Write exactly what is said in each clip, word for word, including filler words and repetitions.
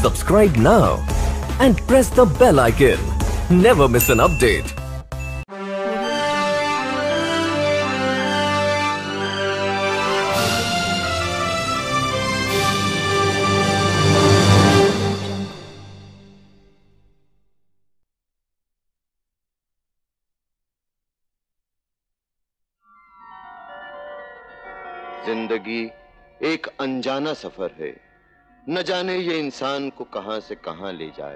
Subscribe now and press the bell icon. Never miss an update. जिंदगी एक अनजाना सफर है, न जाने ये इंसान को कहां से कहां ले जाए।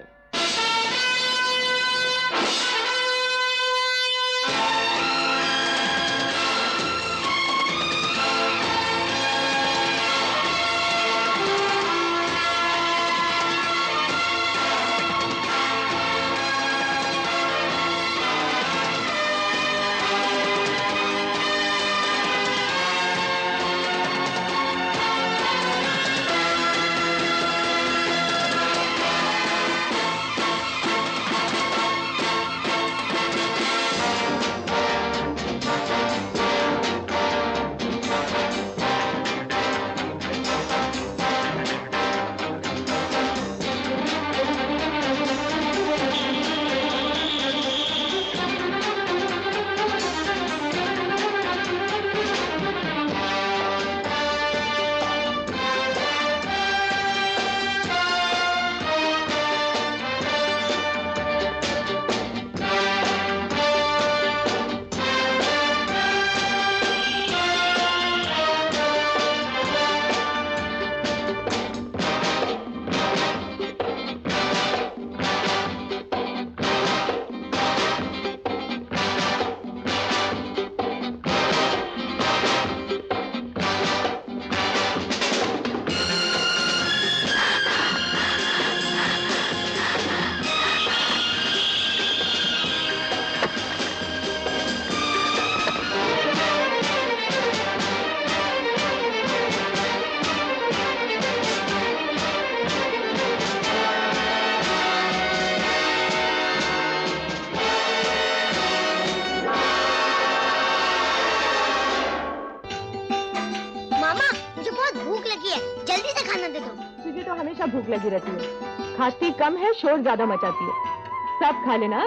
हमेशा भूख लगी रहती है, खाती कम है, शोर ज्यादा मचाती है। सब खा लेना।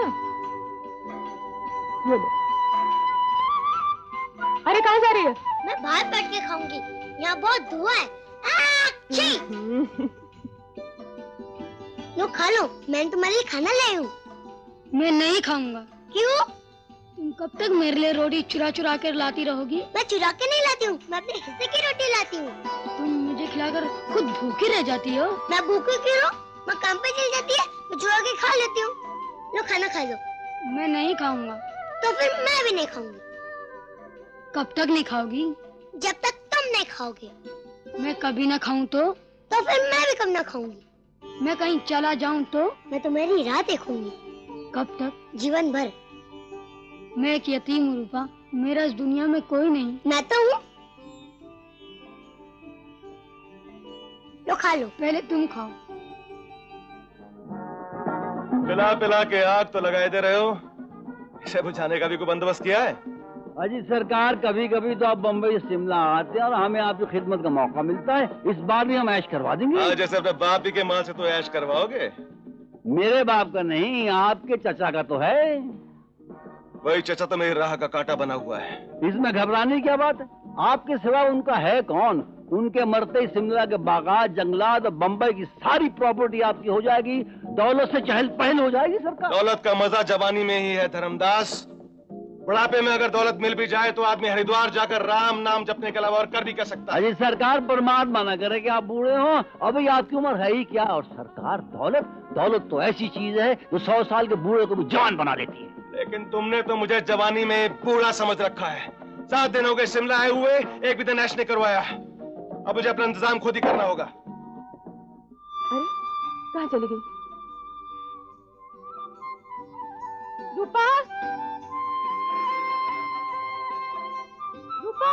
ये लो। अरे कहाँ जा रही है? मैं बाहर बैठ के खाऊंगी, यहाँ बहुत धुआं है। लो खा लो, मैंने तुम्हारे लिए खाना लाई हूँ। मैं नहीं खाऊंगा। क्यों? तुम कब तक मेरे लिए रोटी चुरा चुरा कर लाती रहोगी? मैं चुरा के नहीं लाती हूँ, मैं अपने हिस्से की रोटी लाती हूँ। तुम मुझे खिलाकर खुद भूखी रह जाती हो। मैं भूखी क्यों हूँ? मैं काम पे चली जाती है, मैं चुरा के खा लेती हूँ। लो खाना खा लो। मैं नहीं खाऊंगा। तो फिर मैं भी नहीं खाऊंगी। कब तक नहीं खाओगी? जब तक तुम नहीं खाओगे। मैं कभी ना खाऊं तो? तो फिर मैं भी कब ना खाऊंगी। मैं कहीं चला जाऊं तो? मैं तुम्हारी राह देखूंगी। कब तक? जीवन भर। मैं एक यतीम हूँ रूपा, मेरा इस दुनिया में कोई नहीं। मैं तो हूँ। लो खा लो। पहले तुम खाओ। पिला पिला के आग तो लगाए दे रहे हो, इसे बुझाने का भी कोई बंदोबस्त किया है? अजी सरकार, कभी कभी तो आप बम्बई शिमला आते हैं और हमें आपकी खिदमत का मौका मिलता है। इस बार भी हम ऐश करवा देंगे। हाँ, जैसे अपने बाप ही के माल से तो ऐश करवाओगे। मेरे बाप का नहीं, आपके चचा का तो है। वही चचा तो मेरी राह का कांटा बना हुआ है। इसमें घबराने की क्या बात है? आपके सिवा उनका है कौन? उनके मरते ही शिमला के बागात, जंगलात और बम्बई की सारी प्रॉपर्टी आपकी हो जाएगी। दौलत से चहल पहल हो जाएगी सरकार। दौलत का मजा जवानी में ही है धर्मदास। बुढ़ापे में अगर दौलत मिल भी जाए तो आदमी हरिद्वार जाकर राम नाम जपने के अलावा और कर भी क्या सकता है। अजी सरकार, परमात्मा ना करे कि आप बूढ़े हो। अभी आपकी उम्र है ही क्या। और सरकार, दौलत दौलत तो ऐसी चीज है जो सौ साल के बूढ़े को भी जवान बना देती है। लेकिन तुमने तो मुझे जवानी में बूढ़ा समझ रखा है। सात दिन हो गए शिमला आए हुए, एक भी दिन ऐश नहीं करवाया। अब मुझे अपना इंतजाम खुद ही करना होगा। अरे कहाँ चली गई? रूपा, रूपा।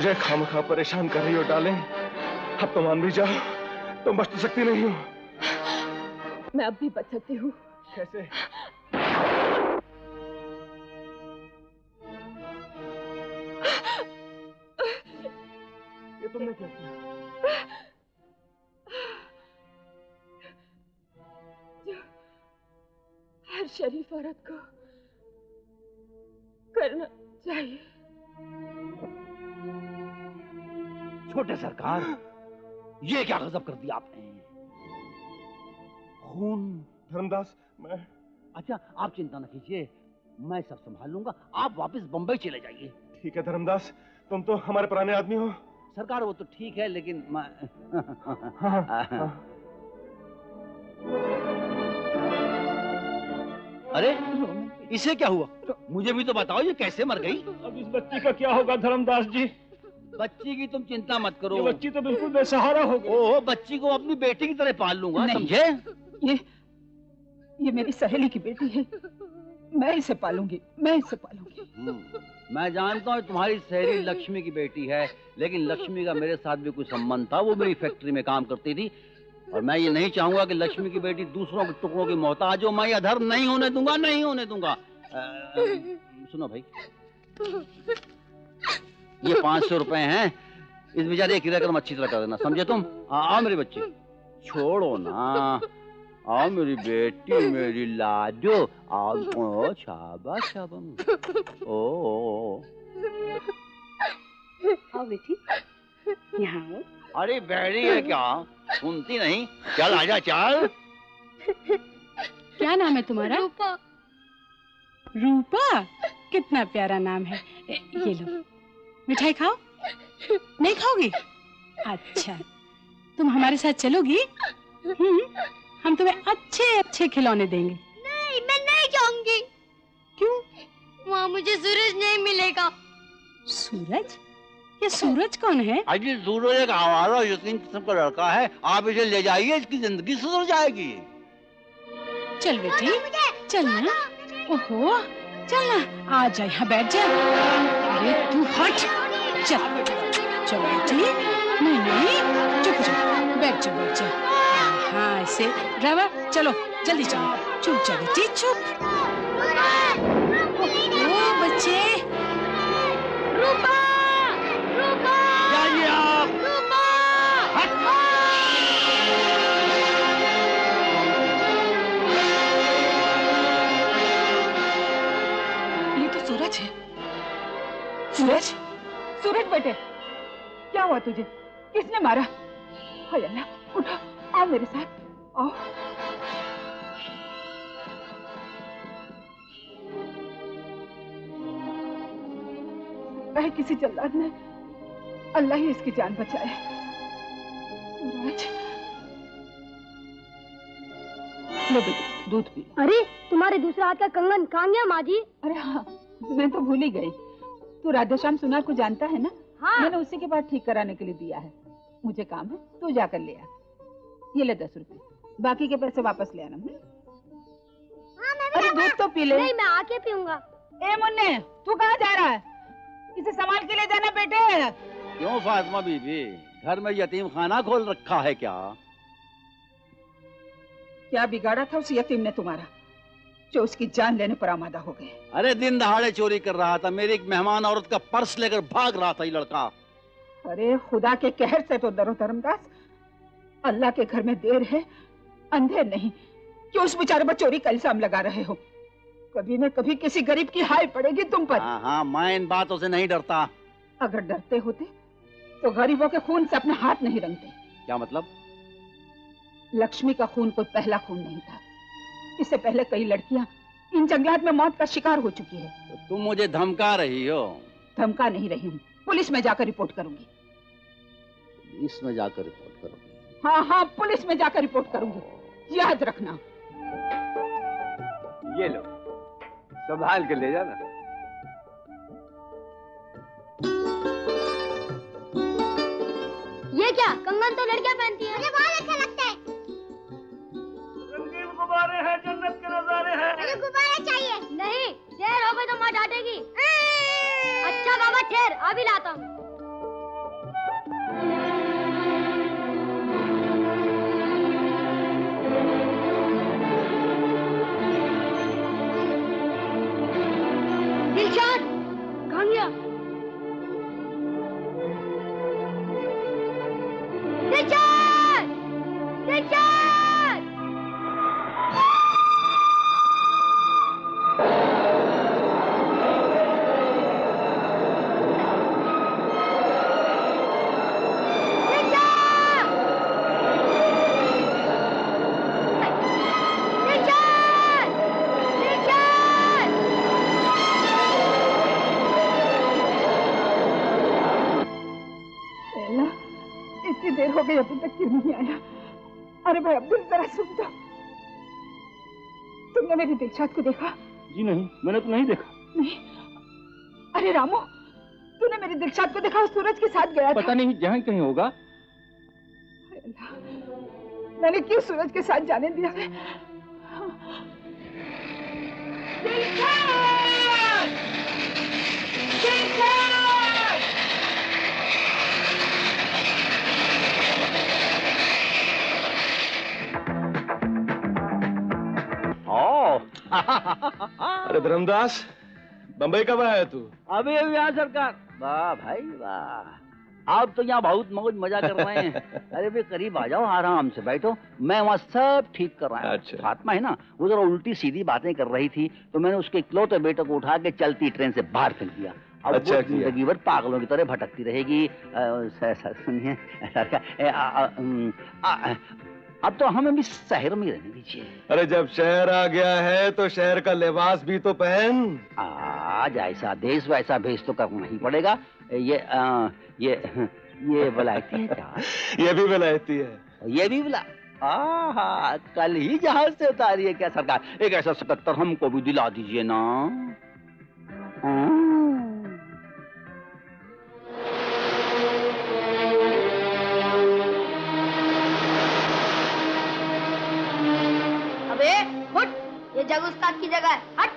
मुझे खामखा परेशान कर रही हो डार्लिंग। अब तो मान भी जाओ, तुम बच तो सकती नहीं हो। मैं अब भी बच सकती हूँ। कैसे? ये तुमने क्या किया? जो हर शरीफ औरत को करना चाहिए। छोटे सरकार, ये क्या गजब कर दिया आपने? खून। धर्मदास, मैं अच्छा, आप चिंता न कीजिए, मैं सब संभाल लूंगा। आप वापस बंबई चले जाइए। ठीक है धर्मदास, तुम तो हमारे पुराने आदमी हो। सरकार वो तो ठीक है, लेकिन मैं हाँ, हाँ। अरे इसे क्या हुआ? मुझे भी तो बताओ, ये कैसे मर गई? अब इस बच्ची का क्या होगा धर्मदास जी? बच्ची की तुम चिंता मत करो। ये बच्ची तो बिल्कुल बेसहारा हो गई। ओह, बच्ची को अपनी बेटी की तरह पाल लूंगा, समझे? ये ये मेरी सहेली की बेटी है, मैं इसे पालूंगी, मैं इसे पालूंगी। मैं जानता हूँ तुम्हारी सहेली लक्ष्मी की बेटी है, लेकिन लक्ष्मी का मेरे साथ भी कोई संबंध था। वो मेरी फैक्ट्री में काम करती थी, और मैं ये नहीं चाहूंगा कि लक्ष्मी की बेटी दूसरों के टुकड़ों की मोहताज हो। मैं ये अधर्म नहीं होने दूंगा, नहीं होने दूंगा। आ, आ, सुनो भाई, ये पांच सौ रुपए हैं, इस बेचारे किराए का अच्छी तरह कर देना, समझे तुम? आओ मेरी बच्ची, छोड़ो ना, आओ मेरी बेटी, मेरी लाडो, आओ। ओ शाबाश शाबाश। ओ, ओ, आओ बेटी, यहाँ आओ। अरे बैठी है क्या, सुनती नहीं? चल आजा चल। क्या नाम है तुम्हारा? रूपा। रूपा, कितना प्यारा नाम है। ए, ये लो, मिठाई खाओ। नहीं खाओगी? अच्छा, तुम हमारे साथ चलोगी? हम्म, हम तुम्हें अच्छे अच्छे खिलौने देंगे। नहीं, मैं नहीं जाऊंगी। क्यों? वहाँ मुझे सूरज नहीं मिलेगा। सूरज? ये सूरज कौन है? अजी सूरज एक आवारा यकीन किस्म का लड़का है, आप इसे ले जाइए, इसकी जिंदगी सुधर जाएगी। चल बेटी, चल ना। ओहो, चल ना, आ जा, यहाँ बैठ जा। अरे तू हट, चल चल बेटी। नहीं नहीं, चुप चुप, बैठ जा बैठ जा। हाँ ऐसे, ड्राइवर चलो, जल्दी चलो। चुप जा बेटी, चुप। ओहो बच्चे। रूपा, रूपा, जाइए आप। रूपा। ये तो सूरज है। सूरज, सूरज बेटे, क्या हुआ तुझे? किसने मारा? हाय अल्लाह, उठो, आओ मेरे साथ, आओ। कहे किसी जल्लाद ने, अल्लाह ही इसकी जान बचाए। सूरज, लो बेटी, दूध पी। अरे तुम्हारे दूसरे हाथ का कंगन कहाँ गया माँ जी? अरे हाँ, मैं तो भूल ही गई। तू राधेश्याम सुनार को जानता है ना? हाँ। मैंने उसी के पास ठीक कराने के लिए दिया है। मुझे काम है, तू जाकर ले आ। ये ले दस रुपए, बाकी के पैसे वापस ले आना। हाँ, मैं अरे दूध तो पी ले। नहीं, मैं आके पीऊंगा। ए मुन्ने, तू कहाँ जा रहा है? इसे संभाल के ले जाना बेटे। क्यों फातिमा बीबी, घर में यतीम खाना खोल रखा है क्या? क्या बिगाड़ा था उस यतीम ने तुम्हारा, जो उसकी जान लेने पर आमादा हो गए? अरे दिन दहाड़े चोरी कर रहा था, मेरी एक मेहमान औरत का पर्स लेकर भाग रहा था ये लड़का। अरे खुदा के कहर से तो डरो धर्मदास, अल्लाह के घर में देर है, अंधेर नहीं कि उस बेचारे पर चोरी का इल्जाम लगा रहे हो। कभी न कभी किसी गरीब की हाय पड़ेगी तुम पर। हाँ हाँ, मैं इन बातों से नहीं डरता। अगर डरते होते तो गरीबों के खून से अपने हाथ नहीं रंगते। क्या मतलब? लक्ष्मी का खून कोई पहला खून नहीं था। इससे पहले कई लड़कियां इन जंगलात में मौत का शिकार हो चुकी है। तो तुम मुझे धमका रही हो? धमका नहीं रही हूँ, पुलिस में जाकर रिपोर्ट करूंगी। पुलिस में जाकर रिपोर्ट करोगी? हाँ हाँ, पुलिस में जाकर रिपोर्ट करूंगी, याद रखना। ये लो, संभाल के ले जाना। ये क्या? कंगन तो लड़कियां पहनती हैं। मुझे बहुत अच्छा लगता है। रंगीन गुब्बारे हैं, जन्नत के नजारे हैं। मुझे गुब्बारे चाहिए। नहीं, देर हो गई तो माँ डांटेगी। अच्छा बाबा ठहर, अभी लाता हूँ। हो गई अभी तक क्यों नहीं आया? अरे भाई अब्दुल जरा सुन तो। तुमने मेरे दिलशाद को देखा? जी नहीं, मैंने तो नहीं देखा। नहीं। अरे रामू, तूने मेरे दिलशाद को देखा? सूरज के साथ गया था। पता नहीं, जहाँ कहीं होगा। मैंने क्यों सूरज के साथ जाने दिया? अरे धर्मदास, बंबई कब आया तू? अभी अभी यहाँ सरकार। वाह भाई वाह, आप तो यहाँ बहुत मौज मजा कर रहे हैं। अरे भाई करीब आ जाओ, आराम से बैठो, मैं वहाँ सब ठीक कर रहा हूँ। अच्छा। फातिमा है ना, वो जरा उल्टी सीधी बातें कर रही थी, तो मैंने उसके इकलौते बेटे को उठा के चलती ट्रेन से बाहर फेंक दिया। अब अच्छा वो जिंदगी भर पागलों की तरह भटकती रहेगी। सुनिए अब तो हमें भी शहर में रहने दीजिए। अरे जब शहर आ गया है तो शहर का लिबास भी तो पहन। आज ऐसा देश वैसा भेष तो करना ही पड़ेगा। ये आ, ये ये विलायती है क्या? ये भी विलायती है। ये भी विला आहा, कल ही जहाज से उतारी है क्या सरकार? एक ऐसा सकत्तर हमको भी दिला दीजिए ना। अबे उठ, ये जग उस्ताद की जगह है, हट।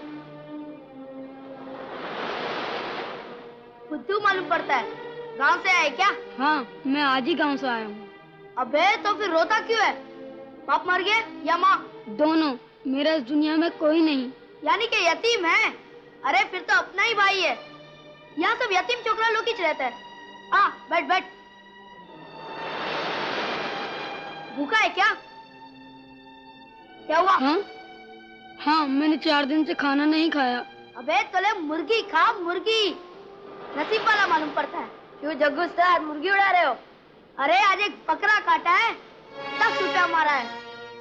बुद्धू मालूम पड़ता है, गांव से आए क्या? हाँ, मैं आज ही गांव से आया हूँ। अबे तो फिर रोता क्यों है? बाप मर गए या माँ? दोनों। मेरा इस दुनिया में कोई नहीं। यानी कि यतीम है? अरे फिर तो अपना ही भाई है। यहाँ सब यतीम छोकरा लोग ही रहता है। आ बैठ बैठ। भूखा है क्या? क्या हुआ? हाँ हाँ, मैंने चार दिन से खाना नहीं खाया। अबे तोले मुर्गी खा, मुर्गी। नसीब वाला मालूम पड़ता है। क्यों जग्गू उस्ताद मुर्गी उड़ा रहे हो? अरे आज एक बकरा काटा है, दस रुपया मारा है।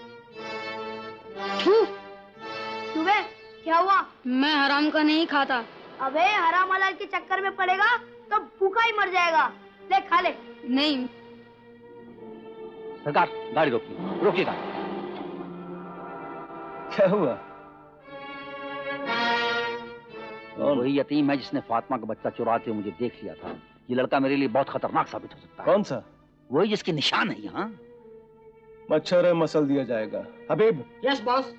तुम्हें क्या हुआ? मैं हराम का नहीं खाता। अबे हराम हलाल के चक्कर में पड़ेगा तो भूखा ही मर जाएगा। ले खा ले। नहीं सरकार, गाड़ी रोकिए, रोकिए गाड़ी। क्या हुआ? और वही यतीम है जिसने फातिमा का बच्चा चुराते हुए मुझे देख लिया था। ये लड़का मेरे लिए बहुत खतरनाक साबित हो सकता है। कौन सा? वही जिसके निशान है यहाँ। मच्छर है, मसल दिया जाएगा। हबीब। Yes boss.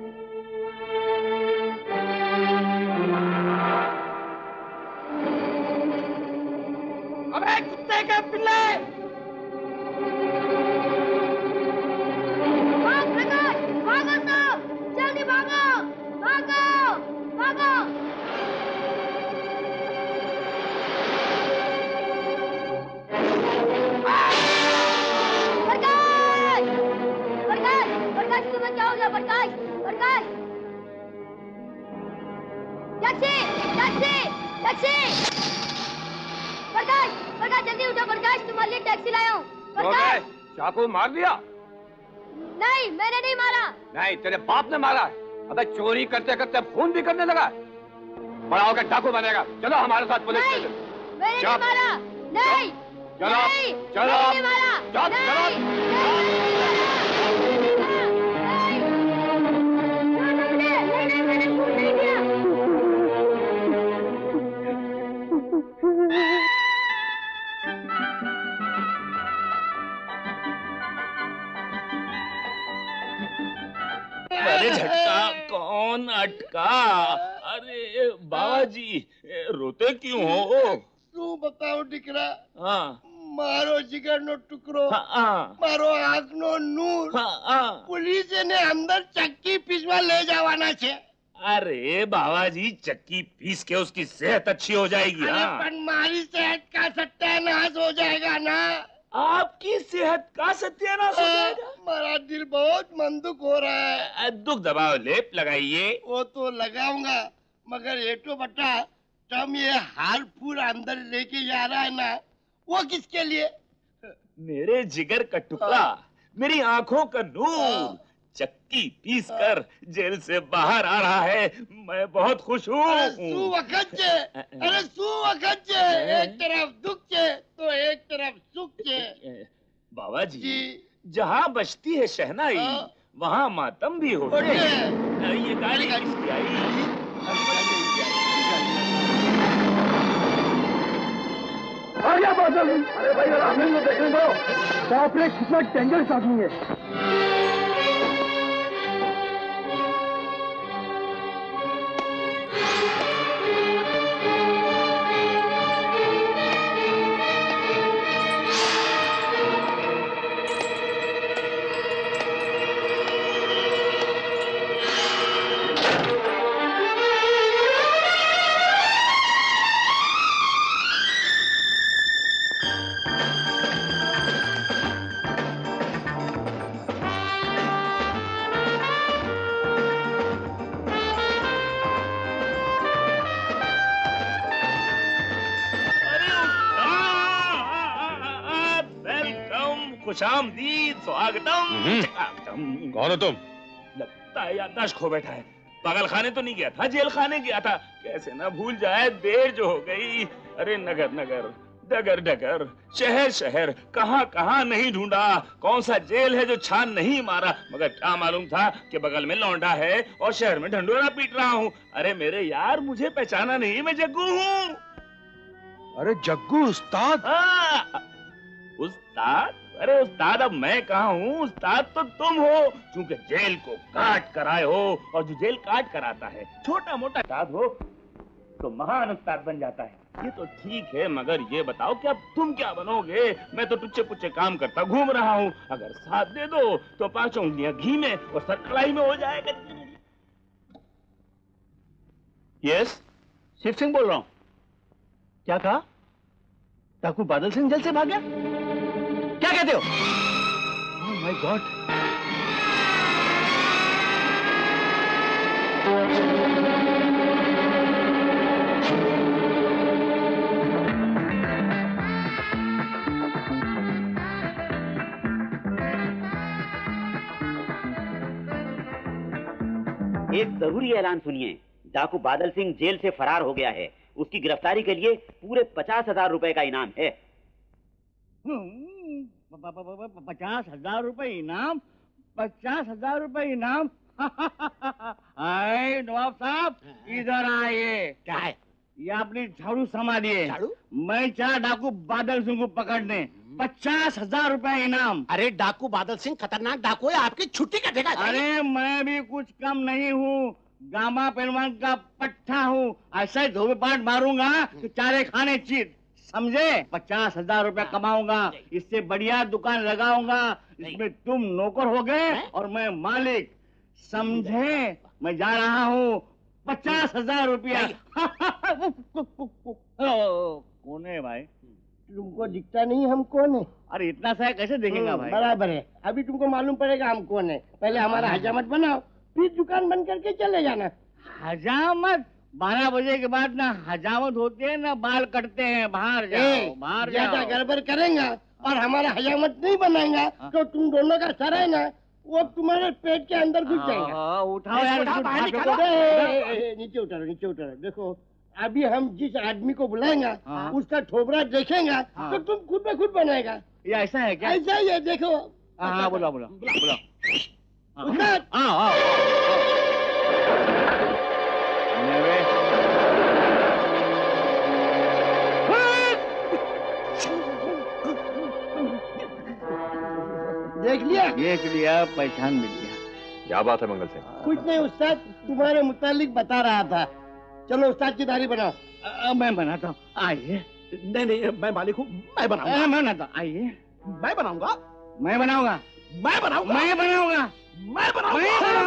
अबे कुत्ते के पिल्ले! भाग प्रकाश, भागो सब, जल्दी भागो, भागो, भागो। प्रकाश, प्रकाश, प्रकाश तुम्हें क्या हो गया? Prakash, Prakash. Taxi, taxi, taxi. Prakash, Prakash जल्दी उठो प्रकाश, तुम्हारे लिए टैक्सी लाया हूँ। प्रकाश। चाकू मार दिया? नहीं, मैंने नहीं मारा। नहीं, तेरे बाप ने मारा। अबे चोरी करते करते खून भी करने लगा। बड़ा होकर डाकू बनेगा। चलो हमारे साथ पुलिस स्टेशन। मैंने नहीं मारा। नहीं, चलो, नहीं, चलो, मैंने नहीं मारा। चलो, नहीं, चलो। नहीं, नहीं, नहीं, मैंने खून नहीं किया। अरे झटका कौन अटका? अरे बाबा जी रोते क्यों हो? तू बताओ टिकरा। हाँ मारो जिगर नो टुकड़ो, हाँ, मारो आँख नो नूर। हाँ, पुलिस ने अंदर चक्की पीसवा ले जावाना छे। अरे बाबा जी चक्की पीस के उसकी सेहत अच्छी हो जाएगी। अरे हाँ। पर हमारी सेहत का सत्यानाश हो जाएगा ना। आपकी सेहत का सत्यानाश हो जाएगा? मेरा दिल बहुत मंदुक हो रहा है। दुख दबाओ लेप लगाइए। वो तो लगाऊंगा, मगर ये तो बता, तुम ये हार फूल अंदर लेके जा रहा है ना, वो किसके लिए? मेरे जिगर का टुकड़ा, मेरी आंखों का नूर, चक्की पीस कर जेल से बाहर आ रहा है। मैं बहुत खुश हूँ। अरे सू वक्त छे, अरे सू वक्त छे। एक तरफ दुख छे तो एक तरफ सुख छे। बाबा जी, जहाँ बजती है शहनाई वहाँ मातम भी होता है। ये गाड़ी किसकी आई? आर्या बादल, अरे भाई रामन को देखने दो, बाप रे कितना डेंजरस आदमी है। खुशामदीद, स्वागतम। कौन हो तुम? लगता है याददाश्त खो बैठा है। पागल खाने तो नहीं गया था, जेल खाने गया था। कैसे ना भूल जाए, देर जो हो गई। अरे नगर नगर, डगर डगर, शहर शहर, कहाँ कहाँ नहीं ढूंढा। कौन सा जेल है जो छान नहीं मारा। मगर क्या मालूम था कि बगल में लौंडा है और शहर में ढंडोरा पीट रहा हूँ। अरे मेरे यार, मुझे पहचाना नहीं, मैं जग्गू हूँ। अरे जग्गू उस्ताद? उस्ताद? अरे उस्ताद अब मैं कहाँ हूँ, उस्ताद तो तुम हो। क्योंकि जेल को काट कर आए हो, और जो जेल काट कर आता है छोटा मोटा उस्ताद हो तो महान उस्ताद बन जाता है। ये तो ठीक है, मगर ये बताओ कि अब तुम क्या बनोगे? मैं तो टुच्चे पुच्चे काम करता घूम रहा हूँ। अगर साथ दे दो तो पांचों उंगलियां घी में और सर कढ़ाई में हो जाएगा। यस, शिव सिंह बोल रहा हूँ। क्या कहा? डाकू बादल सिंह जेल से भाग गया? क्या कहते हो? Oh my god. एक जरूरी ऐलान सुनिए। डाकू बादल सिंह जेल से फरार हो गया है। उसकी गिरफ्तारी के लिए पूरे पचास हजार रुपए का इनाम है। पचास हजार रुपए इनाम? पचास हजार रुपए इनाम? आए नवाब साहब, इधर आइए। क्या है? ये अपनी झाड़ू संभालिए। झाड़ू? मैं चाह डाकू बादल सिंह को पकड़ने। पचास हजार रुपए इनाम। अरे डाकू बादल सिंह खतरनाक डाकू है, आपकी छुट्टी कटेगा। अरे मैं भी कुछ कम नहीं हूँ, गामा पहलवान का पट्टा हूँ। ऐसा ही धोबी पाट मारूंगा कि चारे खाने चीत, समझे? पचास हजार रुपया कमाऊंगा, इससे बढ़िया दुकान लगाऊंगा। इसमें तुम नौकर हो गए और मैं मालिक, समझे? मैं जा रहा हूँ। पचास हजार रुपया। कौन है भाई? तुमको दिखता नहीं हम कौन है? अरे इतना सा कैसे देखेगा भाई? बराबर है, अभी तुमको मालूम पड़ेगा हम कौन है। पहले हमारा हजामत बनाओ, फिर दुकान बंद करके चले जाना। हजामत? बारह बजे के बाद ना हजामत होती है ना बाल कटते हैं। बाहर जाओ, बाहर जाओ। ज्यादा गड़बड़ करेगा और हमारा हजामत नहीं बनाएगा तो तुम दोनों का सर है ना, वो तुम्हारे पेट के अंदर घुस जाएगा। उठाओ यार, नीचे उतारो, नीचे उतारो। देखो अभी हम जिस आदमी को बुलाएंगा उसका ठोबरा देखेगा तो तुम खुद में खुद बनाएगा। ये ऐसा है क्या? ऐसा ही है, देखो। हाँ बोला बोला बोला। देख लिया? देख लिया, पहचान मिल गया। क्या बात है मंगल सिंह? कुछ नहीं उस्ताद, तुम्हारे मुतालिक बता रहा था। चलो उस्ताद की दाढ़ी बनाओ। आ, मैं बनाता हूँ, आइए। नहीं नहीं, मैं मालिक हूँ, मैं बनाऊंगा। मैं बनाता, आइए। मैं बनाऊंगा, मैं बनाऊंगा, मैं बनाऊंगा, मैं बनाऊंगा, मैं बनाऊंगा,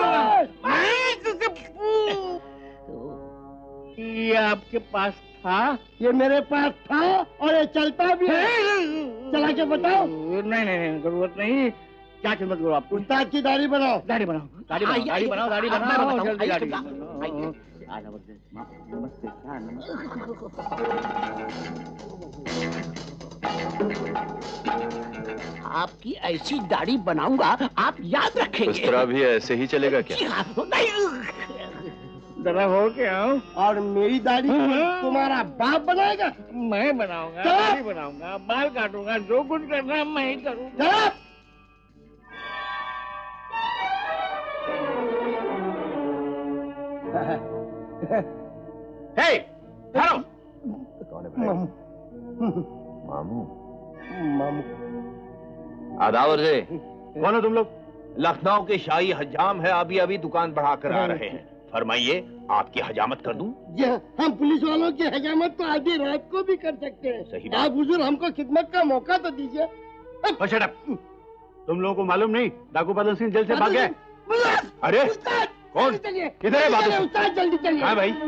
ये आपके पास था? ये मेरे पास था और ये चलता भी है। चला के बताओ। नहीं नहीं, जरूरत नहीं। क्या खिदमत करो आप? उस्ताद की दाढ़ी बनाओ। दाढ़ी बनाओ, दाढ़ी बनाओ, दाढ़ी बनाओ, दाढ़ी बनाओ, जल्दी दाढ़ी बनाओ। आजा नमस्ते, नमस्ते, क्या नमस्ते। आपकी ऐसी दाढ़ी बनाऊंगा आप याद रखेंगे। उस तरह भी ऐसे ही चलेगा क्या? जरा हो के आओ। और मेरी दाढ़ी तुम्हारा बाप बनाएगा? मैं बनाऊंगा, दाढ़ी बनाऊंगा, बाल काटूंगा, जो कुछ करना है मैं ही करूंगा। हे, ठहरो। कौन है भाई? मामू। मामू। आदाब से। कौन हो तुम लोग? लखनऊ के शाही हजाम है, अभी अभी दुकान बढ़ा कर आ रहे हैं। फरमाइए, आपकी हजामत कर दूं? जी हम पुलिस वालों की हजामत तो आधी रात को भी कर सकते हैं। सही आप हुजूर हमको खिदमत का मौका तो दीजिए। Shut up. तुम लोगों को मालूम नहीं डाकू बादल सिंह जेल से भाग गए? अरे कौन? किधर है बादल सिंह? उस्ताद जल्दी चलिए। हाँ भाई।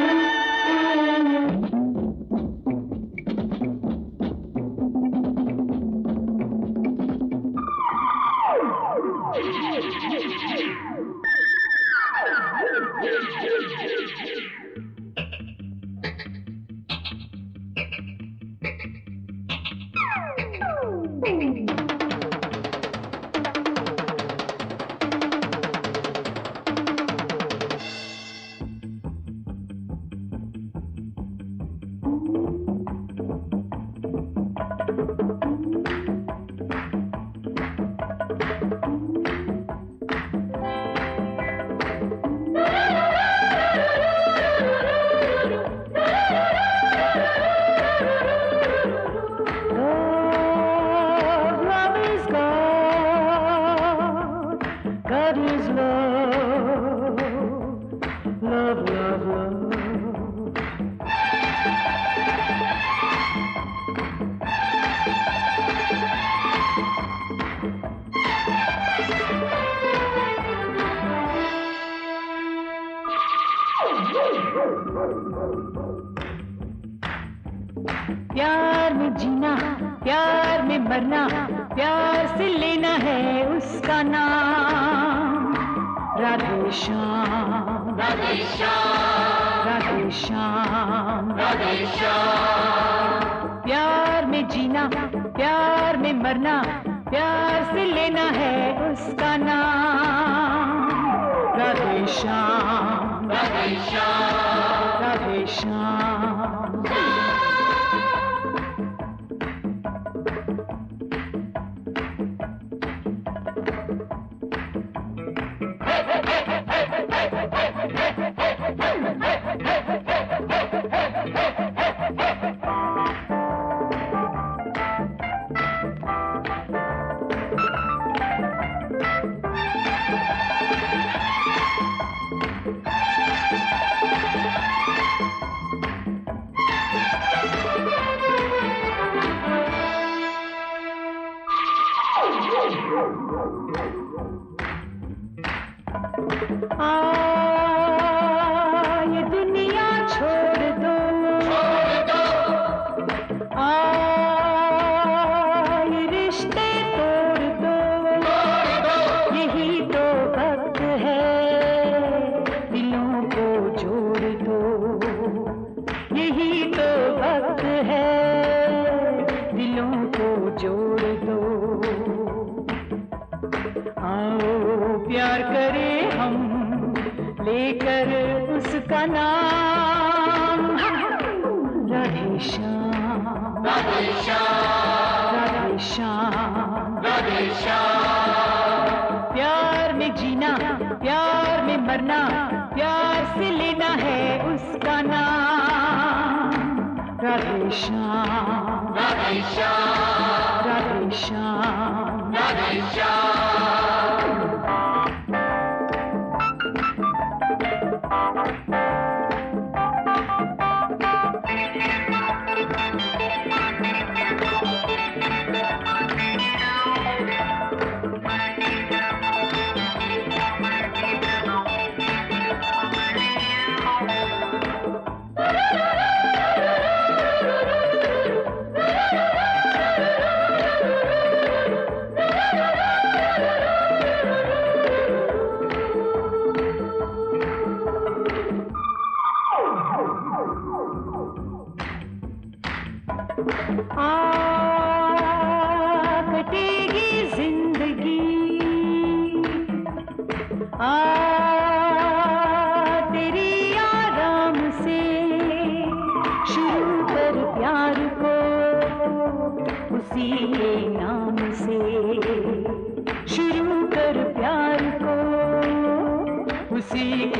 प्यार में जीना, प्यार में मरना, प्यार से लेना है उसका नाम। राधे श्याम, राधे श्याम, राधे श्याम, राधे श्याम। प्यार में जीना, प्यार में मरना, प्यार से लेना है उसका नाम। राधे श्याम, राधे श्याम, राधे श्याम।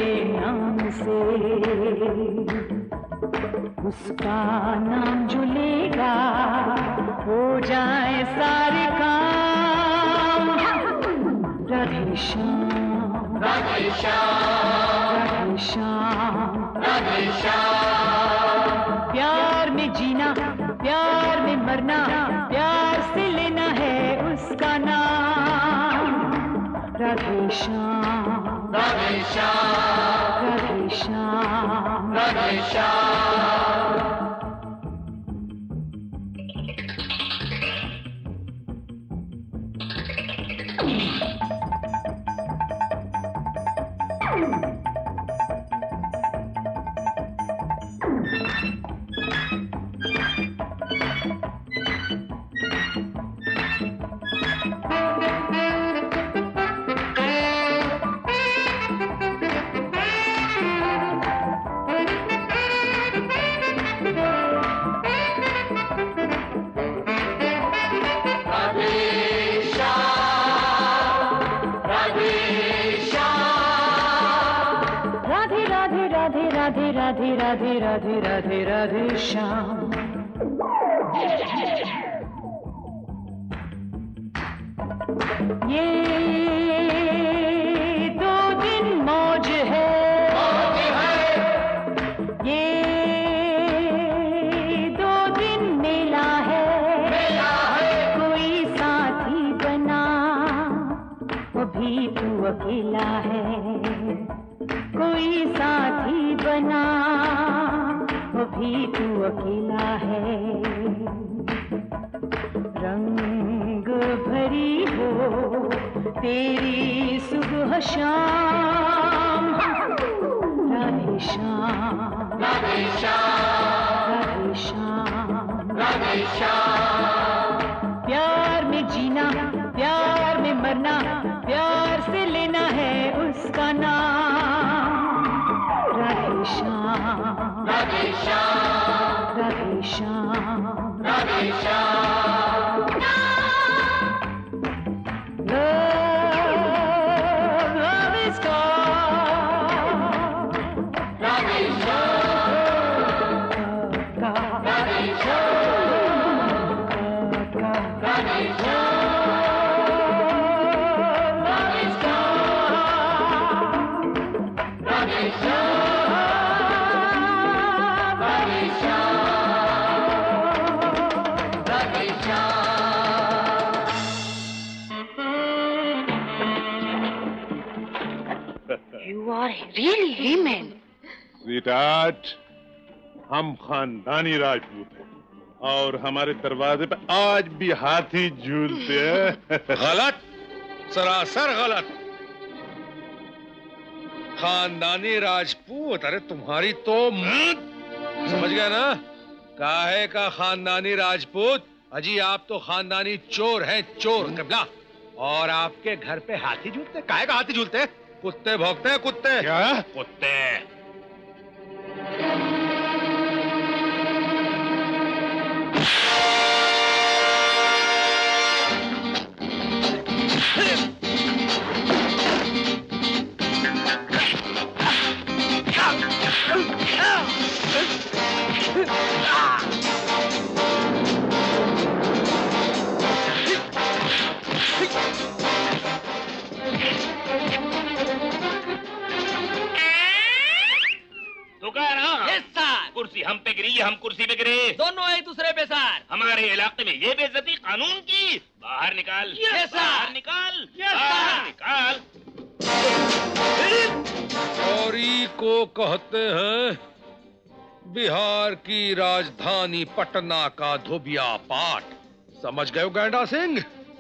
नाम से, उसका नाम जो लेगा हो जाए सारे काम। राधे श्याम राधे श्याम राधे श्याम राधे श्याम। प्यार में जीना प्यार में मरना, प्यार से लेना है उसका नाम। राधे श्याम राधे श्याम राधे श्याम राधे श्याम। राधे राधे राधे राधे राधे श्याम। ये दो दिन मौज है, ये दो दिन मेला है, कोई साथी बना अभी तू अकेला है, कोई साथी बना अभी तू अकेला है। रंग भरी हो तेरी सुबह शाम। राधे श्याम राधे श्याम राधे श्याम राधे श्याम। प्यार में जीना प्यार में मरना, प्यार से लेना है उसका नाम। Radhe Shyam Radhe Shyam Radhe Shyam Radhe Shyam. Love, love is gone. Radhe Shyam, Radhe Shyam, Radhe Shyam, love is gone. Radhe Shyam, Radhe Shyam, Radhe Shyam. You are really human. Sweetheart, हम खानदानी राजपूत हैं और हमारे दरवाजे पे आज भी हाथी झूलते हैं। गलत, सरासर गलत। खानदानी राजपूत, अरे तुम्हारी तो समझ गए ना, काहे का खानदानी राजपूत? अजी आप तो खानदानी चोर हैं, चोर कबला। और आपके घर पे हाथी झूलते? काहे का हाथी झूलते? कुत्ते भौंकते हैं, कुत्ते। क्या? कुत्ते। कुर्सी हम पे गिरी, हम कुर्सी पे गिरे, दोनों एक दूसरे पे सर। हमारे इलाके में ये बेइज्जती कानून की। बाहर निकाल, बाहर निकाल, बाहर निकाल। और ई को कहते हैं बिहार की राजधानी पटना का धोबिया पाट। समझ गए हो गैंडा सिंह?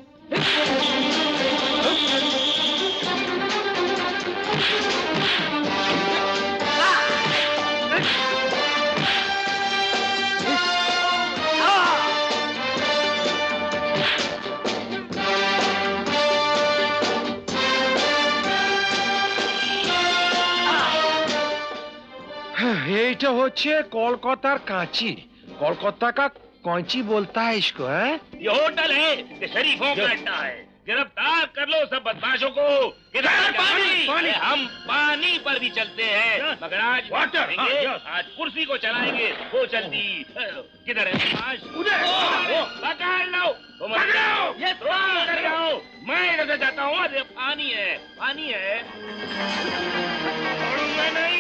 এইটা হচ্ছে কলকাতার কাঁচি। কলকাতা का कौची बोलता है इसको? है ये होटल है, ये शरीफों का अड्डा है। गिरफ्तार कर लो सब बदमाशों को। किधर पानी, पानी। हम पानी पर भी चलते हैं मगर आज वाटर, आज कुर्सी को चलाएंगे वो चलती। किधर है बदमाश? पकड़ लो, पकड़ो, ये कर रहा हूँ मैं, इधर से जाता हूँ। अरे पानी है, पानी है, छोड़ूंगा नहीं।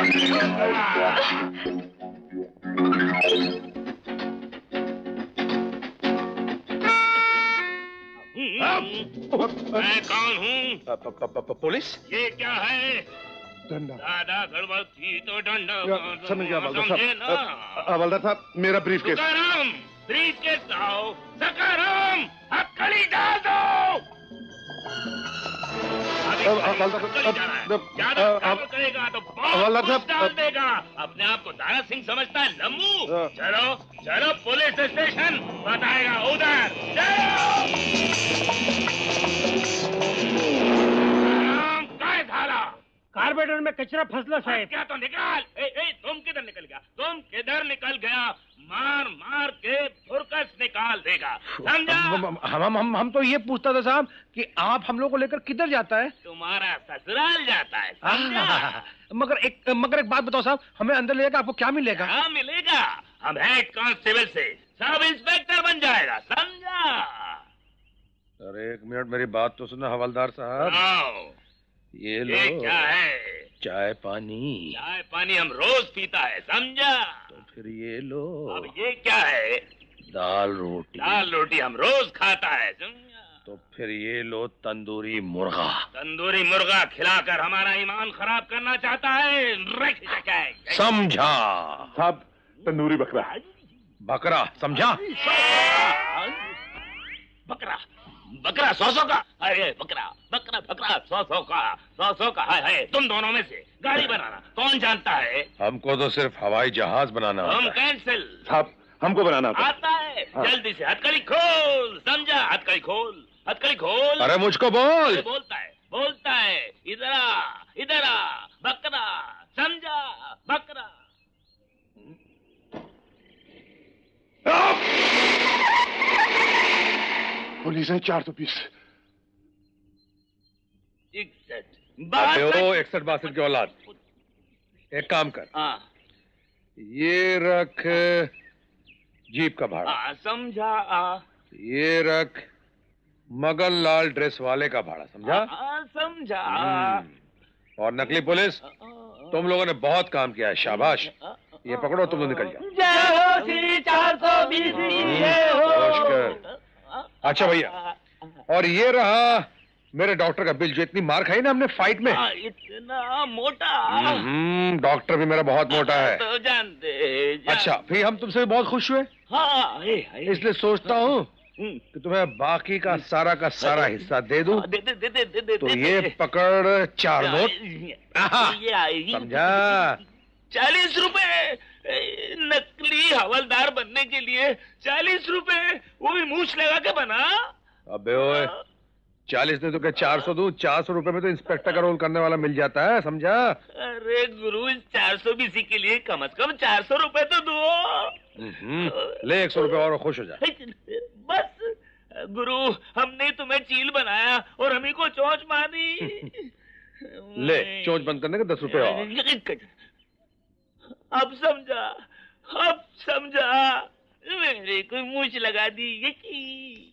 मैं कौन हूँ? पुलिस? ये क्या है? डंडा। दादा गड़बड़ थी तो डंडा। समझ गया हवलदार समझे ना? साहब। हवलदार साहब मेरा briefcase. Sakaram, briefcase लाओ। सकाराम, हथकड़ी डाल दो। ज्यादा काम करेगा तो बहुत कुछ डाल देगा। अपने आप को दारा सिंह समझता है लम्बू। चलो चलो पुलिस स्टेशन बताएगा उधर। काय धारा कार्बोरेटर में कचरा फसला साहब। क्या तो निकाल। ए, ए, तुम किधर निकल गया? तुम किधर निकल गया? मार मार के फुरकस निकाल देगा, समझा? हम हम हम हम तो ये पूछता था साहब कि आप हम लोग को लेकर किधर जाता है? तुम्हारा ससुराल जाता है, समझा? मगर एक मगर एक बात बताओ साहब, हमें अंदर ले जाकर आपको क्या मिलेगा? क्या मिलेगा? हम हेड कांस्टेबल से सब इंस्पेक्टर बन जाएगा, समझा? अरे एक मिनट मेरी बात तो सुनो हवलदार साहब। ये लो। ये क्या है? चाय पानी। चाय पानी हम रोज पीता है, समझा? तो फिर ये लो। अब ये क्या है? दाल रोटी। दाल रोटी हम रोज खाता है, समझा? तो फिर ये लो तंदूरी मुर्गा। तंदूरी मुर्गा खिलाकर हमारा ईमान खराब करना चाहता है, समझा? साहब तंदूरी बकरा। बकरा, समझा? बकरा बकरा सौ सौ का। अरे बकरा बकरा बकरा सौ सौ का, सौ सौ का। है, है तुम दोनों में से गाड़ी बनाना कौन जानता है? हमको तो सिर्फ हवाई जहाज बनाना हम आता है। कैंसिल। साहब हमको बनाना आता, आता है। हाँ। जल्दी से हथकड़ी खोल, समझा? हथकड़ी खोल, हथकड़ी खोल। अरे मुझको बोल। अरे बोलता है, बोलता है। इधर आ, इधर आ, बकरा, समझा? बकरा। पुलिस है चार सौ बीस। इकसठ इकसठ बासठ की औलाद। एक काम कर, हाँ। ये रख जीप का भाड़ा। हाँ, समझा? हाँ। ये रख मगन लाल ड्रेस वाले का भाड़ा, समझा? हाँ, समझा? और नकली पुलिस, तुम लोगों ने बहुत काम किया है, शाबाश। ये पकड़ो, तुम लोग निकल जाओ। जय हो श्री चार सौ बीस। होश कर। अच्छा भैया, और ये रहा मेरे डॉक्टर का बिल, जो इतनी मार खाई ना हमने फाइट में। आ, इतना मोटा। हम्म, डॉक्टर भी मेरा बहुत मोटा है। तो जानते, जानते। अच्छा, फिर हम तुमसे बहुत खुश हुए। हाँ, इसलिए सोचता हूँ कि तुम्हें बाकी का सारा का सारा हिस्सा दे दूं। दे दे दे दे दे दे। तो ये पकड़ चार नोट, समझा? चालीस रुपए नकली हवलदार बनने के लिए, चालीस रुपए, वो भी मूछ लगा के बना। अबे ओए, चालीस ने तो क्या चार सौ दूं? चार सौ रुपए में तो इंस्पेक्टर का रोल करने वाला मिल जाता है, समझा? अरे गुरु, चार सौ बीसी के लिए कम से कम चार सौ रुपए तो दो। ले एक सौ रुपए और खुश हो जा। बस गुरु, हमने तुम्हें चील बनाया और हमी को चोंच मारी। ले चोंच बंद करने के दस रुपए और। अब समझा, अब समझा। मेरे को मूछ लगा दी ये की।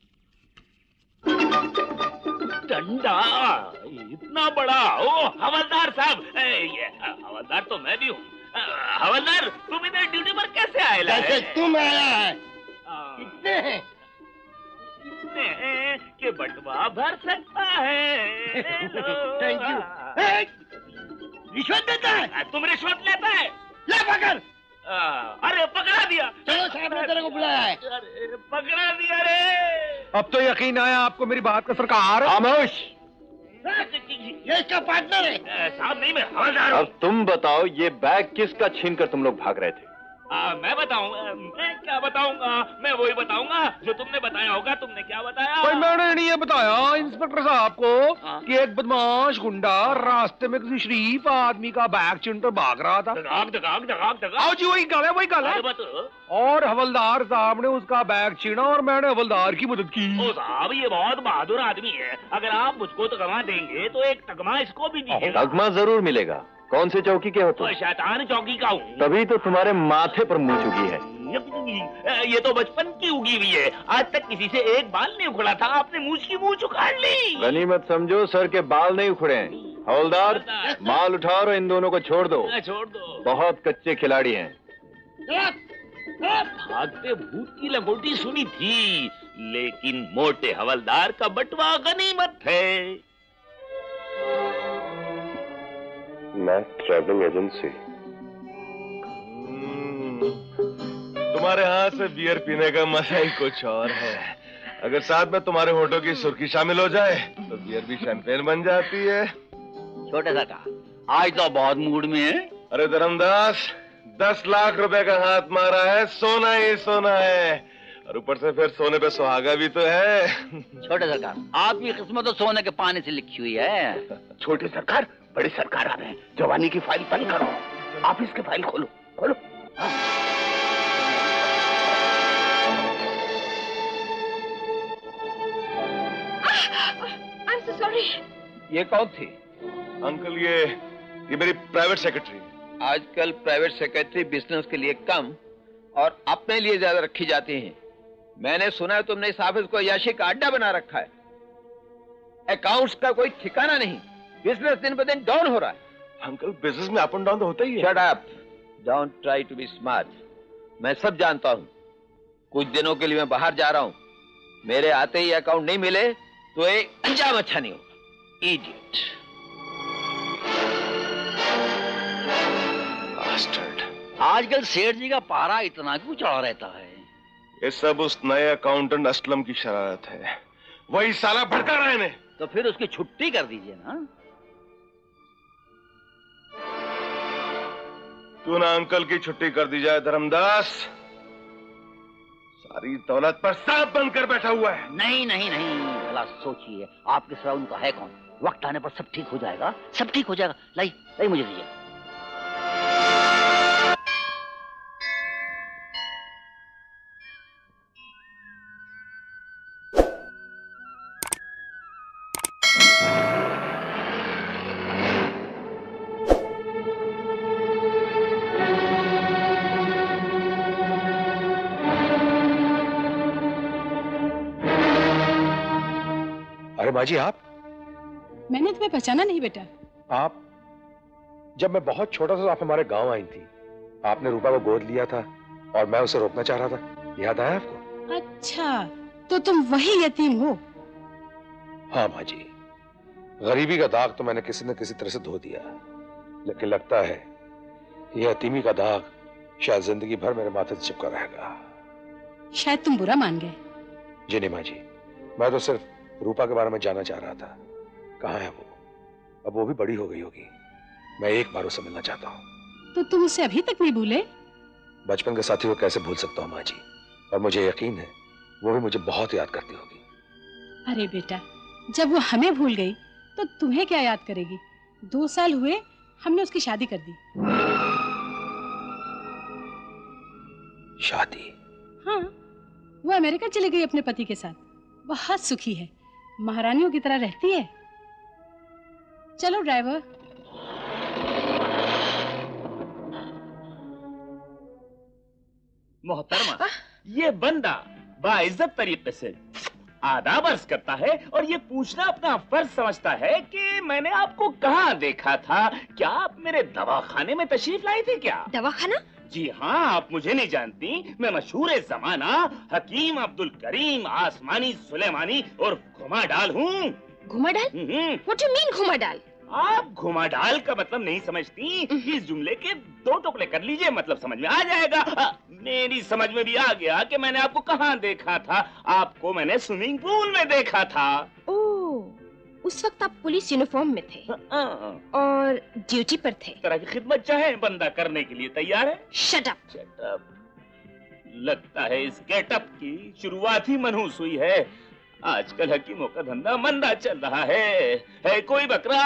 डंडा इतना बड़ा। ओ हवलदार साहब, ये हवलदार तो मैं भी हूँ। हवलदार, तुम इधर ड्यूटी पर कैसे आए? कैसे तुम आया है? कितने हैं? इतने हैं कि बटवा भर सकता है। Thank you. रिश्वत देता है? तुम रिश्वत लेता है? ले पकड़। अरे पकड़ा दिया। चलो साहब ने तेरे को बुलाया है। अरे पकड़ा दिया रे। अब तो यकीन आया आपको मेरी बात का, सरकार। खामोश। ये इसका पार्टनर है। साहब नहीं, मैं हवलदार हूँ। अब तुम बताओ, ये बैग किसका छीन कर तुम लोग भाग रहे थे? आ, मैं बताऊंगा, मैं क्या बताऊंगा, मैं वही बताऊंगा जो तुमने बताया होगा। तुमने क्या बताया? भाई मैंने नहीं ये बताया इंस्पेक्टर साहब को कि एक बदमाश गुंडा रास्ते में किसी शरीफ आदमी का बैग छीनकर भाग रहा था। दगाग दगाग दगाग दगाग। आओ जी वही गल है, वही गल है। और हवलदार साहब ने उसका बैग छीना और मैंने हवलदार की मदद की। ओ साहब ये बहुत बहादुर आदमी है। अगर आप मुझको तगमा देंगे तो एक तगमा इसको भी दीजिएगा। तगमा जरूर मिलेगा। कौन से चौकी के हो तुम? तो शैतान चौकी का हूँ। तभी तो तुम्हारे माथे पर मुंह चुकी है। ये तो बचपन की उगी हुई है, आज तक किसी से एक बाल नहीं उखड़ा था, आपने मूछ की मूछ उखाड़ ली। गनीमत समझो सर के बाल नहीं उखड़े हैं। हवलदार माल उठाओ और इन दोनों को छोड़ दो। छोड़ दो। बहुत कच्चे खिलाड़ी हैं। भागते भूत की लंगोटी सुनी थी, लेकिन मोटे हवलदार का बटवा गनीमत है। मैं ट्रैवलिंग एजेंसी। तुम्हारे हाथ से बियर पीने का मजा ही कुछ और है। अगर साथ में तुम्हारे होठों की सुर्खी शामिल हो जाए तो बियर भी शैंपेन बन जाती है। छोटे सा का आज तो बहुत मूड में है। अरे धर्मदास, दस लाख रुपए का हाथ मारा है, सोना ही सोना है, और ऊपर से फिर सोने पे सुहागा भी तो है। छोटे सरकार, आपकी किस्मत तो सोने के पानी से लिखी हुई है। छोटे सरकार, बड़े सरकार आ रहे हैं। जवानी की फाइल बंद करो, ऑफिस की फाइल खोलो खोलो। I'm so sorry. ये कौन थी? अंकल ये ये मेरी प्राइवेट सेक्रेटरी। आजकल प्राइवेट सेक्रेटरी बिजनेस के लिए कम और अपने लिए ज्यादा रखी जाती हैं। मैंने सुना है तुमने इस ऑफिस को याशी का अड्डा बना रखा है। अकाउंट्स का कोई ठिकाना नहीं, बिजनेस दिन ब दिन डाउन हो रहा है। अंकल बिजनेस में अप एंड डाउन तो होता ही है। Shut up, don't try to be smart. मैं सब जानता हूँ। कुछ दिनों के लिए मैं बाहर जा रहा हूँ। मेरे आते ही अकाउंट नहीं मिले तो एक अंजाम अच्छा नहीं होगा। इडियट। आजकल सेठ जी का पारा इतना क्यों चढ़ा रहता है? ये सब उस नए अकाउंटेंट असलम की शरारत है। वही साला भड़का रहा है इन्हें। तो फिर उसकी छुट्टी कर दीजिए ना। क्यों ना अंकल की छुट्टी कर दी जाए धर्मदास। सारी दौलत पर सांप बंद कर बैठा हुआ है। नहीं नहीं नहीं, भला सोचिए, आपके सिवा उनका है कौन? वक्त आने पर सब ठीक हो जाएगा, सब ठीक हो जाएगा। लाई लाई मुझे दीजिए। अरे माँ जी आप? मैंने तुम्हें पहचाना नहीं बेटा। आप जब मैं बहुत छोटा था तो आप हमारे गांव आई थी। आपने रूपा को गोद लिया था और मैं उसे रोकना चाह रहा था, याद आया आपको? अच्छा, तो तुम वही यतीम हो? हाँ माँ जी, गरीबी का दाग तो मैंने किसी न किसी तरह से धो दिया, लेकिन लगता है यह यतीमी का दाग शायद जिंदगी भर मेरे माथे से चिपका रहेगा। शायद तुम बुरा मान गए। जी नहीं माँ जी, मैं तो सिर्फ रूपा के बारे में जानना चाह रहा था। कहाँ है वो? अब वो भी बड़ी हो गई होगी। मैं एक बार उसे मिलना चाहता हूँ। तो तुम उसे अभी तक नहीं भूले? बचपन के साथी को कैसे भूल सकता हूँ माँ जी, और मुझे यकीन है वो भी मुझे बहुत याद करती होगी। अरे बेटा, जब वो हमें भूल गई तो तुम्हें क्या याद करेगी? दो साल हुए हमने उसकी शादी कर दी। शादी? हाँ, वो अमेरिका चली गई अपने पति के साथ। बहुत सुखी है, महारानियों की तरह रहती है। चलो ड्राइवर। मोहतरमा, ये बंदा बाइज्जत तरीके से आदाब अर्ज करता है और ये पूछना अपना फर्ज समझता है कि मैंने आपको कहाँ देखा था। क्या आप मेरे दवाखाने में तशरीफ लाई थी क्या? दवाखाना? जी हाँ, आप मुझे नहीं जानती। मैं मशहूर जमाना हकीम अब्दुल करीम आसमानी सुलेमानी और घुमाडाल हूँ। घुमाडाल? What do you mean घुमाडाल? आप घुमाडाल का मतलब नहीं समझती? इस जुमले के दो टुकड़े कर लीजिए, मतलब समझ में आ जाएगा। आ, मेरी समझ में भी आ गया कि मैंने आपको कहाँ देखा था। आपको मैंने स्विमिंग पूल में देखा था। ओह, उस वक्त आप पुलिस यूनिफॉर्म में थे और ड्यूटी पर थे। तरह की खिदमत चाहे बंदा करने के लिए तैयार है। Shut up. Shut up. लगता है इस गेटअप की शुरुआत ही मनहूस हुई है। आजकल हकीमों का धंधा मंदा चल रहा है। है कोई बकरा?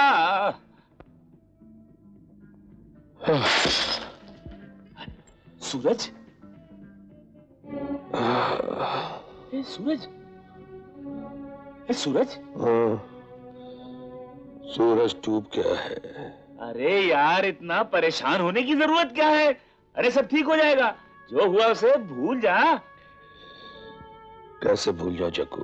सूरज? ए, सूरज? ए, सूरज? हाँ, सूरज डूब गया है। अरे यार, इतना परेशान होने की जरूरत क्या है? अरे सब ठीक हो जाएगा। जो हुआ उसे भूल जा। कैसे भूल जाओ जग्गू?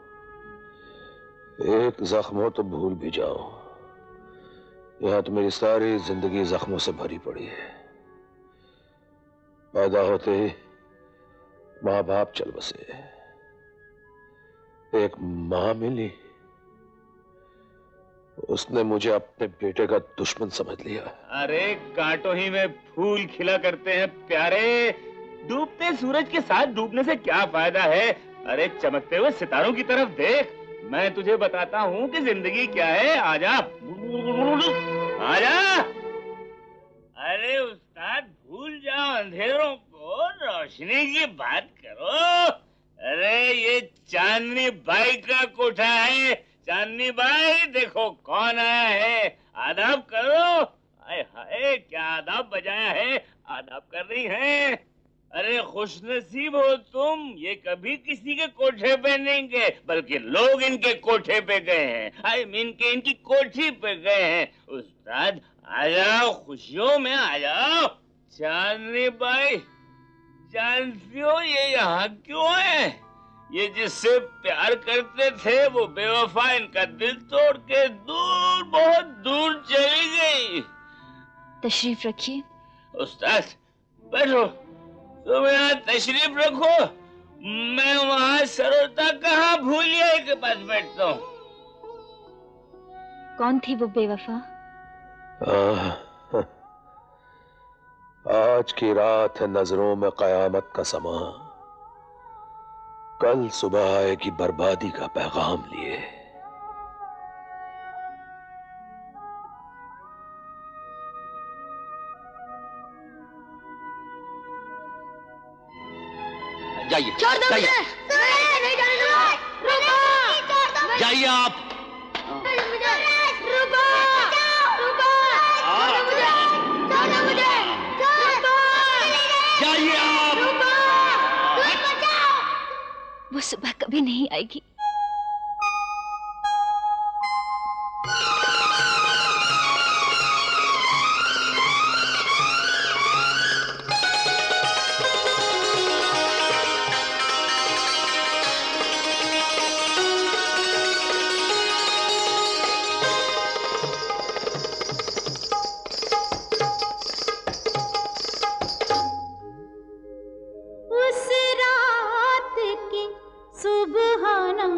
एक जख्म हो तो भूल भी जाओ। यहां तो मेरी सारी जिंदगी जख्मों से भरी पड़ी है। पैदा होते ही माँ बाप चल बसे, एक माँ मिली, उसने मुझे अपने बेटे का दुश्मन समझ लिया। अरे कांटों ही में फूल खिला करते हैं प्यारे। डूबते सूरज के साथ डूबने से क्या फायदा है? अरे चमकते हुए सितारों की तरफ देख। मैं तुझे बताता हूँ कि जिंदगी क्या है। आजा, आजा। अरे उस्ताद, भूल जाओ अंधेरों को, रोशनी की बात करो। अरे ये चांदनी बाई का कोठा है। चांदनी बाई, देखो कौन आया है। आदाब करो। हाय हाय, क्या आदाब बजाया है। आदाब कर रही हैं। अरे खुशनसीब हो तुम, ये कभी किसी के कोठे पे नहीं गए, बल्कि लोग इनके कोठे पे गए हैं। आई मीन के इनकी कोठी पे गए हैं। उस्ताद आ जाओ, खुशियों में आ जाओ। चांदनी बाई, जानती हो ये यहाँ क्यों है? ये जिससे प्यार करते थे वो बेवफा इनका दिल तोड़ के दूर, बहुत दूर चली गई। तशरीफ रखिए। उस्ताद बैठो, तुम यहाँ तशरीफ रखो। मैं वहाँ सरोता कहाँ भूलिया के पास बैठता हूँ। कौन थी वो बेवफा? आज की रात है नजरों में कयामत का समा, कल सुबह आएगी बर्बादी का पैगाम लिए। जाइए, छोड़ दो जाइए, मुझे। नहीं जाने दो। रुको। जाइए आप। मुझे रुको। रुको। छोड़ मुझे। छोड़ मुझे। जाइए आप। वो सुबह कभी नहीं आएगी। उस रात की सुबहाना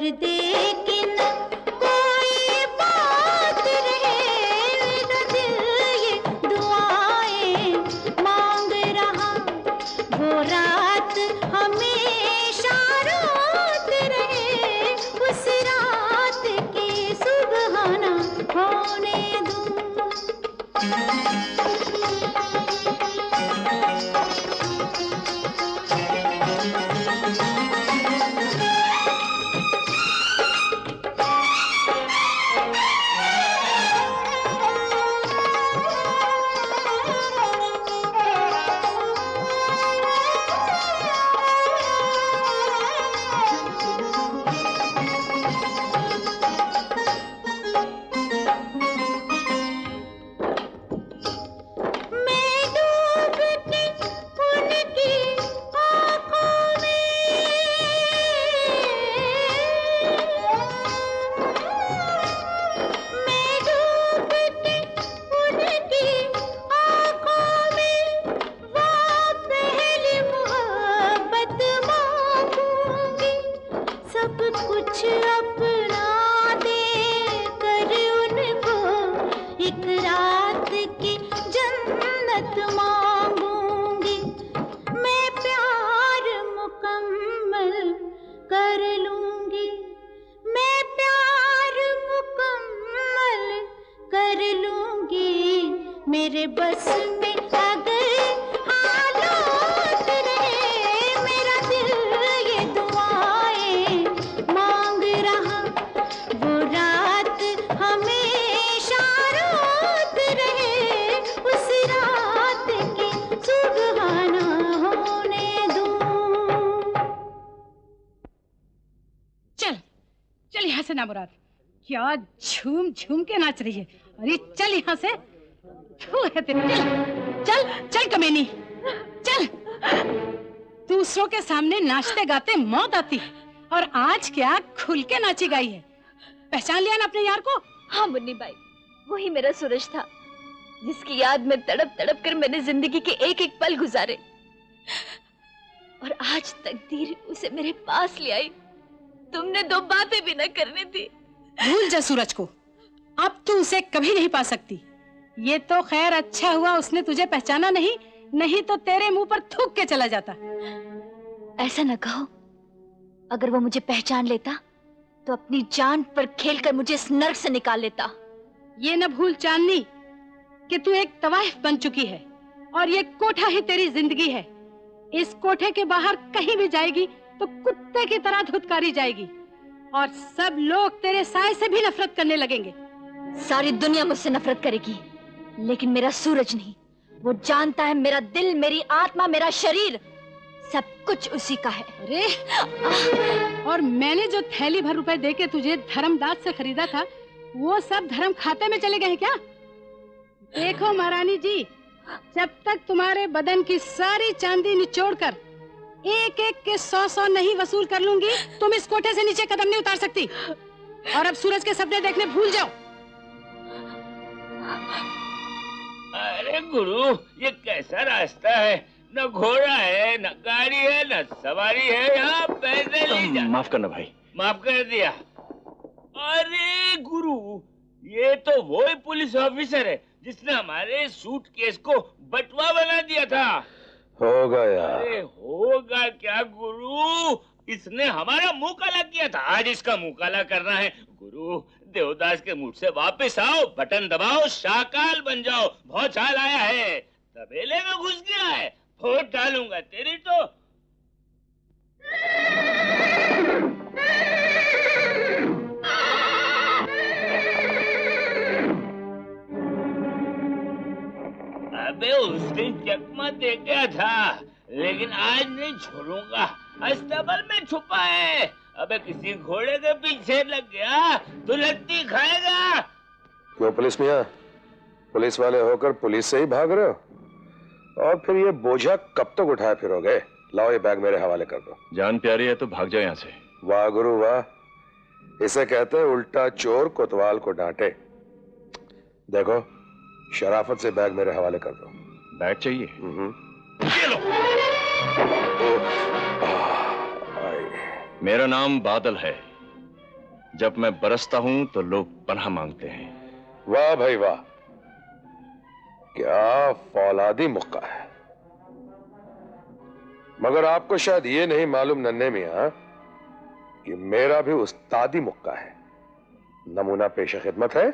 कर दे कि न कोई बात रहे, मेरा दिल ये दुआएं मांग रहा, वो रात हमेशा रात रहे, उस रात की सुबहाना होने दूं। मेरे बस में अगर हालात रहे, मेरा दिल ये दुआएं मांग रहा, वो रात हमेशा रात रहे, उस रात की सुबहाना होने दूं। चल चल यहाँ से ना मुराद, क्या झूम झूम के नाच रही है। अरे चल यहाँ से, है तेरे। चल चल चल कमीनी, चल। दूसरों के सामने नाचते गाते मौत आती है, और आज क्या खुल के नाची गाई है। पहचान लिया ना अपने यार को? हाँ मुन्नी बाई, वही मेरा सूरज था, जिसकी याद में तड़प तड़प कर मैंने जिंदगी के एक एक पल गुजारे, और आज तकदीर उसे मेरे पास ले आई। तुमने दो बातें भी न करनी थी। भूल जा सूरज को, अब तू उसे कभी नहीं पा सकती। ये तो खैर अच्छा हुआ उसने तुझे पहचाना नहीं, नहीं तो तेरे मुंह पर थूक के चला जाता। ऐसा न कहो, अगर वो मुझे पहचान लेता तो अपनी जान पर खेलकर मुझे इस नर्क से निकाल लेता। ये न भूल चांदनी कि तू एक तवाइफ बन चुकी है, और ये कोठा ही तेरी जिंदगी है। इस कोठे के बाहर कहीं भी जाएगी तो कुत्ते की तरह धुतकारी जाएगी, और सब लोग तेरे साए से भी नफरत करने लगेंगे। सारी दुनिया मुझसे नफरत करेगी, लेकिन मेरा सूरज नहीं। वो जानता है मेरा दिल, मेरी आत्मा, मेरा शरीर, सब कुछ उसी का है। अरे और मैंने जो थैली भर रुपए देके तुझे धर्मदास से खरीदा था, वो सब धर्म खाते में चले गए क्या? देखो महारानी जी, जब तक तुम्हारे बदन की सारी चांदी निचोड़कर एक एक के सौ सौ नहीं वसूल कर लूंगी, तुम इस कोठे से नीचे कदम नहीं उतार सकती। और अब सूरज के सपने देखने भूल जाओ। अरे गुरु, ये कैसा रास्ता है? न घोड़ा है, न गाड़ी है, न सवारी है, यहाँ पैदल ही जा। माफ करना भाई। माफ कर दिया। अरे गुरु, ये तो वो ही पुलिस ऑफिसर है जिसने हमारे सूटकेस को बटवा बना दिया था। होगा यार। अरे होगा क्या गुरु, इसने हमारा मुंह काला किया था, आज इसका मुंह काला करना है। गुरु, देवदास के मुंह से वापस आओ, बटन दबाओ, शाकाल बन जाओ। बहुत चाल आया है, तबेले में घुस गया है, फोड़ डालूंगा तेरी तो। अबे उस दिन चकमा दे गया था, लेकिन आज नहीं छोड़ूंगा। अस्तबल में छुपा है, अबे किसी घोड़े के पीछे लग गया तो लत्ती खाएगा। क्यों पुलिस मियां, पुलिस वाले होकर पुलिस से ही भाग रहे हो? और फिर ये बोझा कब तक उठाए फिरोगे? लाओ ये बैग मेरे हवाले कर दो। जान प्यारी है तो भाग जाओ यहाँ से। वाह गुरु वाह, इसे कहते हैं उल्टा चोर कोतवाल को डांटे। देखो, शराफत से बैग मेरे हवाले कर दो। बैग चाहिए? ये लो। मेरा नाम बादल है, जब मैं बरसता हूं तो लोग पनाह मांगते हैं। वाह भाई वाह, क्या फौलादी मुक्का है। मगर आपको शायद ये नहीं मालूम नन्हे मियां कि मेरा भी उस्तादी मुक्का है। नमूना पेश खिदमत है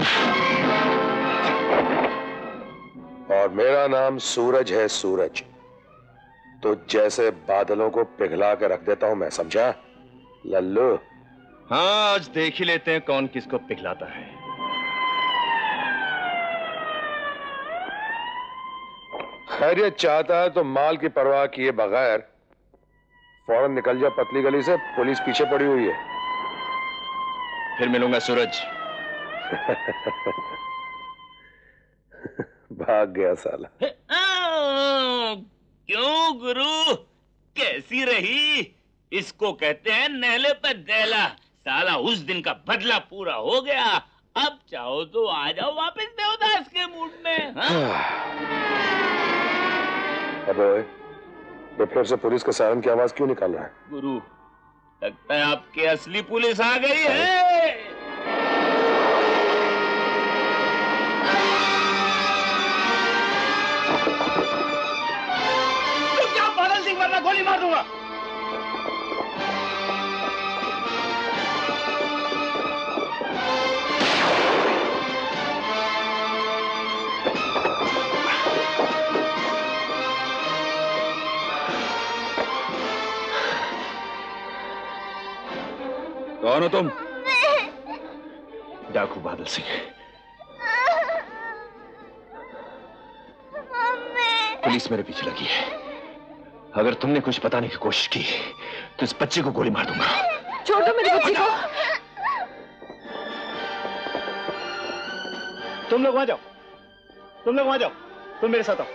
और मेरा नाम सूरज है। सूरज तो जैसे बादलों को पिघला कर रख देता हूं मैं, समझा लल्लू? हाँ, आज देख ही लेते हैं कौन किसको पिघलाता है। खैरियत चाहता है तो माल की परवाह किए बगैर फौरन निकल जा पतली गली से, पुलिस पीछे पड़ी हुई है। फिर मिलूंगा सूरज। भाग गया साला। क्यों गुरु, कैसी रही? इसको कहते हैं नहले पर दहला। साला उस दिन का बदला पूरा हो गया, अब चाहो तो आ जाओ वापस देवदास के मूड में। हाँ? अबे ये फिर से पुलिस के सायरन की आवाज क्यों निकाल रहा है? गुरु, लगता है आपकी असली पुलिस आ गई है। तुम क्या बादल सिंह, वरना गोली मार दूंगा। कौन हो तुम? डाकू बादल सिंह। पुलिस मेरे पीछे लगी है। अगर तुमने कुछ बताने की कोशिश की तो इस बच्चे को गोली मार दूंगा। छोड़ दो मेरे बच्चे को। तुम लोग वहां जाओ, तुम लोग वहां जाओ, तुम मेरे साथ आओ।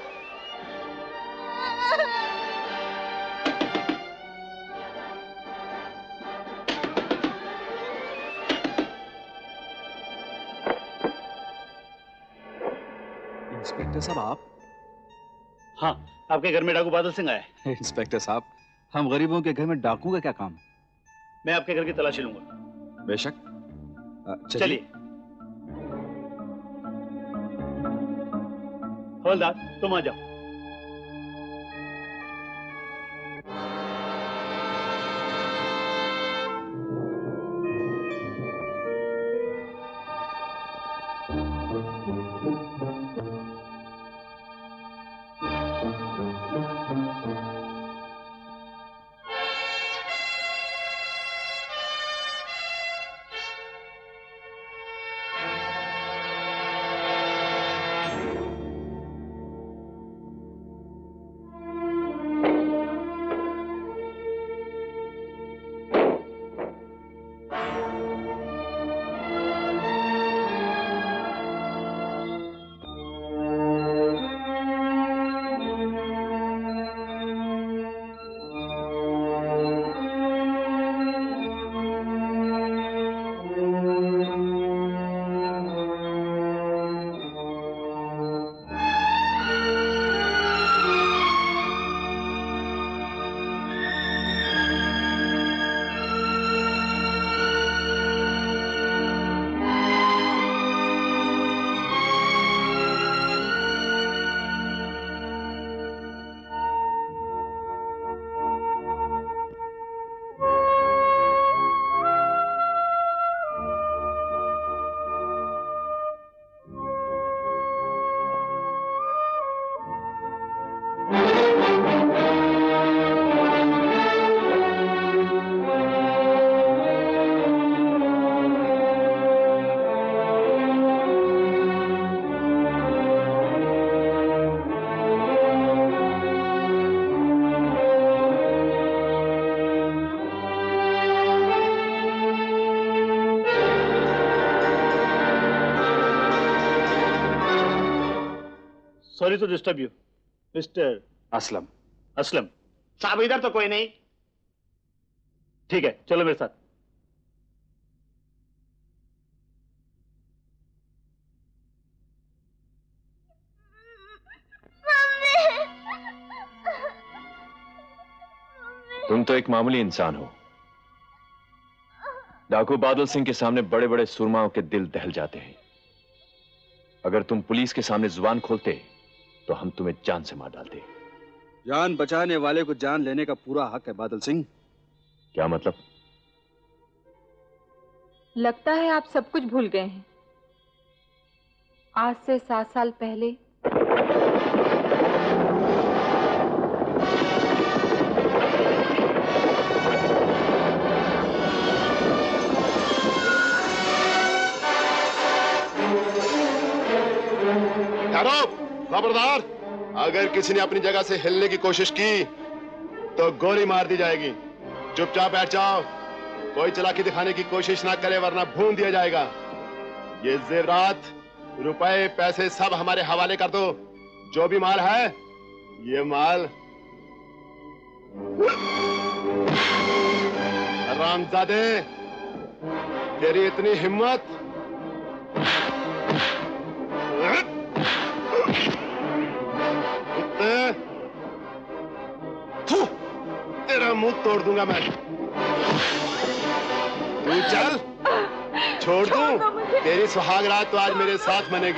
इंस्पेक्टर साहब आप? हाँ, आपके घर में डाकू बादल सिंह आए। इंस्पेक्टर साहब, हम गरीबों के घर में डाकू का क्या काम? मैं आपके घर की तलाशी लूंगा। बेशक, चलिए। हवलदार, तुम आ जाओ। Sorry to disturb you mister Aslam. Aslam साहब, इधर तो कोई नहीं। ठीक है, चलो मेरे साथ। तुम तो एक मामूली इंसान हो, डाकू बादल सिंह के सामने बड़े बड़े सुरमाओं के दिल दहल जाते हैं। अगर तुम पुलिस के सामने जुबान खोलते तो हम तुम्हें जान से मार डालते। जान बचाने वाले को जान लेने का पूरा हक है बादल सिंह। क्या मतलब? लगता है आप सब कुछ भूल गए हैं। आज से सात साल पहले खबरदार, अगर किसी ने अपनी जगह से हिलने की कोशिश की तो गोली मार दी जाएगी। चुपचाप बैठ जाओ, कोई चालाकी दिखाने की कोशिश ना करे वरना भून दिया जाएगा। ये जेवरात, रुपए, पैसे सब हमारे हवाले कर दो। जो भी माल है ये माल। रामजादे, तेरी इतनी हिम्मत! तेरा मुंह तोड़ दूंगा मैं। तू चल, छोड़ दूं? तेरी सुहाग रात तो आज मेरे साथ मनेगी।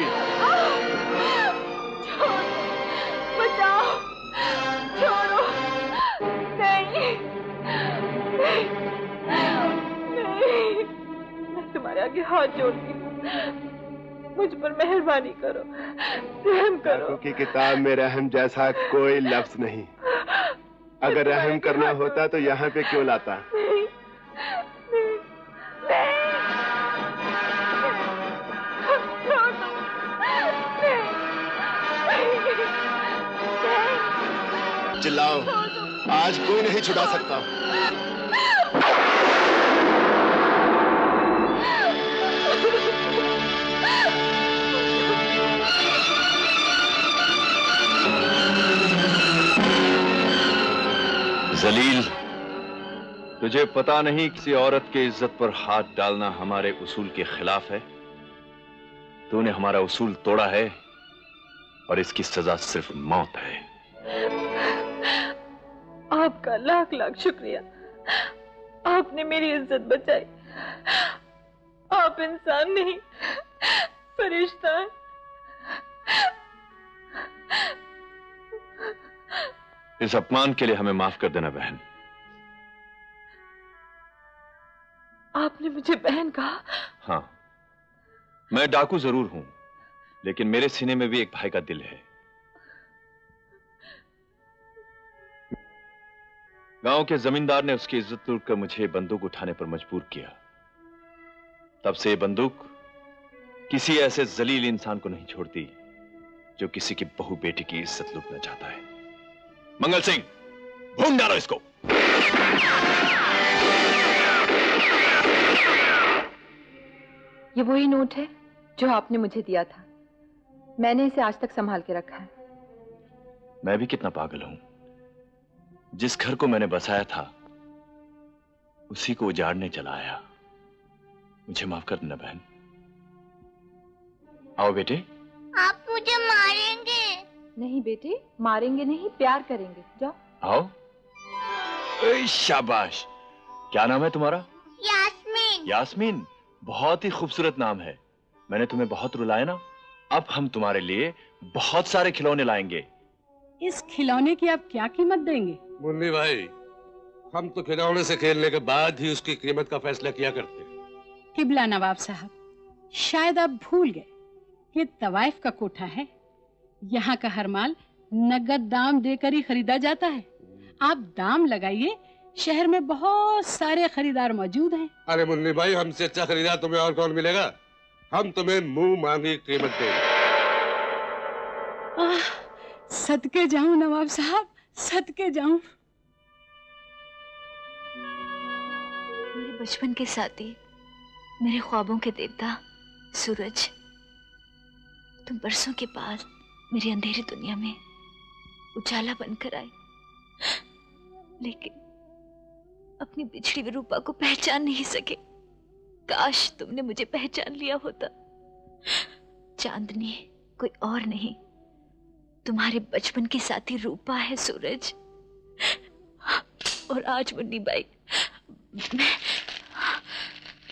बचाओ, छोड़ो, नहीं, नहीं, नहीं, मैं तुम्हारे आगे हाथ जोड़ती हूँ, मुझ पर मेहरबानी करो, रहम करो। की किताब में रहम जैसा कोई लफ्ज नहीं। अगर रहम करना होता तो यहाँ पे क्यों लाता? नहीं, नहीं, नहीं, चिल्लाओ, आज कोई नहीं छुड़ा सकता। जलील, तुझे पता नहीं किसी औरत के इज्जत पर हाथ डालना हमारे उसूल के खिलाफ है। तूने हमारा उसूल तोड़ा है और इसकी सजा सिर्फ मौत है। आपका लाख लाख शुक्रिया, आपने मेरी इज्जत बचाई। आप इंसान नहीं, फरिश्ता हैं। इस अपमान के लिए हमें माफ कर देना बहन। आपने मुझे बहन कहा? हाँ, मैं डाकू जरूर हूं, लेकिन मेरे सीने में भी एक भाई का दिल है। गांव के जमींदार ने उसकी इज्जत तोड़कर मुझे बंदूक उठाने पर मजबूर किया। तब से ये बंदूक किसी ऐसे जलील इंसान को नहीं छोड़ती जो किसी की बहू बेटी की इज्जत लूटना चाहता है। मंगल सिंह, भून डालो इसको। ये वही नोट है जो आपने मुझे दिया था। मैंने इसे आज तक संभाल के रखा है। मैं भी कितना पागल हूं। जिस घर को मैंने बसाया था उसी को उजाड़ने चला आया। मुझे माफ कर देना बहन। आओ बेटे। आप मुझे मारेंगे? नहीं बेटे, मारेंगे नहीं, प्यार करेंगे। जाओ। आओ। ए, शाबाश। क्या नाम है तुम्हारा? यास्मीन। यास्मीन, बहुत ही खूबसूरत नाम है। मैंने तुम्हें बहुत रुलाया ना, अब हम तुम्हारे लिए बहुत सारे खिलौने लाएंगे। इस खिलौने की आप क्या कीमत देंगे? मुन्नी भाई, हम तो खिलौने से खेलने के बाद ही उसकी कीमत का फैसला किया करते हैं। किबला नवाब साहब, शायद आप भूल गए कि तवाइफ का कोठा है। यहाँ का हर माल नगद दाम देकर ही खरीदा जाता है। आप दाम लगाइए, शहर में बहुत सारे खरीदार मौजूद हैं। अरे मुन्नी भाई, हमसे अच्छा खरीदार तुम्हें और कौन मिलेगा? हम तुम्हें मुंह मांगी कीमत देंगे। आह, सदके जाऊं नवाब साहब, सदके जाऊं। मेरे बचपन के साथी, मेरे ख्वाबों के देवता सूरज, तुम बरसों के बाद मेरी अंधेरी दुनिया में उजाला बनकर आई, लेकिन अपनी बिछड़ी हुई रूपा को पहचान नहीं सके। काश तुमने मुझे पहचान लिया होता। चांदनी कोई और नहीं, तुम्हारे बचपन की साथी रूपा है सूरज। और आज मुन्नी बाई, मैं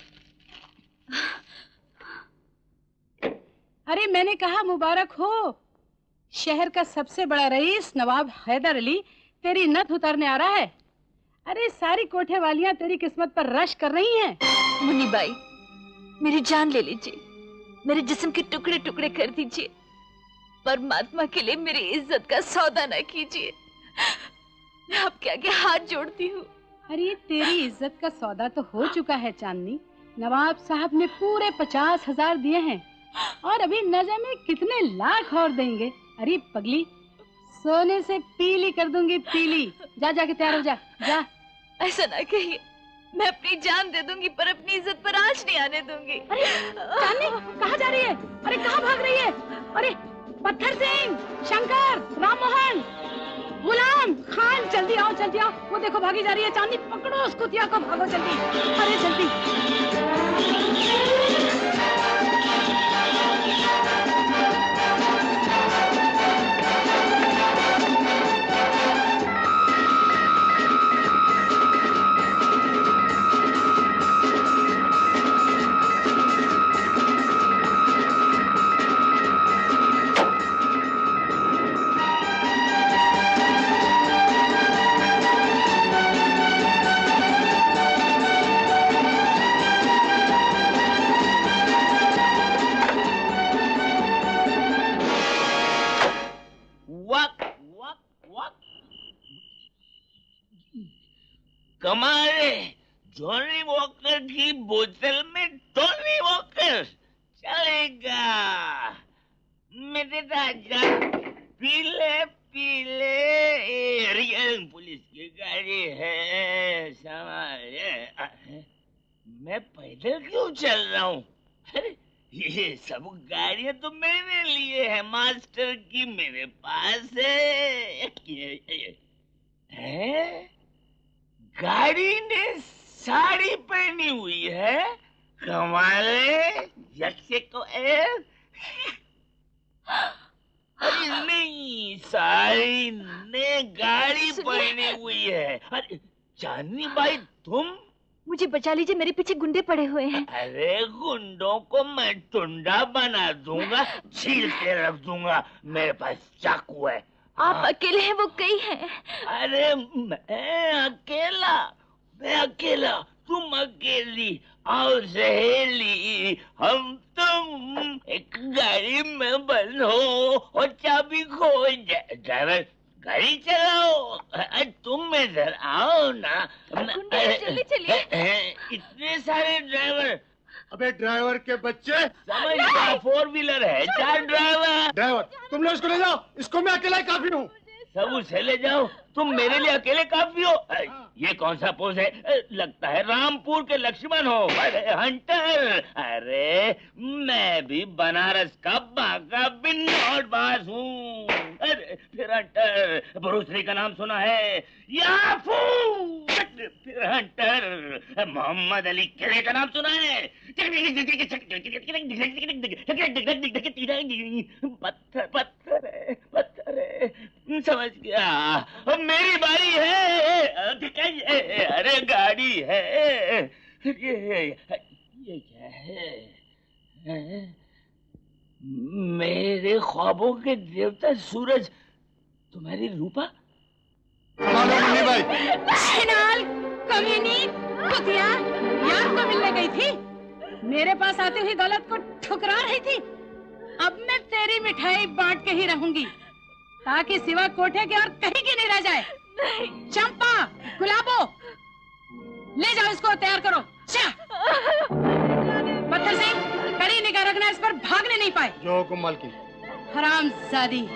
अरे मैंने कहा मुबारक हो। शहर का सबसे बड़ा रईस नवाब हैदर अली तेरी नथ उतारने आ रहा है। अरे सारी कोठे वालियां तेरी किस्मत पर रश कर रही हैं। मुन्नी बाई, मेरी जान ले लीजिए, मेरे जिस्म के टुकड़े टुकड़े कर दीजिए, परमात्मा के लिए मेरी इज्जत का सौदा न कीजिए। मैं आपके आगे हाथ जोड़ती हूँ। अरे तेरी इज्जत का सौदा तो हो चुका है चांदनी। नवाब साहब ने पूरे पचास हजार दिए हैं और अभी न जाने कितने लाख और देंगे। अरे पगली, सोने से पीली कर दूंगी पीली। जा जाके तैयार हो जा, जा। ऐसा ना कहिए, मैं अपनी जान दे दूंगी पर अपनी इज्जत पर आंच नहीं आने दूंगी। अरे चांदनी, कहाँ जा रही है? अरे कहाँ भाग रही है? अरे पत्थर सिंह, शंकर, राममोहन, गुलाम खान, जल्दी आओ जल्दी आओ। वो देखो भागी जा रही है। चांदनी पकड़ो उस कुतिया को, भागो जल्दी। अरे जल्दी। कमाल है, जॉनी वॉकर की बोतल में टॉनी वॉकर चलेगा। मेरे राजा पीले पीले एरियल पुलिस की गाड़ी है, संभाले। मैं पैदल क्यों चल रहा हूँ? ये सब गाड़ियां तो मैंने लिए है, मास्टर की मेरे पास है। है? गाड़ी ने साड़ी पहनी हुई है, कमाल है। यक्षे को अरे नहीं, साड़ी ने गाड़ी पहनी हुई है। अरे चांदनी बाई, तुम मुझे बचा लीजिए, मेरे पीछे गुंडे पड़े हुए हैं। अरे गुंडों को मैं टुंडा बना दूंगा, छील के रख दूंगा। मेरे पास चाकू है। आप हाँ। अकेले हैं, वो कई हैं। अरे मैं अकेला, मैं अकेला, तुम अकेली और सहेली, हम तुम एक गाड़ी में बंद हो और चाबी खो जाए। ड्राइवर गाड़ी चलाओ, तुम इधर आओ ना। जल्दी चलिए। इतने सारे ड्राइवर। अबे ड्राइवर के बच्चे, समझ गया, फोर व्हीलर है, चार ड्राइवर। ड्राइवर तुम लोग इसको ले जाओ, इसको मैं अकेला ही काफी हूँ। सब उसे ले जाओ, तुम मेरे लिए अकेले काफी हो। ये कौन सा पोज है? लगता है रामपुर के लक्ष्मण हो। अरे हंटर, अरे मैं भी बनारस का बागा बिन्नौर बास हूँ। अरे फिर हंटर, ब्रूस ली का नाम सुना है? याफू। फिर हंटर, मोहम्मद अली किले का नाम सुना है? पत्थर पत्थर है, पत्थर है। समझ गया, अब मेरी बारी है। अरे गाड़ी है। ये ये क्या है? मेरे ख्वाबों के देवता सूरज, तुम्हारी रूपा? भाई कमीनी कुतिया, यार को मिलने गई थी, मेरे पास आती हुई दौलत को ठुकरा रही थी। अब मैं तेरी मिठाई बांट के ही रहूंगी, ताकि सिवा कोठे के और कहीं की नहीं रह जाए। चंपा, गुलाबो, ले जाओ इसको, तैयार करो। पत्थर सिंह, कड़ी निगाह रखना, इस पर भागने नहीं पाए। जो हुकुम मालकिन। हरामजादी।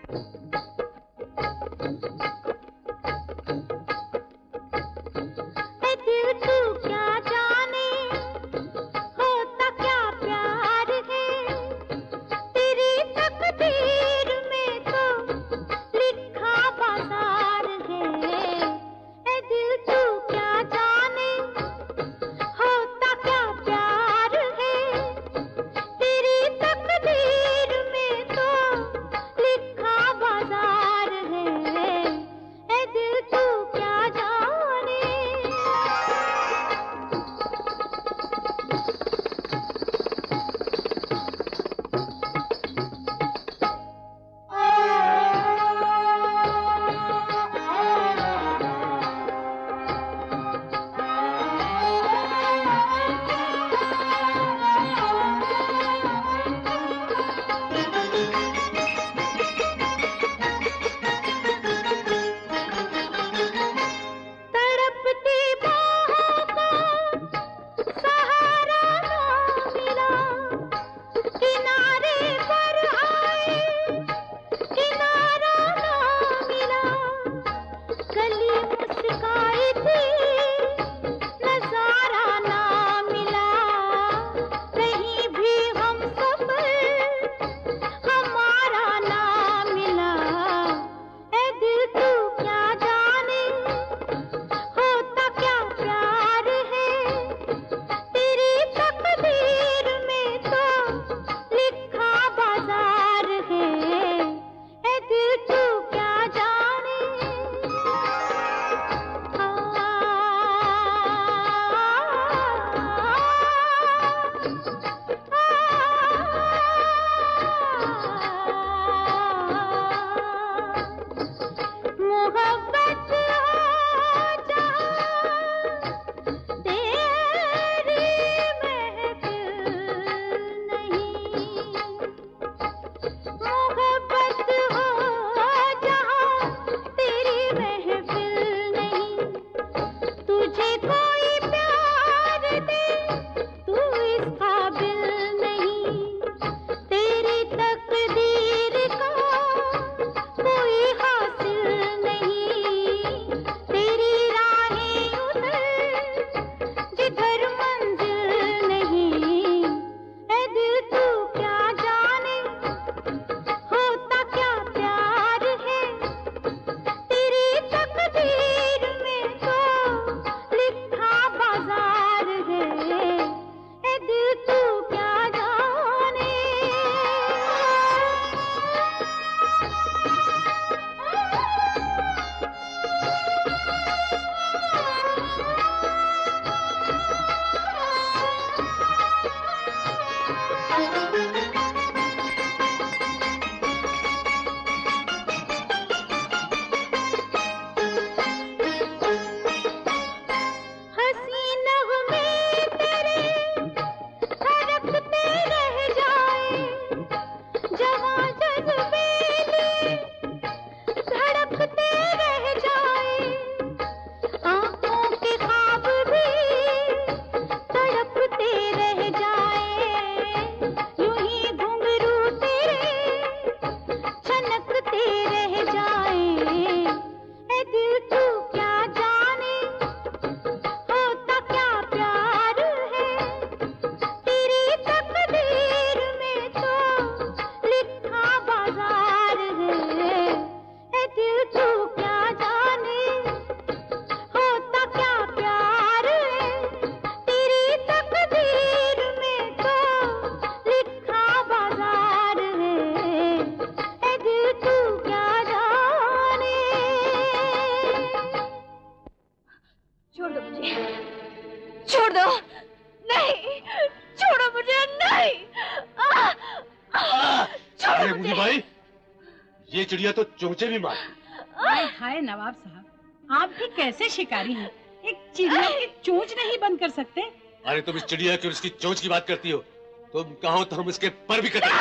चिड़िया तो चोंचे भी मार। हाय हाय नवाब साहब, आप भी कैसे शिकारी हैं? एक चिड़िया की चोंच नहीं बंद कर सकते? अरे तुम इस चिड़िया की और इसकी चोंच की बात करती हो, तुम कहो तो हम इसके पर भी कटेंगे।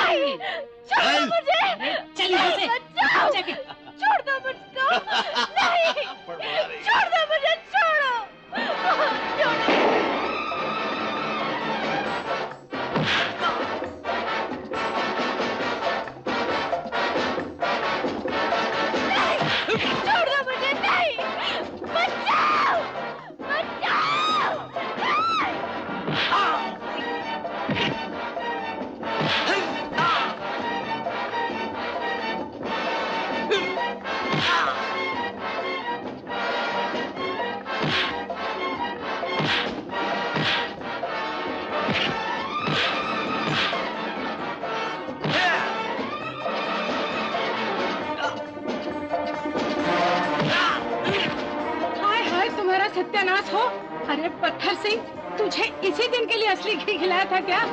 छोड़ मुझे, चल यहाँ से, छोड़ दो मुझको, नहीं, छोड़ दो मुझे, छोड़ो, छोड़ो। सत्यानाश हो। अरे पत्थर सिंह, तुझे इसी दिन के लिए असली घी खिलाया था क्या?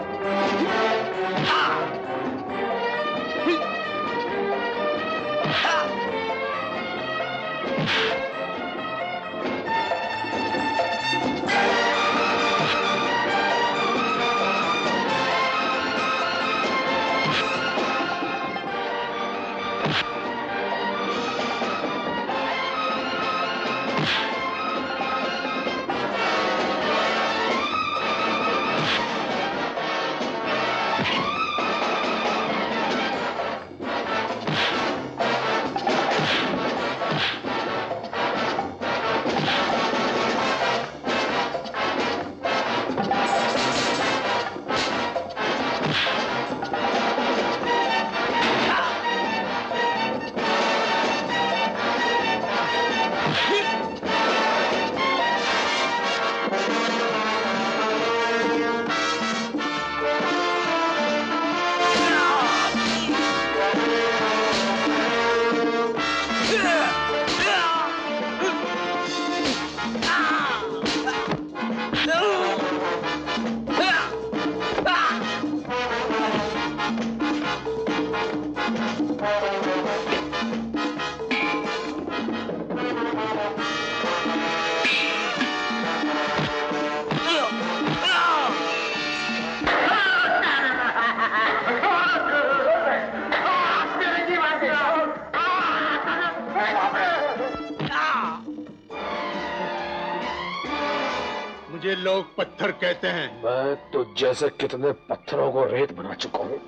मुझे लोग पत्थर कहते हैं। मैं तो जैसे कितने पत्थरों को रेत बना चुका हूँ।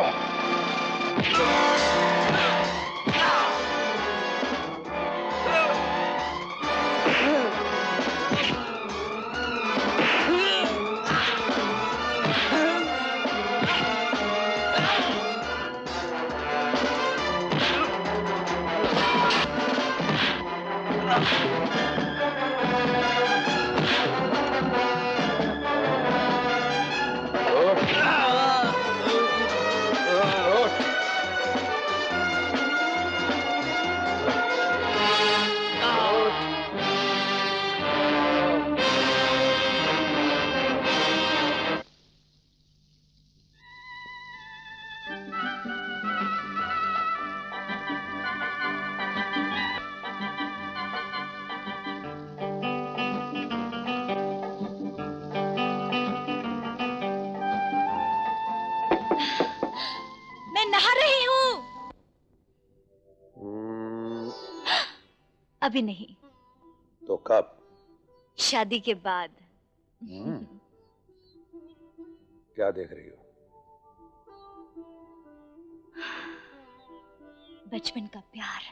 अभी नहीं। तो कब? शादी के बाद। क्या देख रही हो? बचपन का प्यार।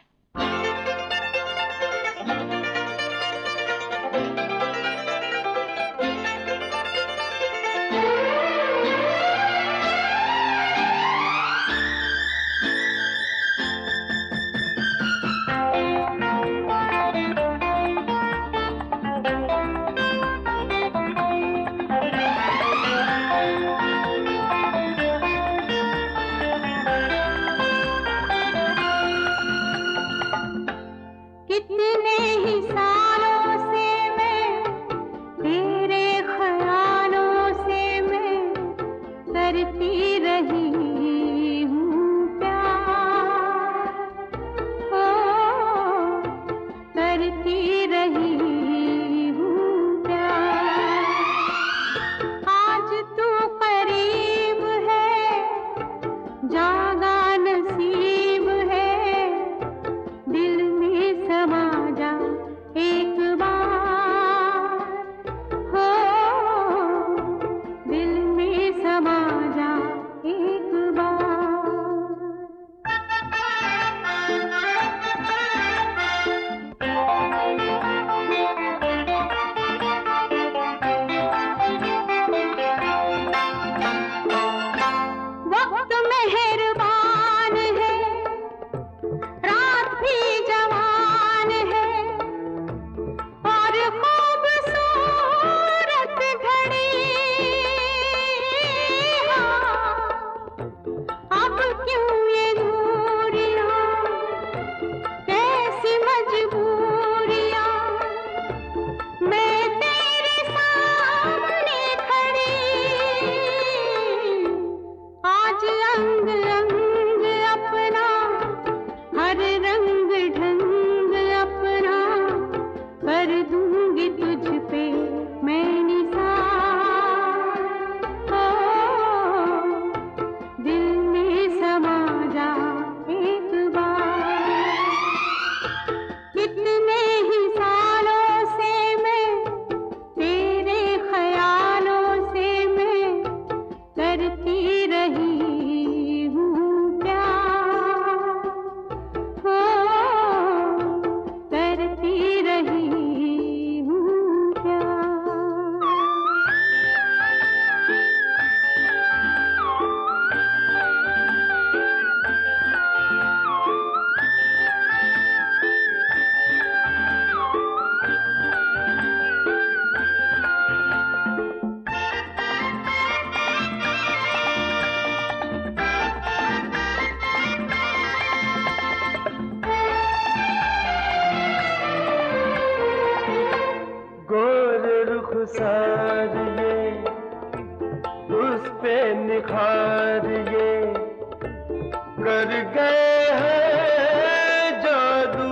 सारिए उस पे निखार ये कर गए हैं जादू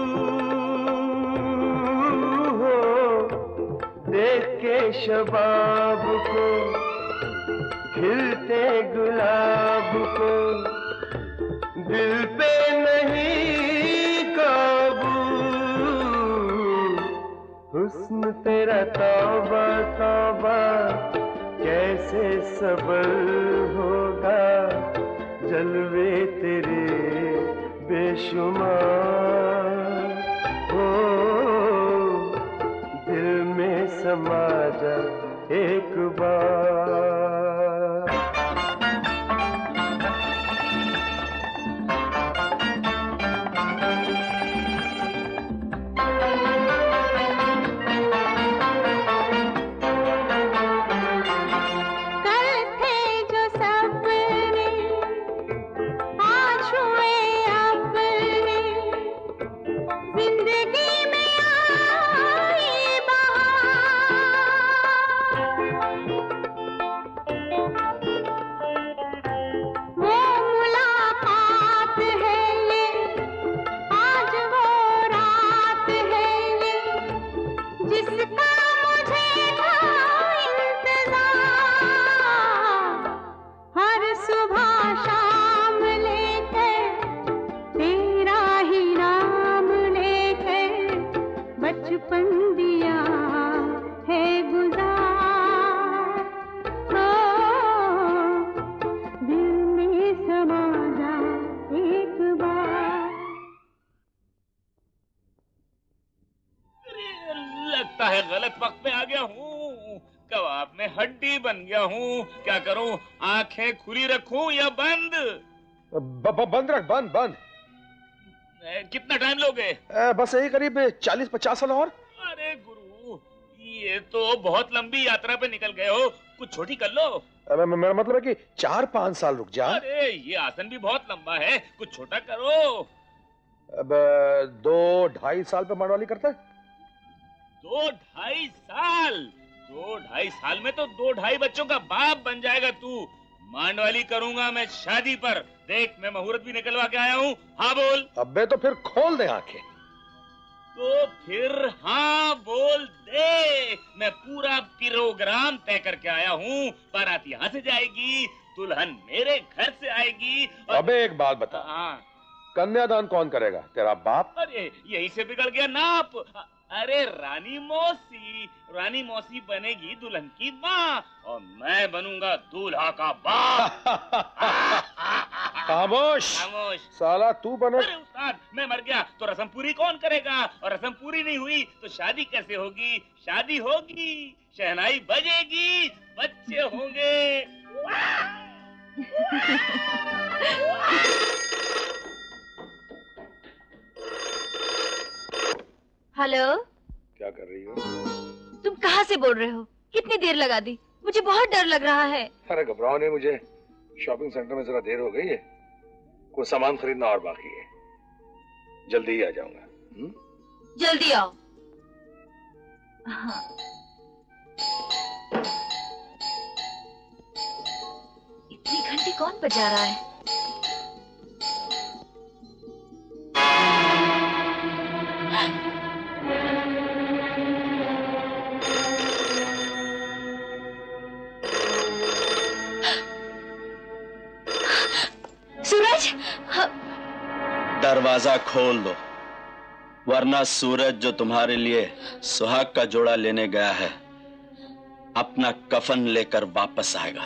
हो। देख के शबाब को खिलते गुलाब को दिल पे नहीं काबू। हुस्न तेरा तौबा तौबा कैसे सबर होगा। जलवे तेरे बेशुमार हो। दिल में समा जा एक बार। गलत वक्त में आ गया हूँ, कबाब में हड्डी बन गया हूँ। क्या करूँ, आंखें खुली रखूँ या बंद? ब, ब, बंद रख, बंद बंद। कितना टाइम लोगे? बस यही करीब चालीस पचास साल और। अरे गुरु, ये तो बहुत लंबी यात्रा पे निकल गए हो, कुछ छोटी कर लो। मेरा मतलब है कि चार पांच साल रुक जा। अरे ये आसन भी बहुत लंबा है, कुछ छोटा करो। अब दो ढाई साल पे मरवाली करता है। दो ढाई साल दो ढाई साल में तो दो ढाई बच्चों का बाप बन जाएगा तू। मांडवाली करूंगा मैं शादी पर। देख मैं मुहूर्त भी निकलवा के आया हूँ। हाँ बोल। अबे तो फिर खोल दे आंखें। तो फिर हाँ बोल दे। मैं पूरा प्रोग्राम तय करके आया हूँ। बारात यहाँ से जाएगी, दुल्हन मेरे घर से आएगी और... अबे एक बात बता। हाँ। कन्यादान कौन करेगा, तेरा बाप? अरे यही से बिगड़ गया नाप। अरे रानी मौसी, रानी मौसी बनेगी दुल्हन की माँ और मैं बनूंगा दूल्हा का बाप। खामोश खामोश। साला तू बने। अरे उस्ताद, मैं मर गया तो रस्म पूरी कौन करेगा? और रस्म पूरी नहीं हुई तो शादी कैसे होगी? शादी होगी, शहनाई बजेगी, बच्चे होंगे। हेलो, क्या कर रही हो? तुम कहाँ से बोल रहे हो? कितनी देर लगा दी? मुझे बहुत डर लग रहा है। अरे घबराओ नहीं, मुझे शॉपिंग सेंटर में जरा देर हो गई है, कुछ सामान खरीदना और बाकी है, जल्दी ही आ जाऊंगा। हुँ? जल्दी आओ। हाँ। इतनी घंटी कौन बजा रहा है? सूरज, दरवाजा खोल दो, वरना सूरज जो तुम्हारे लिए सुहाग का जोड़ा लेने गया है अपना कफन लेकर वापस आएगा।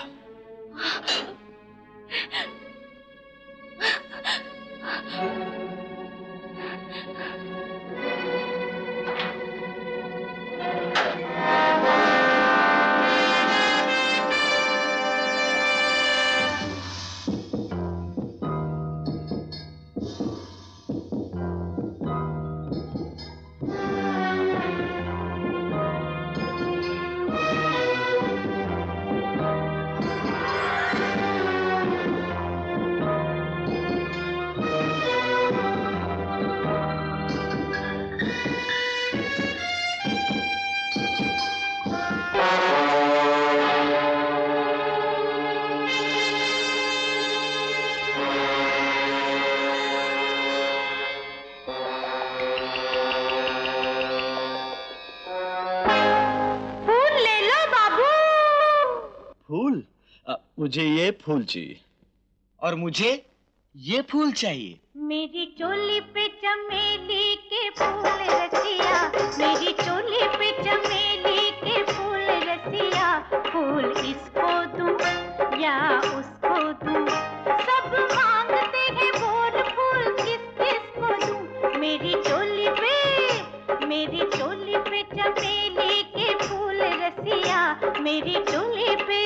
मुझे ये फूल चाहिए। और मुझे ये फूल चाहिए। मेरी चोली पे चमेली के फूल रसिया, मेरी चोली पे चमेली के फूल रसिया, फूल इसको दूं या उसको दूं, सब मांगते हैं बोल फूल किस किस को दूं। मेरी चोली पे, मेरी चोली पे चमेली के फूल रसिया, मेरी चोली पे।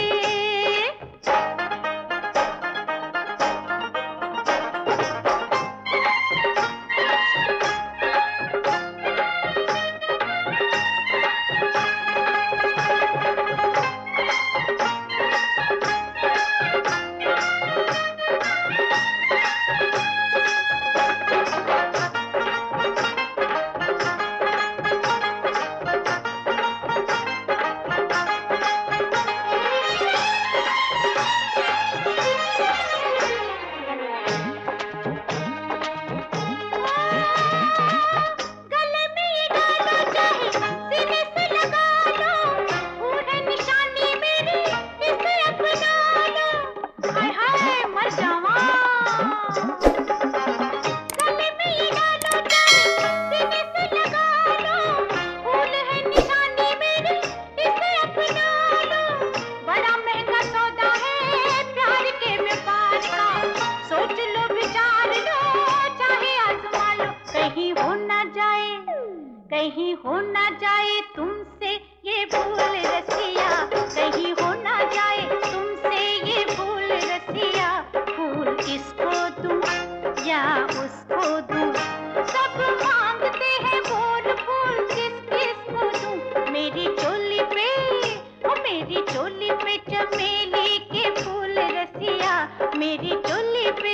कहीं हो ना जाए तुमसे ये भूल रसिया, कहीं हो ना जाए तुमसे ये भूल रसिया, फूल इसको दूं या उसको दूं, सब मांगते हैं बोल फूल किस किस को दूं। मेरी चोली पे, ओ मेरी चोली पे चमेली के फूल रसिया, मेरी चोली पे।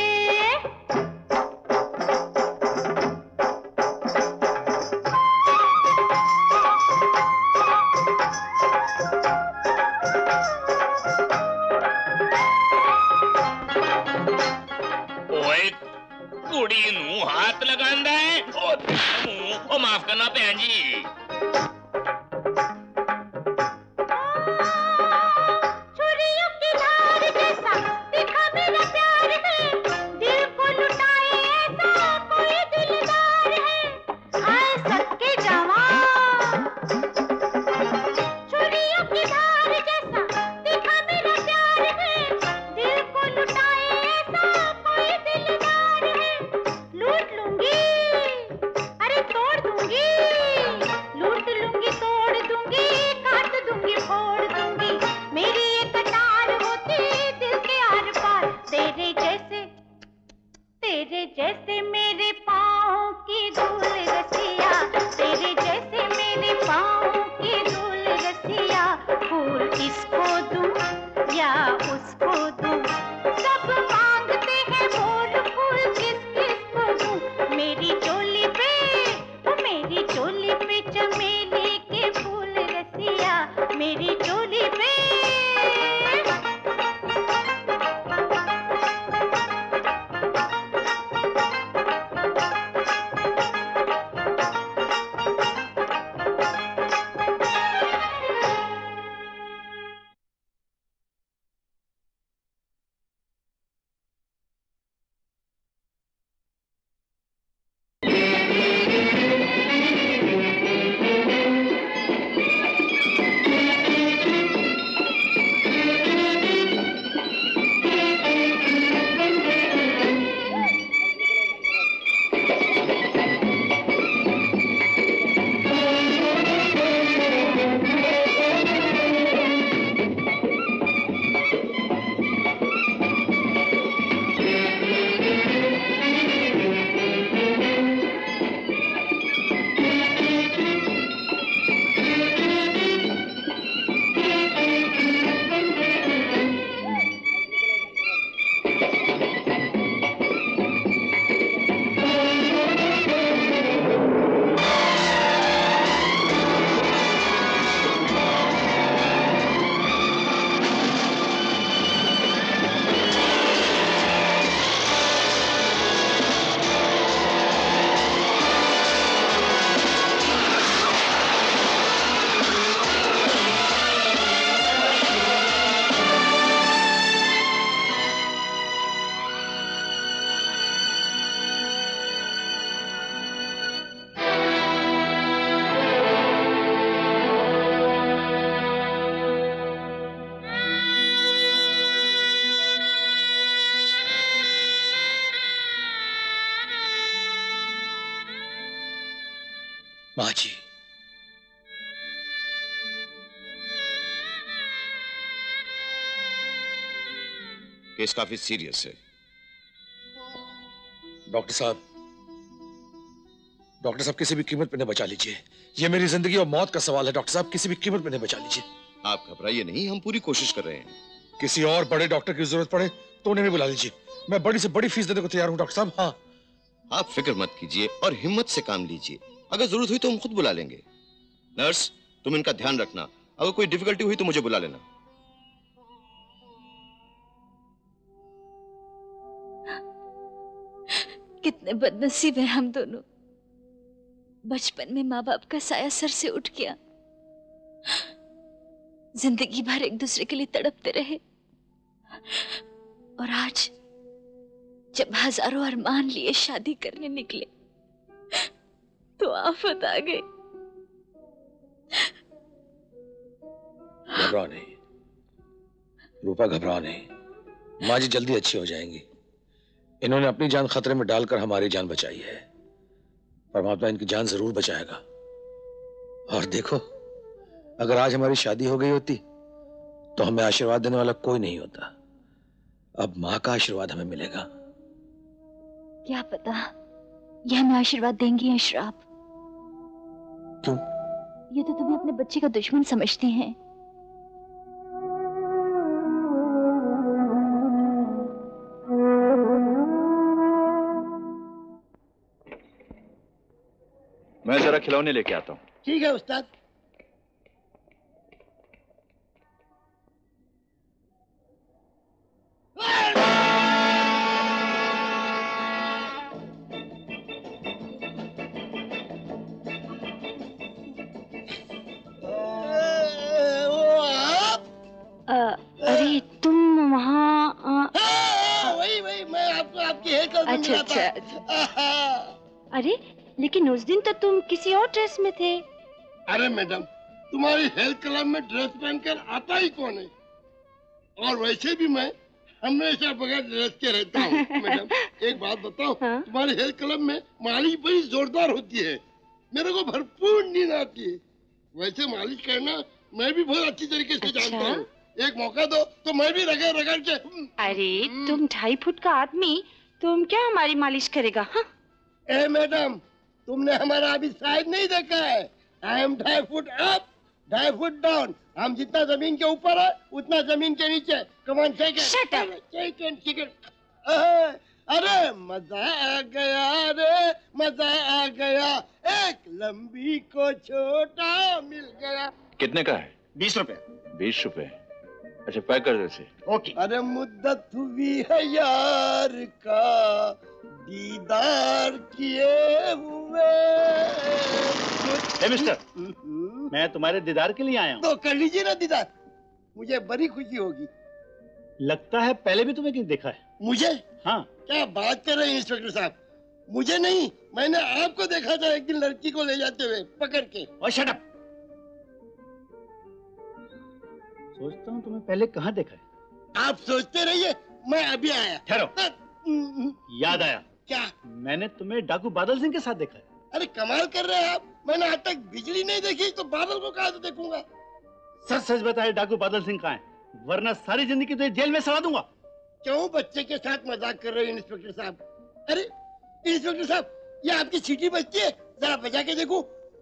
कुड़ी नू हाथ लगांदा है ओ मुंह ओ माफ करना भैन जी। छुरियों की धार जैसा दिखा मेरा प्यार है, दिल को लुटाए ऐसा कोई दिलदार है, हाय सबके जवान। छुरियों की धार जैसा दिखा मेरा प्यार है, दिल को लुटाए ऐसा कोई दिलदार है, लूट लूंगी अरे तोड़ दूंगी, लूट लूंगी तोड़ दूंगी, काट दूंगी फोड़ दूंगी, मेरी ये कटार होती दिल के आर पार, तेरे जैसे तेरे जैसे मेरे पाँव की धूल रसिया, तेरे जैसे मेरे पाँव की धूल रसिया, फूल इसको दूं या उसको दूं, सब मांगते हैं बोल फूल किस किस को दूं। मेरी चोली पे, ओ मेरी चोली पे चमेली के फूल रसिया, मेरी चोली पे। माँ जी, केस काफी सीरियस है। डॉक्टर साहब, डॉक्टर साहब किसी भी कीमत पे नहीं बचा लीजिए। ये मेरी जिंदगी और मौत का सवाल है डॉक्टर साहब, किसी भी कीमत पे नहीं बचा लीजिए। आप घबराइए नहीं, हम पूरी कोशिश कर रहे हैं। किसी और बड़े डॉक्टर की जरूरत पड़े तो उन्हें भी बुला लीजिए। मैं बड़ी से बड़ी फीस देने को तैयार हूँ डॉक्टर साहब। हाँ, आप फिक्र मत कीजिए और हिम्मत से काम लीजिए। अगर जरूरत हुई तो हम खुद बुला लेंगे। नर्स, तुम इनका ध्यान रखना। अगर कोई डिफिकल्टी हुई तो मुझे बुला लेना। कितने बदनसीब हैं हम दोनों। बचपन में माँ बाप का साया सर से उठ गया, जिंदगी भर एक दूसरे के लिए तड़पते रहे, और आज जब हजारों अरमान लिए शादी करने निकले तो आफत आ गई। घबराओ नहीं रूपा, घबराओ नहीं। माँ जी जल्दी अच्छी हो जाएंगी। इन्होंने अपनी जान खतरे में डालकर हमारी जान बचाई है। परमात्मा इनकी जान जरूर बचाएगा। और देखो, अगर आज हमारी शादी हो गई होती तो हमें आशीर्वाद देने वाला कोई नहीं होता। अब माँ का आशीर्वाद हमें मिलेगा। क्या पता ये हमें आशीर्वाद देंगी या श्राप। क्यों? ये तो तुम्हें अपने बच्चे का दुश्मन समझती हैं। मैं जरा खिलौने लेके आता हूँ। ठीक है उस्ताद। अरे तुम वहाँ वही वही मैं आपको आपकी हेयर कलर में अच्छा मिला था। अच्छा। अरे लेकिन उस दिन तो तुम किसी और ड्रेस में थे। अरे मैडम, तुम्हारी हेल्थ क्लब में ड्रेस पहनकर आता ही कौन है? और वैसे भी मैं हमेशा बगैर ड्रेस के रहता हूँ। मैडम एक बात बताओ, हाँ? तुम्हारी हेल्थ क्लब में मालिश बड़ी जोरदार होती है, मेरे को भरपूर नींद आती है। वैसे मालिश करना मैं भी बहुत अच्छी तरीके से अच्छा? जानता हूँ। एक मौका दो तो मैं भी रगड़ रगड़ के। अरे तुम ढाई फुट का आदमी, तुम क्या हमारी मालिश करेगा? हाँ? ए मैडम, तुमने हमारा अभी साइज नहीं देखा है। आई एम ढाई फुट अप, ढाई फुट डाउन। हम जितना जमीन के ऊपर है उतना जमीन के नीचे। कमान सेकंड। अरे मजा आ गया रे, मजा आ गया, एक लंबी को छोटा मिल गया। कितने का है? बीस रुपए। बीस रुपए, अच्छा पैक कर दो इसे। ओके। अरे मुद्दत हुई है यार का दीदार किए हुए। ए मिस्टर, मैं तुम्हारे दीदार के लिए आया हूँ। तो कर लीजिए ना दीदार, मुझे बड़ी खुशी होगी। लगता है पहले भी तुम्हें कहीं देखा है। मुझे? हाँ। क्या बात कर रहे हैं इंस्पेक्टर साहब? मुझे नहीं, मैंने आपको देखा था एक दिन लड़की को ले जाते हुए पकड़ के। और शट अप। सोचता हूँ तुम्हें पहले कहाँ देखा है। आप सोचते रहिए, मैं अभी आया। ठहरो, याद आया। क्या? मैंने तुम्हें डाकू बादल सिंह के साथ देखा है। अरे कमाल कर रहे हैं आप, मैंने आज तक बिजली नहीं देखी तो बादल को कहाँ से देखूंगा? सच सच बताए डाकू बादल सिंह कहाँ है, वरना सारी जिंदगी तो जेल में सड़ा दूंगा। क्यों बच्चे के साथ मजाक कर रहे हैं इंस्पेक्टर साहब? अरे इंस्पेक्टर साहब, ये आपकी सीटी बजती है, जरा बजा के देखो।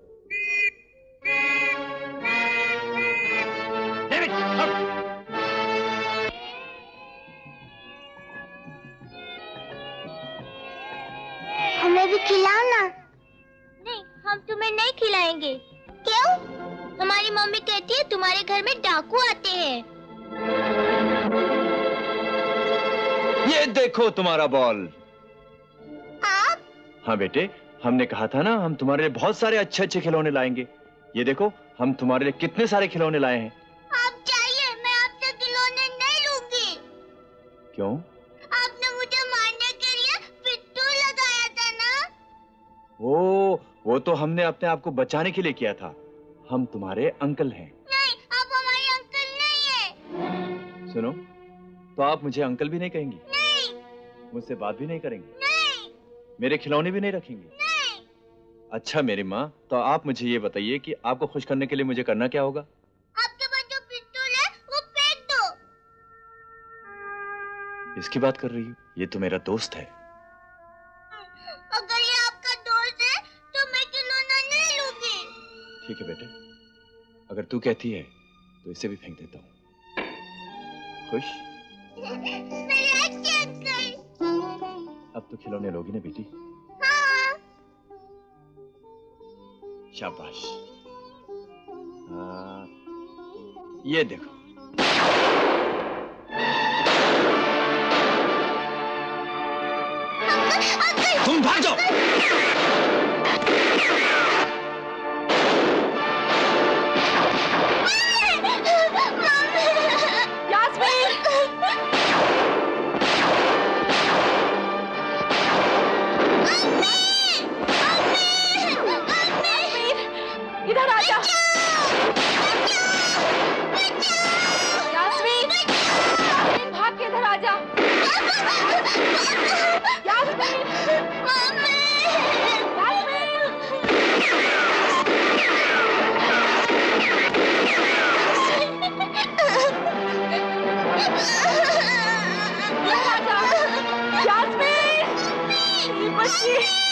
हमें भी खिलाओ ना। नहीं, हम तुम्हें नहीं खिलाएंगे। क्यों? हमारी मम्मी कहती है तुम्हारे घर में डाकू आते हैं। ये देखो तुम्हारा बॉल। आप? हाँ बेटे, हमने कहा था ना हम तुम्हारे लिए बहुत सारे अच्छे अच्छे खिलौने लाएंगे। ये देखो हम तुम्हारे लिए कितने सारे खिलौने लाए हैं। आप जाइए, मैं आपसे खिलौने नहीं लूंगी। क्यों? आपने मुझे मारने के लिए पिट्ठू लगाया था ना। ओ, वो तो हमने अपने आप को बचाने के लिए किया था। हम तुम्हारे अंकल हैं। नहीं, आप हमारे अंकल नहीं हैं। सुनो, तो आप मुझे अंकल भी नहीं कहेंगी? नहीं। मुझसे बात भी नहीं करेंगी? नहीं। मेरे खिलौने भी नहीं रखेंगी? नहीं। अच्छा मेरी माँ, तो आप मुझे ये बताइए कि आपको खुश करने के लिए मुझे करना क्या होगा? आपके पास जो पिस्तौल है वो फेंक दो। इसकी बात कर रही हूँ? ये तो मेरा दोस्त है। अगर ये आपका दोस्त है तो मैं खिलौना नहीं लूंगी। ठीक है बेटे, अगर तू कहती है तो इसे भी फेंक देता हूँ। खुश? मेरे अच्छे अंकल। अब तो खिलौने लोगी ना बेटी? हाँ। शाबाश। हाँ, ये देखो। तुम भाग जाओ। इधर आ जा। यास्मीन, यास्मीन भाग के इधर आ जा। यास्मीन, यास्मीन, बच्ची।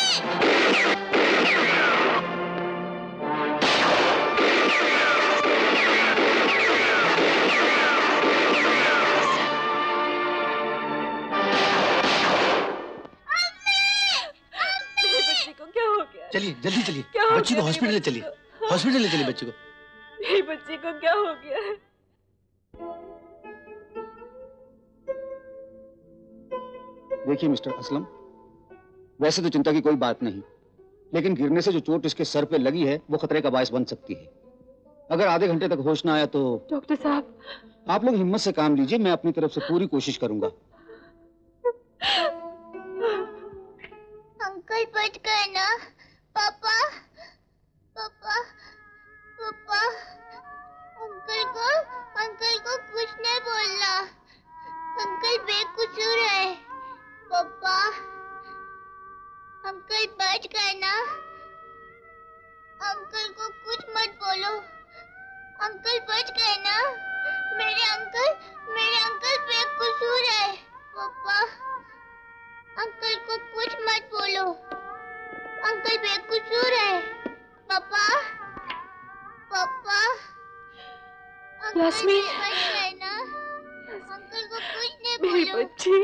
चलिए जल्दी चलिए, क्या हो बच्ची को गया हॉस्पिटल ले चलिए, हॉस्पिटल ले चलिए बच्ची को। मेरी बच्ची को क्या हो गया है? देखिए मिस्टर असलम, वैसे तो चिंता की कोई बात नहीं, लेकिन गिरने से जो चोट इसके सर पे लगी है वो खतरे का बायस बन सकती है। अगर आधे घंटे तक होश ना आया तो डॉक्टर साहब, आप लोग हिम्मत से काम लीजिए, मैं अपनी तरफ से पूरी कोशिश करूंगा। अंकल बच गए ना? पापा, पापा, पापा, अंकल को, अंकल को कुछ नहीं बोलना। अंकल बेकसूर है। पापा, अंकल बच गए ना? अंकल को कुछ मत बोलो। अंकल बच गए ना? मेरे अंकल, मेरे अंकल बेकसूर है। पापा, अंकल को कुछ मत बोलो। अंकल बेकसूर है। पापा, पापा, अंकल यास्मीन, बच गए ना? अंकल को कुछ नहीं मेरी बोलो। बच्ची।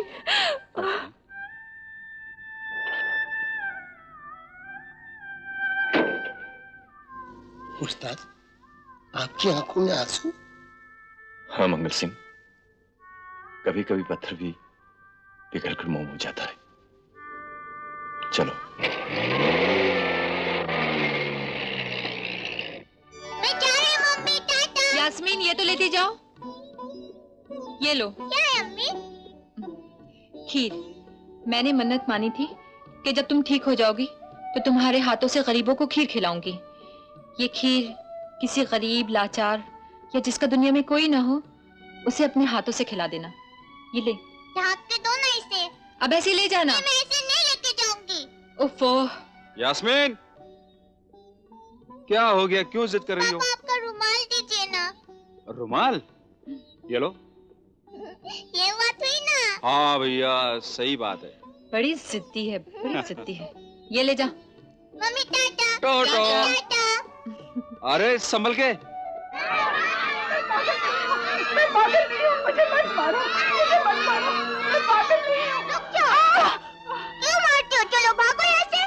उस्ताद, आपकी आंखों में आंसू? हाँ मंगल सिंह, कभी कभी पत्थर भी पिघल कर मोम हो जाता है। चलो। यास्मीन, ये तो लेती जाओ। ये लो। क्या है अम्मी? खीर। मैंने मन्नत मानी थी कि जब तुम ठीक हो जाओगी तो तुम्हारे हाथों से गरीबों को खीर खिलाऊंगी। ये खीर किसी गरीब, लाचार या जिसका दुनिया में कोई ना हो, उसे अपने हाथों से खिला देना। ये ले। ढाक के दो ना इसे। अब ऐसे ले जाना। मैं इसे नहीं लेके जाऊंगी। उफ़ो। यास्मीन, क्या हो गया? क्यों जिद कर रही हो? पापा, आपका रुमाल दीजिए ना। रुमाल? ये लो। ये बात हुई ना? हाँ भैया, सही बात है। बड़ी जिद्दी है, बड़ी जिद्दी है। ये ले जा। Mummy tata. टोटो। टाटा। अरे संभल के। मैं पागल नहीं हूँ, मुझे मत मारो, मुझे मत मारो, मैं पागल नहीं हूँ। रुक जाओ। क्यों मारते हो? चलो भागो यहाँ से।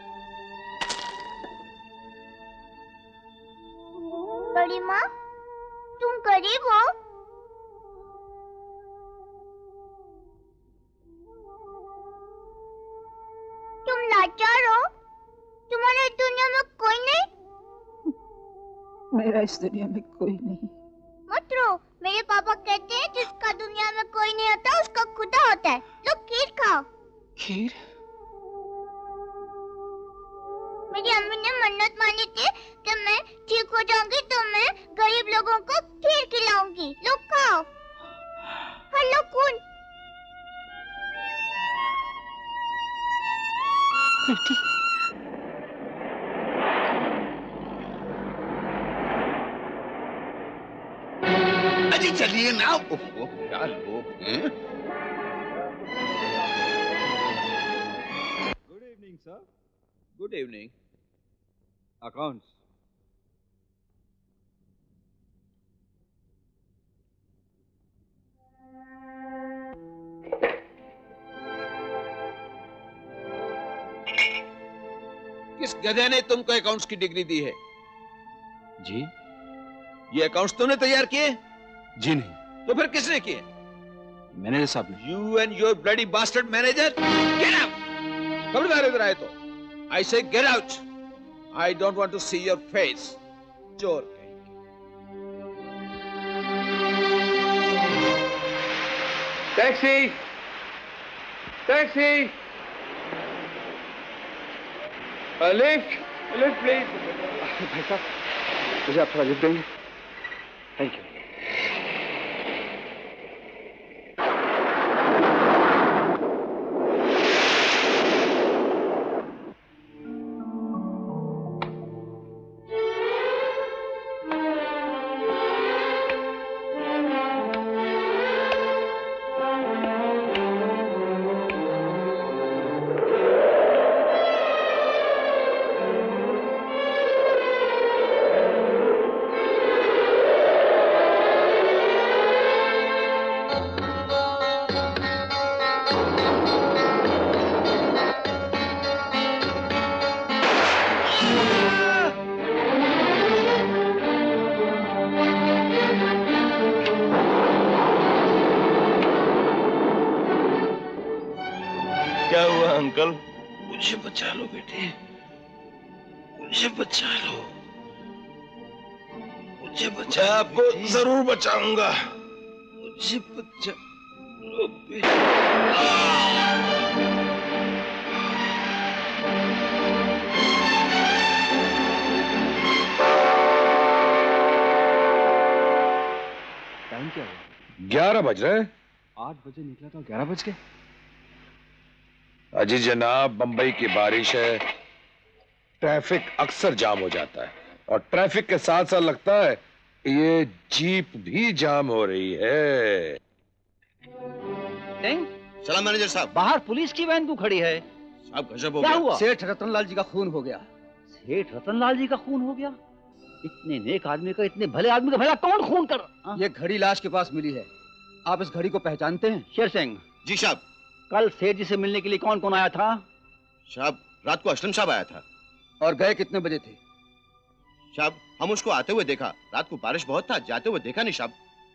बड़ी माँ, तुम गरीब हो? तुम लाचार हो? तुम्हारे इस दुनिया में कोई नहीं? मेरा इस दुनिया में कोई नहीं। मत रो। मेरे पापा कहते हैं जिसका दुनिया में कोई नहीं होता उसका खुदा होता है। लो खीर खाओ। खीर? मेरी अम्मी ने मन्नत मानी थी कि मैं ठीक हो जाऊंगी तो मैं गरीब लोगों को खीर खिलाऊंगी। लो खाओ। हेलो कौन? बेटी, चलिए ना। ओहो, क्या लोग हैं। Good evening sir. Good evening. Accounts. किस गधे ने तुमको अकाउंट्स की डिग्री दी है? जी? ये अकाउंट्स तुमने तैयार किए? जी नहीं। तो फिर किसने किए? मैनेजर साहब ने। You and your bloody bastard manager, get out! खबरदार इधर आए तो I say get out. I don't want to see your face. चोर। Taxi, taxi, lift, lift please. भाई साहब, मुझे आप थोड़ा लिफ्ट देंगे? Thank you. क्या हुआ अंकल? मुझे बचा लो बेटे, मुझे बचा लो, मुझे बचा मैं आपको जरूर बचाऊंगा। मुझे बचा लो बेटे। टाइम क्या हुआ? ग्यारह बज रहे हैं। आठ बजे निकला था, ग्यारह बज गए। अजी जनाब, बंबई की बारिश है, ट्रैफिक अक्सर जाम हो जाता है और ट्रैफिक के साथ साथ लगता है ये जीप भी जाम हो रही है। सलाम मैनेजर साहब, बाहर पुलिस की वैन क्यों खड़ी है? साहब गजब हो क्या गया। हुआ? सेठ रतनलाल जी का खून हो गया। सेठ रतनलाल जी का खून हो गया? इतने नेक आदमी का, इतने भले आदमी का भला कौन खून कर? ये घड़ी लाश के पास मिली है। आप इस घड़ी को पहचानते हैं? शेर सिंह। जी साहब। कल सेठ जी से मिलने के लिए कौन कौन आया था? साहब रात को असलम साहब आया था। और गए कितने बजे थे? साहब हम उसको आते हुए देखा, रात को बारिश बहुत था, जाते हुए देखा नहीं साहब।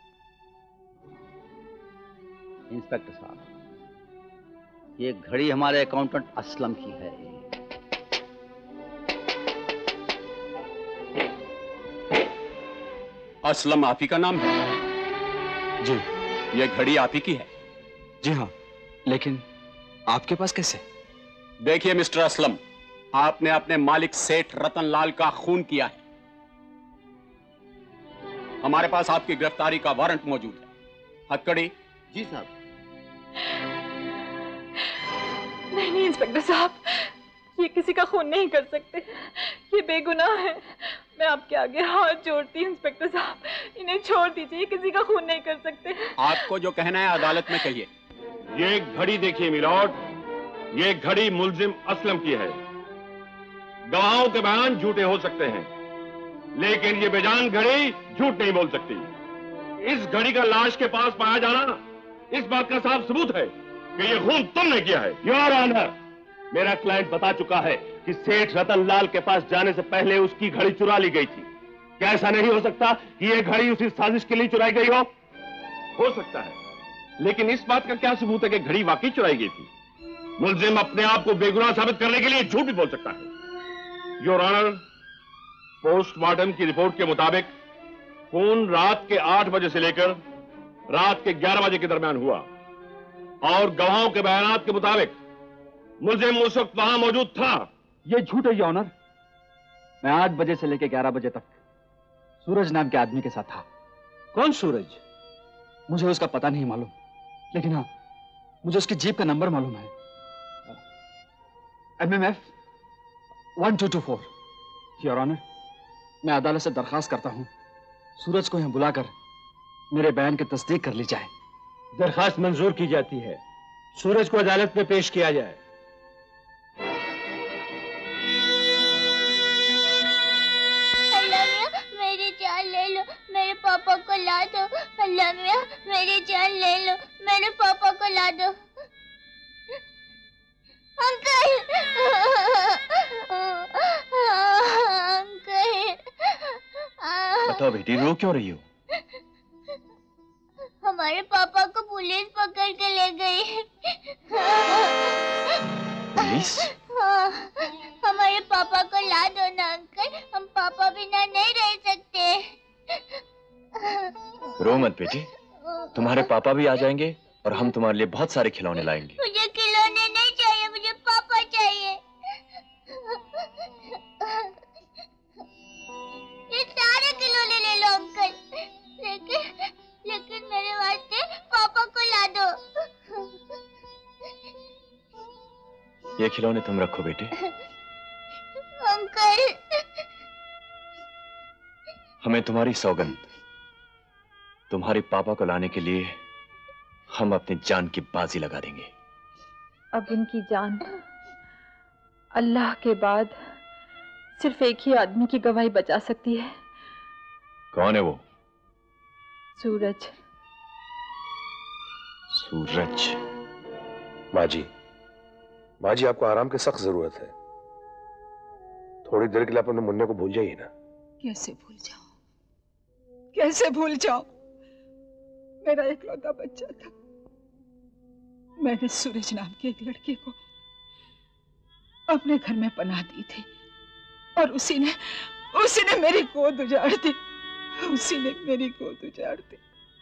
इंस्पेक्टर साहब, ये घड़ी हमारे अकाउंटेंट असलम की है। असलम आप ही का नाम है? जी। ये घड़ी आप ही की है? जी हाँ, लेकिन आपके पास कैसे? देखिए मिस्टर असलम, आपने अपने मालिक सेठ रतनलाल का खून किया है। हमारे पास आपकी गिरफ्तारी का वारंट मौजूद है। हथकड़ी। जी साहब। नहीं नहीं इंस्पेक्टर साहब, ये किसी का खून नहीं कर सकते, ये बेगुनाह है। मैं आपके आगे हाथ जोड़ती हूँ इंस्पेक्टर साहब, इन्हें छोड़ दीजिए, ये किसी का खून नहीं कर सकते। आपको जो कहना है अदालत में कहिए। ये घड़ी देखिए मिलॉर्ड, ये घड़ी मुलजिम असलम की है। गवाहों के बयान झूठे हो सकते हैं, लेकिन ये बेजान घड़ी झूठ नहीं बोल सकती। इस घड़ी का लाश के पास पाया जाना इस बात का साफ सबूत है कि ये खून तुमने किया है। योर ऑनर, मेरा क्लाइंट बता चुका है कि सेठ रतनलाल के पास जाने से पहले उसकी घड़ी चुरा ली गई थी। क्या ऐसा नहीं हो सकता कि ये घड़ी उसी साजिश के लिए चुराई गई हो? हो सकता है, लेकिन इस बात का क्या सबूत है कि घड़ी वाकई चुराई गई थी? मुलजिम अपने आप को बेगुनाह साबित करने के लिए झूठ भी बोल सकता है। योर ऑनर, पोस्टमार्टम की रिपोर्ट के मुताबिक खून रात के आठ बजे से लेकर रात के ग्यारह बजे के दरमियान हुआ और गवाहों के बयानात के मुताबिक मुलजिम उस वक्त वहां मौजूद था। ये झूठ है योर ऑनर। मैं आठ बजे से लेकर ग्यारह बजे तक सूरज नाम के आदमी के साथ था। कौन सूरज? मुझे उसका पता नहीं मालूम, लेकिन हाँ मुझे उसकी जीप का नंबर मालूम है, M M F one two two four. Your honour, मैं अदालत से दरखास्त करता हूं सूरज को यहां बुलाकर मेरे बयान की तस्दीक कर ली जाए। दरखास्त मंजूर की जाती है। सूरज को अदालत में पेश किया जाए। अल्लाह मियां मेरी जान ले लो, मेरे पापा को ला दो। अल्लाह मियां मेरी जान ले लो, मेरे पापा को ला दो। अंकल अंकल बताओ बेटी, रो क्यों रही हो? हमारे पापा को पुलिस पकड़ के ले गई। पुलिस? हाँ, हमारे पापा को ला दो ना अंकल, हम पापा बिना नहीं रह सकते। रो मत बेटी, तुम्हारे पापा भी आ जाएंगे और हम तुम्हारे लिए बहुत सारे खिलौने लाएंगे। मुझे खिलौने नहीं चाहिए, मुझे पापा चाहिए। ये सारे खिलौने ले लो अंकल, लेकिन लेकिन मेरे वास्ते पापा को ला दो। ये खिलौने तुम रखो बेटे। अंकल हमें तुम्हारी सौगंध, तुम्हारे पापा को लाने के लिए हम अपनी जान की बाजी लगा देंगे। अब उनकी जान अल्लाह के बाद सिर्फ एक ही आदमी की गवाही बचा सकती है। कौन है वो? सूरज। सूरज। माँ जी, माँ जी आपको आराम की सख्त जरूरत है। थोड़ी देर के लिए अपने मुन्ने को भूल जाइए ना। कैसे भूल जाऊं, कैसे भूल जाऊं? मेरा इकलौता बच्चा था। मैंने सूरज नाम के एक लड़के को अपने घर में पनाह दी थी और उसी ने उसी ने मेरी गोद उजाड़ दी। उसी ने मेरी गोद उजाड़ दी।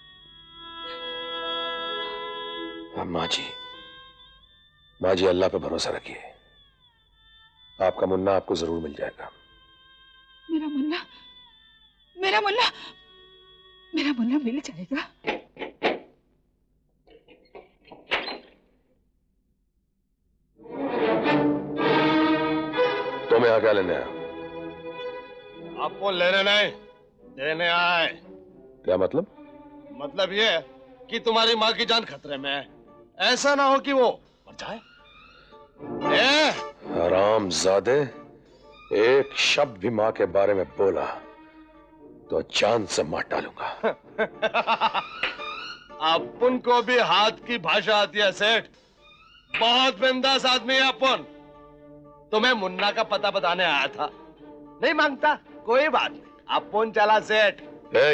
माँ जी, माँ जी अल्लाह पे भरोसा रखिए, आपका मुन्ना आपको जरूर मिल जाएगा। मेरा मुन्ना, मेरा मुन्ना, मेरा मुन्ना मिल जाएगा। तुम यहाँ क्या लेने आए? आपको लेने नहीं देने आए। क्या मतलब? मतलब ये कि तुम्हारी माँ की जान खतरे में है, ऐसा ना हो कि वो मर जाए। हरामजादे, एक शब्द भी माँ के बारे में बोला तो जान से मार डालूंगा। अपन को भी हाथ की भाषा आती है सेठ, बहुत बिंदास आदमी है अपन। तुम्हें मुन्ना का पता बताने आया था। नहीं मांगता कोई बात नहीं, अपन चला सेठ।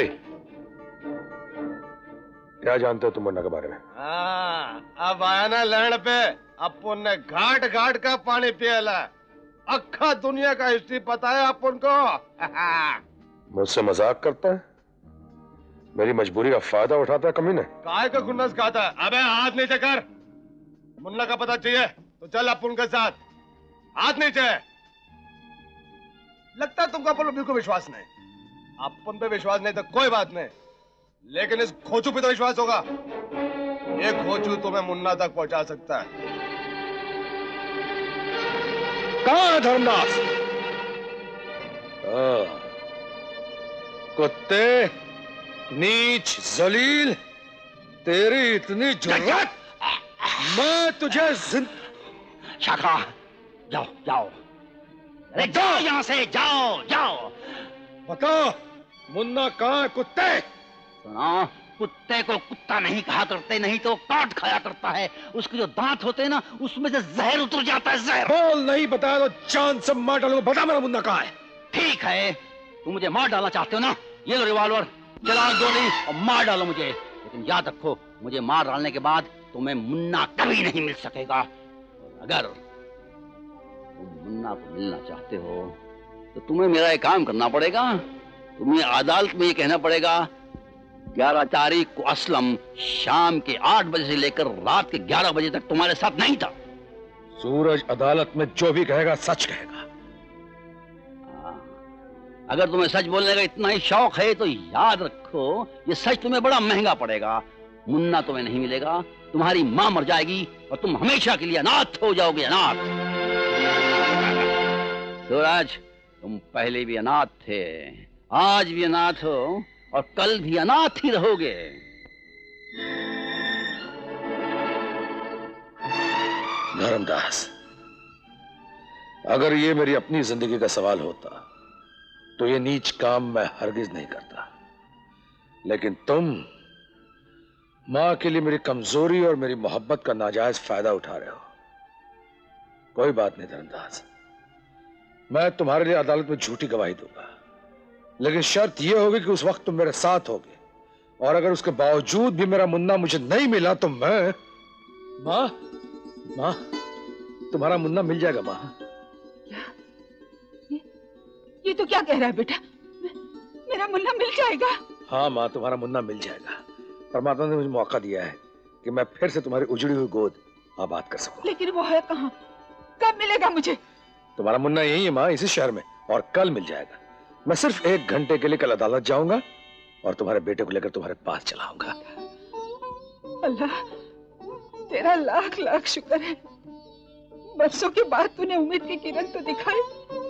क्या जानते हो तुम मुन्ना के बारे में? हाँ, अब आया ना लैंड पे, अपन ने घाट घाट का पानी पियला। अक्खा दुनिया का हिस्ट्री पता है अपन को। मुझसे मजाक करता है? मेरी मजबूरी का फायदा उठाता है कमीने। काय का खुन्नस खाता है? अबे हाथ नीचे कर। मुन्ना का पता चाहिए तो चल अपन के साथ। हाथ नीचे। लगता है तुमको अपन बिल्कुल विश्वास नहीं। अपन पे विश्वास नहीं तो कोई बात नहीं, लेकिन इस खोचू पे तो विश्वास होगा। ये खोचू तुम्हें मुन्ना तक पहुंचा सकता है। कहां है धर्मदास? कुत्ते, नीच, जलील, तेरी इतनी जुर्रत, मैं तुझे जिंद... शाखा, जाओ जाओ, अरे जाओ यहां से, जाओ जाओ। बता मुन्ना कहां है कुत्ते? सुनो, कुत्ते को कुत्ता नहीं कहा करते, नहीं तो काट खाया करता है। उसके जो दांत होते हैं ना, उसमें से जहर उतर जाता है, जहर। बोल, नहीं बताया तो जान से मार डालूंगा। बता मेरा मुन्ना कहां है? ठीक है, तुम मुझे मार डालना चाहते हो ना, ये लो रिवॉल्वर, चलाओ गोली और मार डालो मुझे। लेकिन याद रखो, मुझे मार डालने के बाद तुम्हें मुन्ना कभी नहीं मिल सकेगा। अगर तुम मुन्ना को मिलना चाहते हो तो तुम्हें मेरा एक काम करना पड़ेगा। तुम्हें अदालत में ये कहना पड़ेगा, ग्यारह तारीख को असलम शाम के आठ बजे से लेकर रात के ग्यारह बजे तक तुम्हारे साथ नहीं था। सूरज अदालत में जो भी कहेगा सच कहेगा। अगर तुम्हें सच बोलने का इतना ही शौक है तो याद रखो, ये सच तुम्हें बड़ा महंगा पड़ेगा। मुन्ना तुम्हें नहीं मिलेगा, तुम्हारी मां मर जाएगी और तुम हमेशा के लिए अनाथ हो जाओगे, अनाथ। सूरज, तुम पहले भी अनाथ थे, आज भी अनाथ हो और कल भी अनाथ ही रहोगे। धर्मदास, अगर ये मेरी अपनी जिंदगी का सवाल होता तो ये नीच काम मैं हरगिज नहीं करता, लेकिन तुम मां के लिए मेरी कमजोरी और मेरी मोहब्बत का नाजायज फायदा उठा रहे हो। कोई बात नहीं धर्मदास, मैं तुम्हारे लिए अदालत में झूठी गवाही दूंगा, लेकिन शर्त यह होगी कि उस वक्त तुम मेरे साथ होगे, और अगर उसके बावजूद भी मेरा मुन्ना मुझे नहीं मिला तो मैं मां मां तुम्हारा मुन्ना मिल जाएगा मां। क्या ये, ये तो क्या कह रहा है बेटा? मेरा मुन्ना मिल जाएगा? हाँ मां, तुम्हारा मुन्ना मिल जाएगा। परमात्मा ने मुझे मौका दिया है कि मैं फिर से तुम्हारी उजड़ी हुई गोद आबाद कर सकूं। लेकिन वो है कहाँ? कब मिलेगा मुझे? तुम्हारा मुन्ना यही है मां, इसी शहर में, और कल मिल जाएगा। मैं सिर्फ एक घंटे के लिए कल अदालत जाऊंगा और तुम्हारे बेटे को लेकर तुम्हारे पास चला आऊंगा। अल्लाह तेरा लाख लाख शुक्र है, बरसों के बाद तूने उम्मीद की किरण तो दिखाई।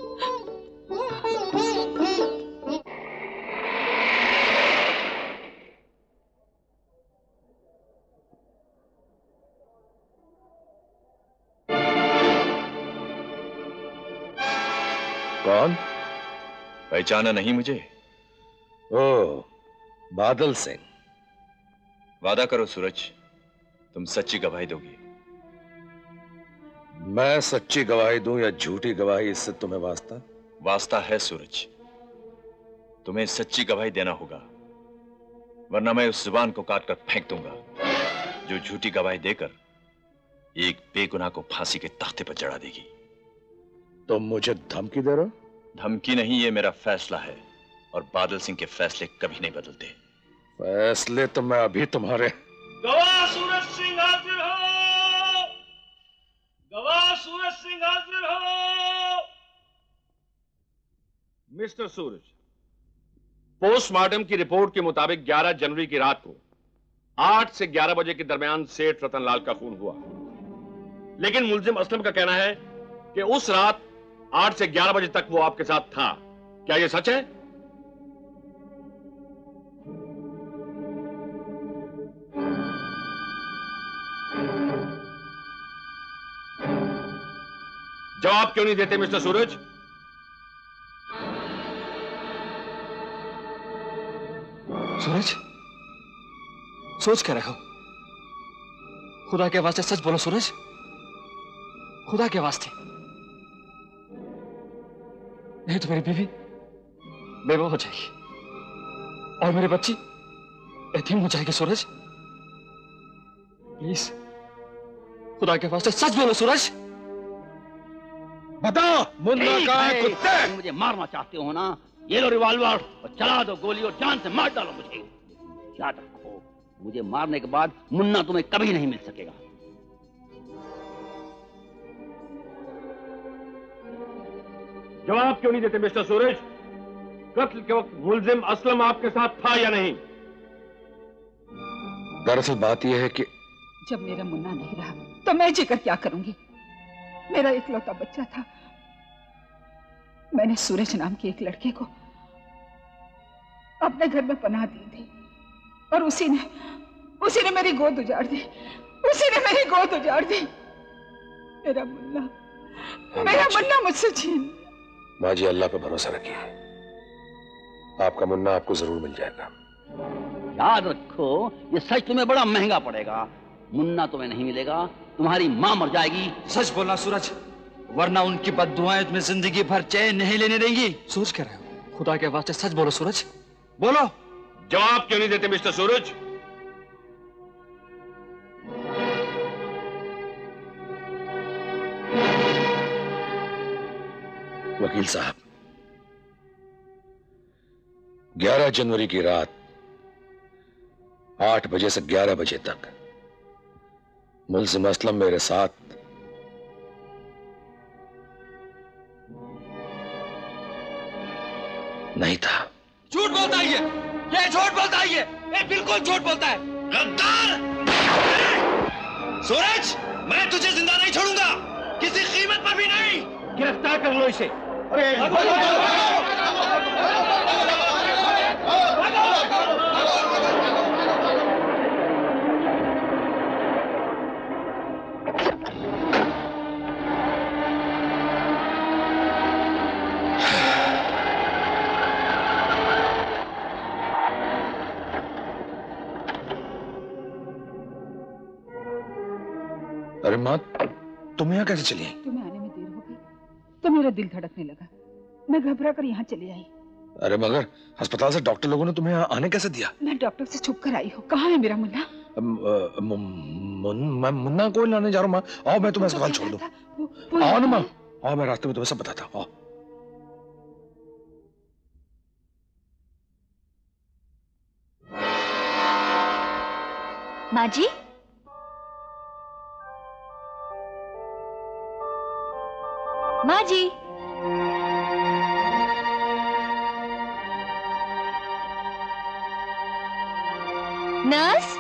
कौन? पहचाना नहीं मुझे? ओ, बादल सिंह। वादा करो सूरज, तुम सच्ची गवाही दोगी। मैं सच्ची गवाही दूं या झूठी गवाही, इससे तुम्हें वास्ता? वास्ता है सूरज, तुम्हें सच्ची गवाही देना होगा, वरना मैं उस जुबान को काट कर फेंक दूंगा जो झूठी गवाही देकर एक बेगुनाह को फांसी के तख्ते पर चढ़ा देगी। तुम मुझे धमकी दे रहे हो? धमकी नहीं, ये मेरा फैसला है, और बादल सिंह के फैसले कभी नहीं बदलते। फैसले तो मैं अभी तुम्हारे। गवाह सूरज सिंह हाजिर हो! गवाह सूरज सिंह हाजिर हो! मिस्टर सूरज, पोस्टमार्टम की रिपोर्ट के मुताबिक ग्यारह जनवरी की रात को आठ से ग्यारह बजे के दरमियान सेठ रतनलाल का खून हुआ, लेकिन मुलजिम असलम का कहना है कि उस रात आठ से ग्यारह बजे तक वो आपके साथ था। क्या यह सच है? जवाब क्यों नहीं देते मिस्टर सूरज? सूरज, सोच क्या रहे हो? खुदा के वास्ते सच बोलो सूरज, खुदा के वास्ते। नहीं तो मेरी बीवी बेवा हो जाएगी और मेरी बच्ची यतीम हो जाएगी। सूरज प्लीज, खुदा के वास्ते सच बोलो सूरज। बताओ मुन्ना का है कुत्ते? मुझे मारना चाहते हो ना? ये लो रिवॉल्वर और चला दो गोली और जान से मार डालो मुझे। याद रखो, मुझे मारने के बाद मुन्ना तुम्हें कभी नहीं मिल सकेगा। जवाब क्यों नहीं देते मिस्टर सूरज? कत्ल के वक्त मुलजिम असलम आपके साथ था या नहीं? दरअसल बात यह है कि जब मेरा मुन्ना नहीं रहा तो मैं जीकर क्या करूंगी? मेरा इकलौता बच्चा था। मैंने सूरज नाम के एक लड़के को अपने घर में पनाह दी थी और उसी ने उसी ने मेरी गोद उजाड़ दी। उसी ने मेरी गोद उजाड़ दी। मेरा मुन्ना मेरा मुन्ना मुझसे छीन। माँ जी, अल्लाह पे भरोसा रखिए, आपका मुन्ना आपको जरूर मिल जाएगा। याद रखो, ये सच तुम्हें बड़ा महंगा पड़ेगा। मुन्ना तुम्हें नहीं मिलेगा, तुम्हारी माँ मर जाएगी। सच बोलना सूरज, वरना उनकी बद्दुआएं तुम्हें जिंदगी भर चैन नहीं लेने देंगी। सोच क्या रहे हो? खुदा के वास्ते सच बोलो सूरज, बोलो। जवाब क्यों नहीं देते मिस्टर सूरज? वकील साहब, ग्यारह जनवरी की रात आठ बजे से ग्यारह बजे तक मुलजिम असलम मेरे साथ नहीं था। झूठ बोलता है ये, ये झूठ बोलता है ये, ये बिल्कुल झूठ बोलता है। गद्दार! सूरज, मैं तुझे जिंदा नहीं छोड़ूंगा, किसी कीमत पर भी नहीं। गिरफ्तार कर लो इसे। अरे माँ, तुम यहाँ कैसे चली आई? तुम्हें आने में देर हो गई तो मेरा दिल धड़कने लगा, मैं घबरा कर यहाँ चली आई। अरे मगर अस्पताल से डॉक्टर लोगों ने तुम्हें यहाँ आने कैसे दिया? मैं डॉक्टर से छुप कर आई हूँ। कहाँ है मेरा मुन्ना? मैं मुन्ना को लाने जा रहा हूँ माँ। आओ मैं तुम्हें अस्पताल छोड़ दूँ। आओ ना माँ, आओ मैं रास्ते में तुम्हें सब बताता हूँ। माँ जी, माँ जी, नर्स,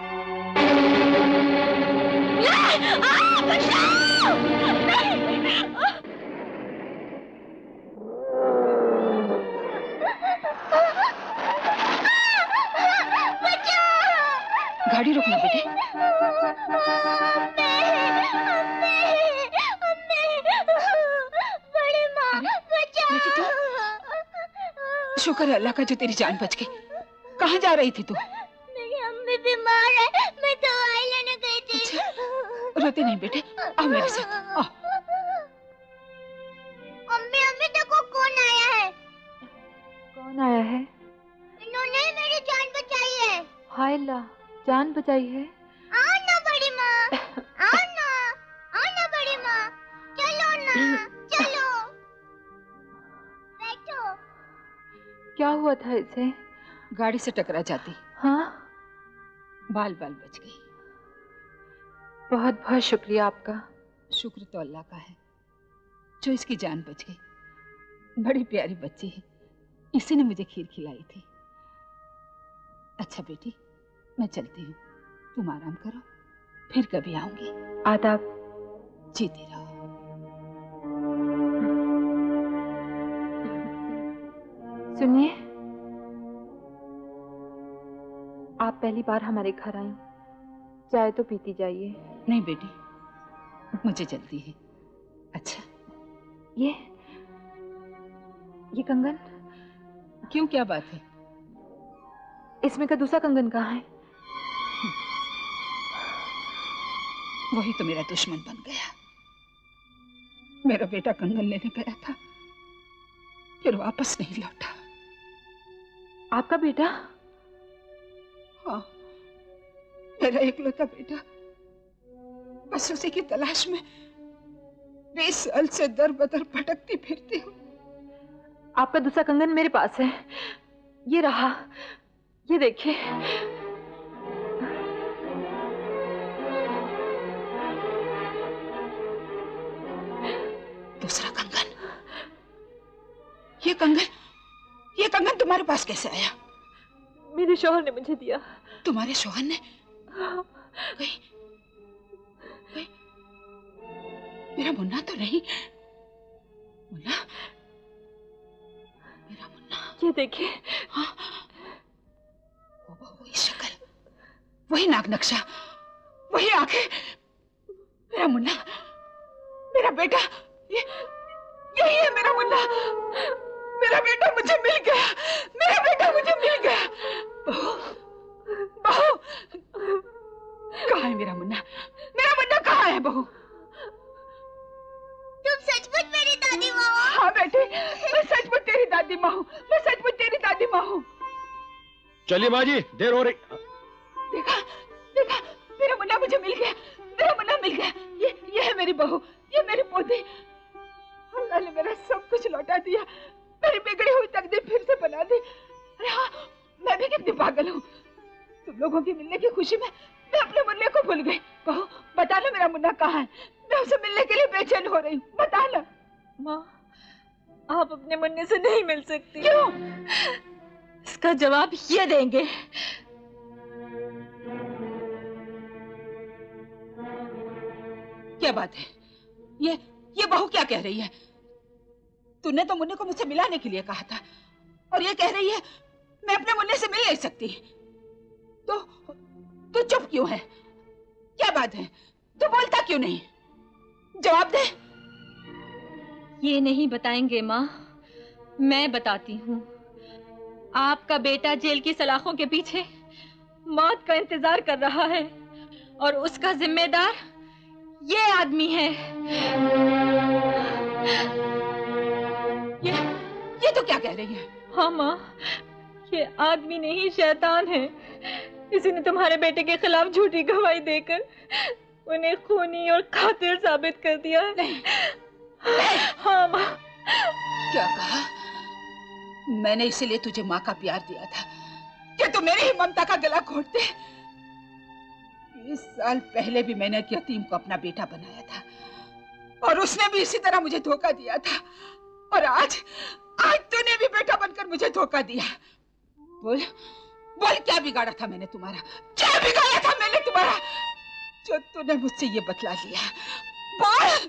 गाड़ी रोकना बेटे। शुक्र है अल्लाह का जो तेरी जान बच गई। कहाँ जा रही थी तू? मेरी अम्मी बीमार है, मैं दवाई लेने गई थी। अच्छा, रोते नहीं बेटे, आओ मेरे साथ आओ। अम्मी अम्मी देखो कौन आया है। कौन आया है? इन्होंने मेरी जान बचाई है। हाय अल्लाह, जान बचाई है। आओ ना बड़ी माँ, आओ ना, आओ ना बड़ी माँ, चलो ना, चलो, बैठो। क्या हुआ था इसे? गाड़ी से टकरा जाती। हाँ? बाल बाल बच गई। बहुत बहुत शुक्रिया आपका। शुक्र तो अल्लाह का है जो इसकी जान बच गई। बड़ी प्यारी बच्ची है, इसी ने मुझे खीर खिलाई थी। अच्छा बेटी, मैं चलती हूँ, तुम आराम करो, फिर कभी आऊंगी। आदाब। जीती रहो। सुनिए, आप पहली बार हमारे घर आई, चाय तो पीती जाइए। नहीं बेटी, मुझे जल्दी है। अच्छा, ये ये कंगन क्यों, क्या बात है? इसमें का दूसरा कंगन कहाँ है? वही तो मेरा दुश्मन बन गया। मेरा बेटा कंगन लेने गया था, फिर वापस नहीं लौटा। आपका बेटा? हाँ, मेरा इकलौता बेटा। बस उसी की तलाश में बीस साल से दर बदर भटकती फिरती हूँ। आपका दूसरा कंगन मेरे पास है, ये रहा, ये देखिए। दूसरा कंगन? ये कंगन, ये कंगन तुम्हारे पास कैसे आया? मेरे शौहर ने मुझे दिया। तुम्हारे शौहर ने? कहीं, कहीं, मेरा मुन्ना तो नहीं? मुन्ना, मेरा मुन्ना। ये देखिए। हाँ, वो, वो, वही शक्ल, वही नाक नक्शा, वही आंखें। मेरा मुन्ना, मेरा बेटा, ये यही है मेरा मुन्ना। मेरा बेटा मुझे मिल गया, मेरा बेटा मुझे मिल गया। बहू, बहू, कहाँ है मेरा मुन्ना? मेरा मुन्ना कहाँ है बहू? तुम सचमुच मेरी दादी माँ हो? हाँ बेटी, मैं सचमुच तेरी दादी माँ हूँ, मैं सचमुच तेरी दादी माँ हूँ। चलिए माँ जी, देर हो रही। देखा, देखा, मेरा मुन्ना मुझे मिल गया, मेरा मुन्ना मिल गया। ये, ये है मेरी बहू, ये मेरी पोती। अल्लाह ने मेरा सब कुछ लौटा दिया, मेरी बिगड़ी हुई तकदीर फिर से बना दी। अरे हाँ, मैं भी कितनी पागल हूँ। तुम लोगों की मिलने की खुशी में मैं अपने मुन्ने को भूल गई। बहू, बता ना मेरा मुन्ना कहाँ है? मैं उसे मिलने के लिए बेचैन हो रही हूँ, बता ना। माँ, आप अपने मुन्ने से नहीं मिल सकती। क्यों? इसका जवाब ये देंगे। क्या बात है? ये ये बहू क्या कह रही है? तूने तो मुन्ने को मुझसे मिलाने के लिए कहा था, और ये कह रही है मैं अपने मुन्ने से मिल नहीं सकती। तो तू चुप क्यों है? क्या बात है? तू बोलता क्यों नहीं? जवाब दे। ये नहीं बताएंगे माँ, मैं बताती हूँ। आपका बेटा जेल की सलाखों के पीछे मौत का इंतजार कर रहा है और उसका जिम्मेदार ये आदमी है। ये ये तो क्या कह रही है? हाँ माँ, ये आदमी नहीं शैतान है। किसी ने तुम्हारे बेटे के खिलाफ झूठी गवाही देकर उन्हें खूनी और कातिल साबित कर दिया है। नहीं, हाँ माँ। क्या कहा? मैंने इसीलिए तुझे माँ का प्यार दिया था कि तू मेरी ही ममता का गला घोट दे। बीस साल पहले भी मैंने एक यतीम को अपना बेटा बनाया था और उसने भी इसी तरह मुझे धोखा दिया था। और आज आज तूने भी बेटा बनकर मुझे धोखा दिया। बोल बोल, क्या बिगाड़ा था मैंने तुम्हारा? क्या बिगाड़ा था मैंने तुम्हारा जो तूने मुझसे ये बतला लिया? बोल।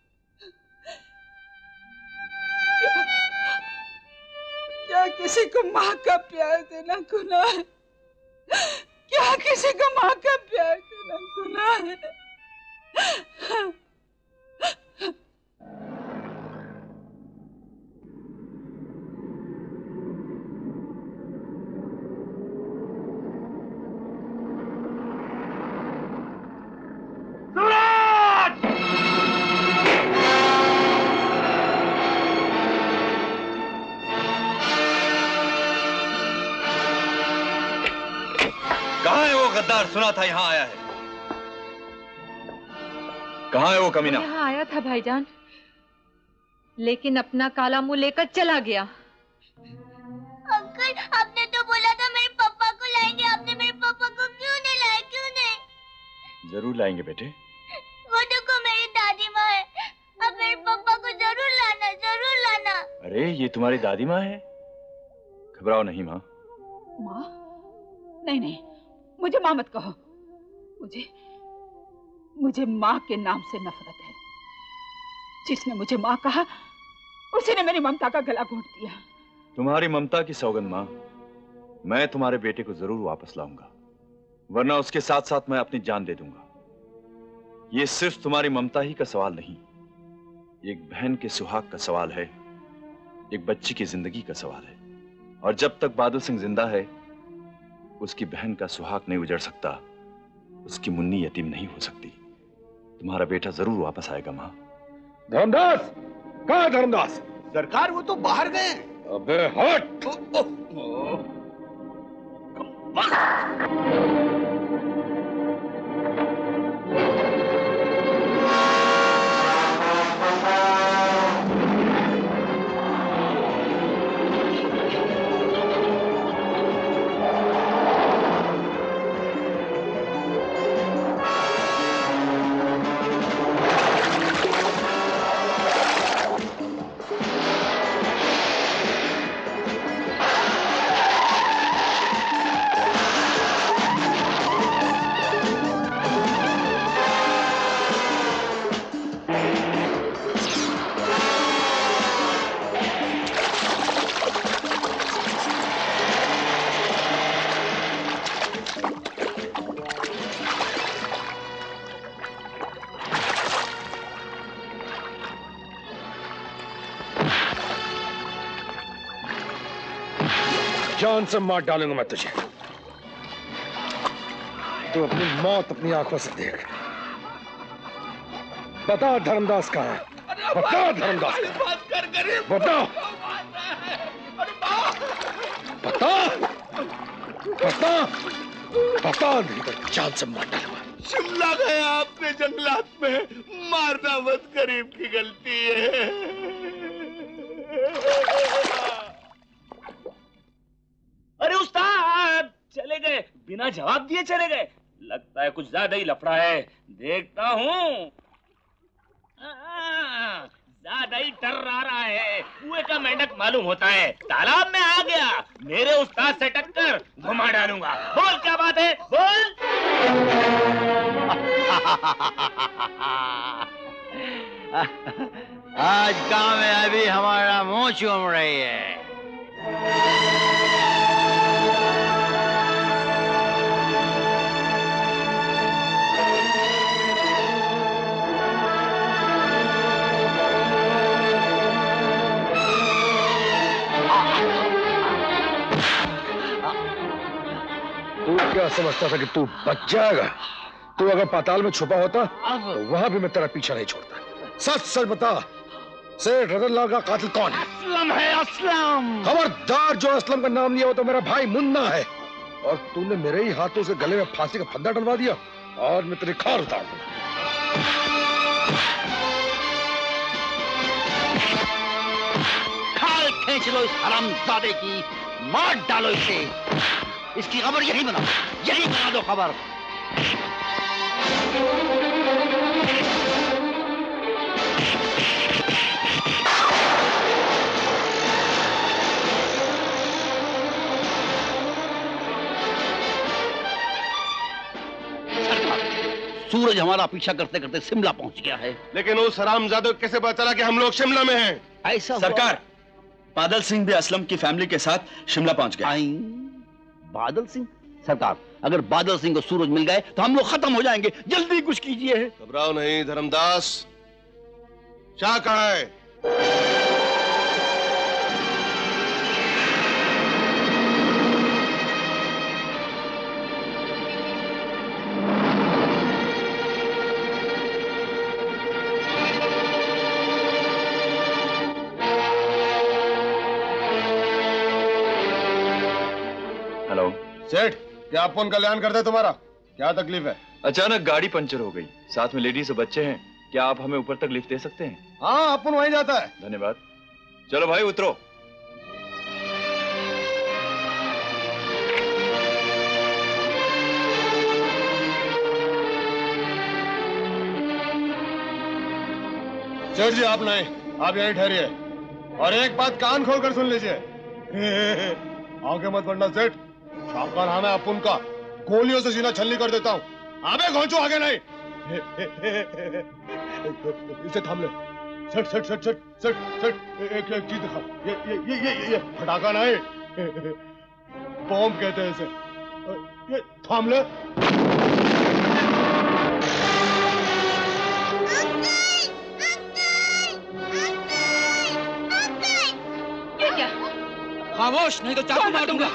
क्या, क्या किसी को माँ का प्यार देना गुनाह है? क्या किसी को माँ का प्यार देना गुनाह है? गद्दार सुना था यहाँ आया है। कहाँ है वो कमीना? यहाँ आया था भाईजान, लेकिन अपना काला मुंह लेकर चला गया। अंकल, आपने तो बोला था मेरे पापा को लाएंगे, आपने मेरे पापा को क्यों नहीं लाया? क्यों नहीं? जरूर लाएंगे बेटे। वो देखो मेरी दादी माँ है, अब मेरे पापा को जरूर लाना, जरूर लाना। अरे ये तुम्हारी दादी माँ है? घबराओ नहीं माँ। माँ? नहीं नहीं, मुझे माँ मत कहो। मुझे मुझे माँ के नाम से नफरत है। जिसने मुझे माँ कहा उसी ने मेरी ममता का गला घोट दिया। तुम्हारी ममता की सौगंध माँ, मैं तुम्हारे बेटे को जरूर वापस लाऊंगा, वरना उसके साथ साथ मैं अपनी जान दे दूंगा। ये सिर्फ तुम्हारी ममता ही का सवाल नहीं, एक बहन के सुहाग का सवाल है, एक बच्ची की जिंदगी का सवाल है। और जब तक बादल सिंह जिंदा है, उसकी बहन का सुहाग नहीं उजड़ सकता, उसकी मुन्नी यतीम नहीं हो सकती। तुम्हारा बेटा जरूर वापस आएगा माँ। धर्मदास, कहाँ है धर्मदास? सरकार वो तो बाहर गए। अबे हट! जान से मार डालूंगा मैं तुझे। तू अपनी मौत अपनी आंखों से देख। बता धर्मदास कहाँ है? बता धर्मदास कहाँ है? बता बता बता बता, नहीं तो जान से मार डालूंगा। शिमला गया आपने जंगलात में, मारना मत, गरीब की गलती है। अरे उस्ताद, चले गए बिना जवाब दिए चले गए। लगता है कुछ ज्यादा ही लफड़ा है, देखता हूँ। ज्यादा ही टर्रा रहा है, कुएं का मेंढक मालूम होता है। तालाब में आ गया, मेरे उस्ताद से टक्कर, घुमा डालूंगा। बोल क्या बात है, बोल। आज गांव में अभी हमारा मुंह चूम रही है। क्या समझता था कि तू बच जाएगा? तू अगर पाताल में छुपा होता तो वहां भी मैं तेरा पीछा नहीं छोड़ता। सच सच बता, सेठ रतन लाल का कातिल कौन है? असलम है, असलम। खबरदार, जो असलम का नाम लिया हो तो मेरा भाई मुन्ना है, और तूने मेरे ही हाथों से गले में फांसी का फंदा डलवा दिया, और मैं तेरी खार उतार दूंगा। खाल खींच लो इस हरामजादे की, मार डालो इसे। इसकी खबर यही बना यही बना दो खबर। सूरज हमारा पीछा करते करते शिमला पहुंच गया है। लेकिन उस हरामजादे को कैसे पता चला कि हम लोग शिमला में हैं? ऐसा सरकार, बादल सिंह भी असलम की फैमिली के साथ शिमला पहुंच गए। बादल सिंह? सरकार, अगर बादल सिंह को सूरज मिल गए तो हम लोग खत्म हो जाएंगे। जल्दी कुछ कीजिए। घबराओ नहीं धर्मदास। शाह कहाँ है? सेठ, क्या अपन कल्याण कर दे तुम्हारा? क्या तकलीफ है? अचानक गाड़ी पंचर हो गई, साथ में लेडीज और बच्चे हैं। क्या आप हमें ऊपर तक लिफ्ट दे सकते हैं? हाँ, अपन वहीं जाता है। धन्यवाद। चलो भाई उतरो। सेठ जी आप नहीं, आप यहीं ठहरिए, और एक बात कान खोल कर सुन लीजिए। आगे मत बढ़ना सेठ, शाहकार नाम है अपन का, गोलियों से सीना छलनी कर देता हूँ। आगे घोंचो, आगे नहीं। इसे थाम ले। सट सट सट सट सट सट एक एक चीज दिखा। ये ये ये ये ये फटाका नहीं, बॉम्ब कहते हैं इसे। ये थाम ले। ये क्या? खामोश, नहीं तो चाकू मार दूंगा।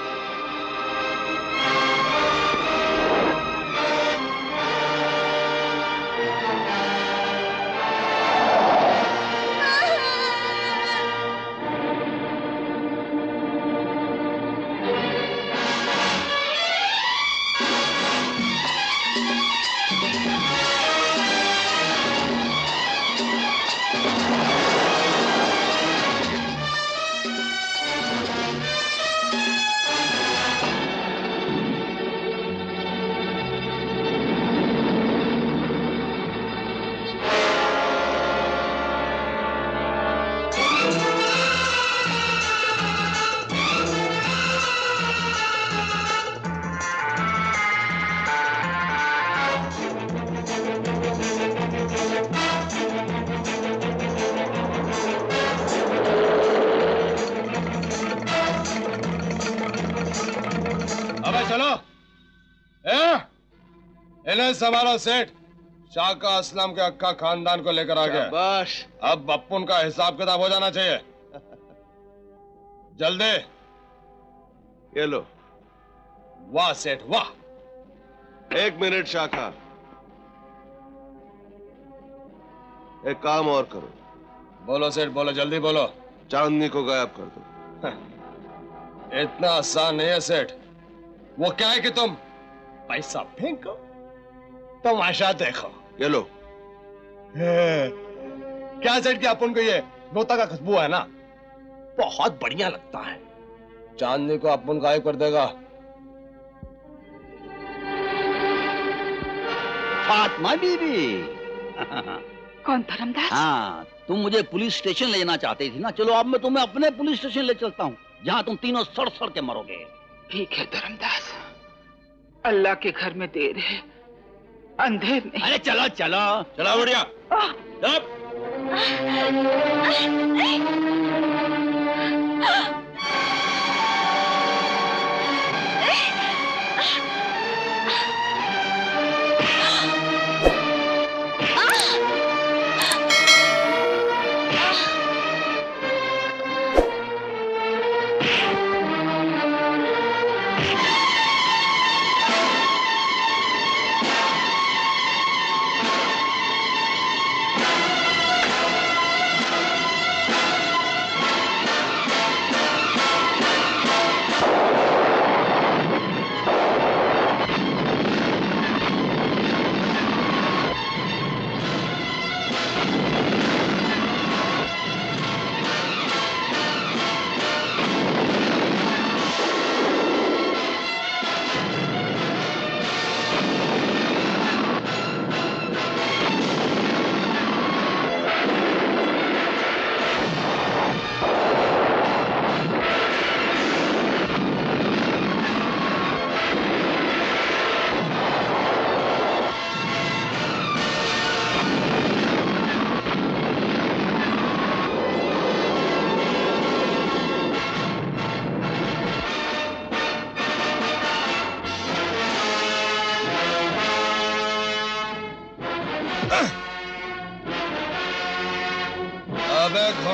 चलो इन्हें संभालो सेठ, शाह का असलम के अक्का खानदान को लेकर आ गया। बस अब अपन का हिसाब किताब हो जाना चाहिए। जल्दी ये लो। वाह सेठ वाह। एक मिनट शाखा, एक काम और करो। बोलो सेठ बोलो, जल्दी बोलो। चांदनी को गायब कर दो। इतना आसान नहीं है सेठ। वो क्या है कि तुम पैसा फेंको, तमाशा देखो। ये लो। क्या सेठ कि अपन को ये नोता का खुशबू है ना, बहुत बढ़िया लगता है। चांदनी को अपन गायब कर देगा। फातिमा बीबी। कौन धर्मदास? हाँ, तुम मुझे पुलिस स्टेशन ले जाना चाहती थी ना। चलो अब मैं तुम्हें अपने पुलिस स्टेशन ले चलता हूँ, जहाँ तुम तीनों सड़ सड़ के मरोगे। ठीक है धर्मदास, अल्लाह के घर में देर है, अंधेर नहीं। अरे चलो चलो चलो बढ़िया।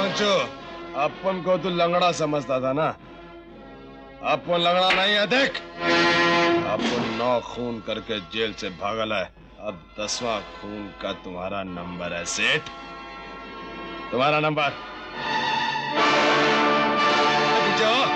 पंचो, अपन को तू लंगड़ा समझता था ना? अपन लंगड़ा नहीं है, देख। अपन नौ खून करके जेल से भागल है, अब दसवां खून का तुम्हारा नंबर है सेठ। तुम्हारा नंबर जाओ।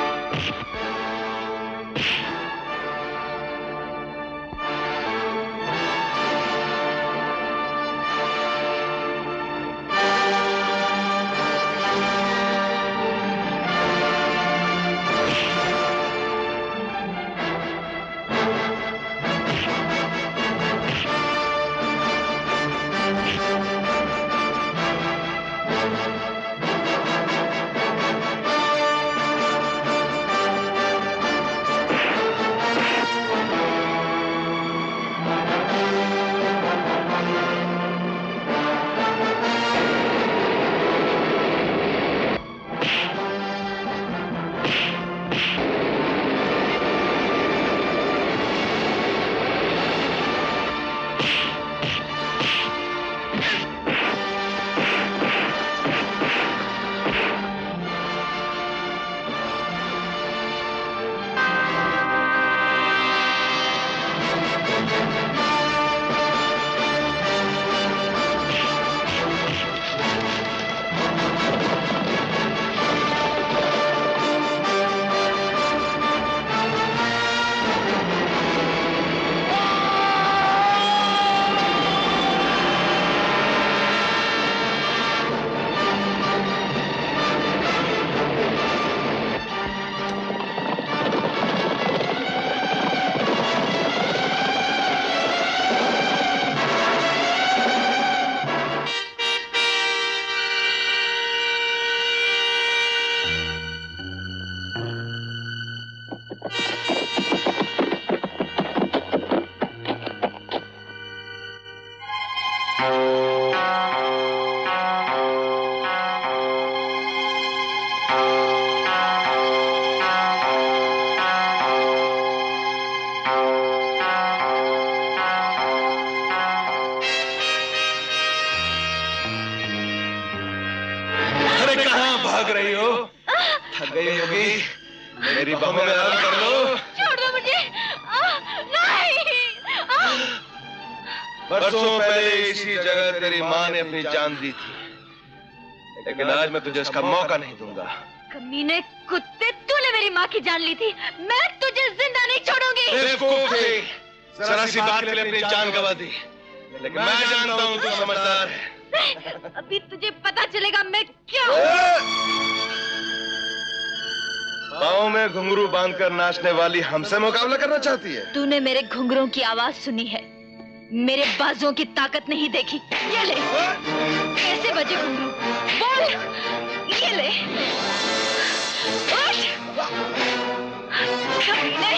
भाग रही हो? थक गई होगी, मेरी बाहों में आराम कर लो। छोड़ दो मुझे। आ, नहीं। आ, बरसों पहले इसी जगह तेरी माँ ने अपनी जान दी थी, लेकिन आज मैं तुझे इसका मौका नहीं दूंगा। कमीने कुत्ते, तूने मेरी माँ की जान ली थी, मैं तुझे जिंदा नहीं छोड़ूंगी। बेवकूफ थी, जरा सी बात के लिए अपनी जान गंवा दी, लेकिन मैं जानता हूँ तू समझदार है। अभी तुझे पता चलेगा मैं क्या पाँव में घुंघरू बांधकर नाचने वाली हमसे मुकाबला करना चाहती है? तूने मेरे घुंघरों की आवाज सुनी है, मेरे बाजों की ताकत नहीं देखी। ये ले, कैसे बजे घुंघरू, बोल। ये ले, उठ। कमीने।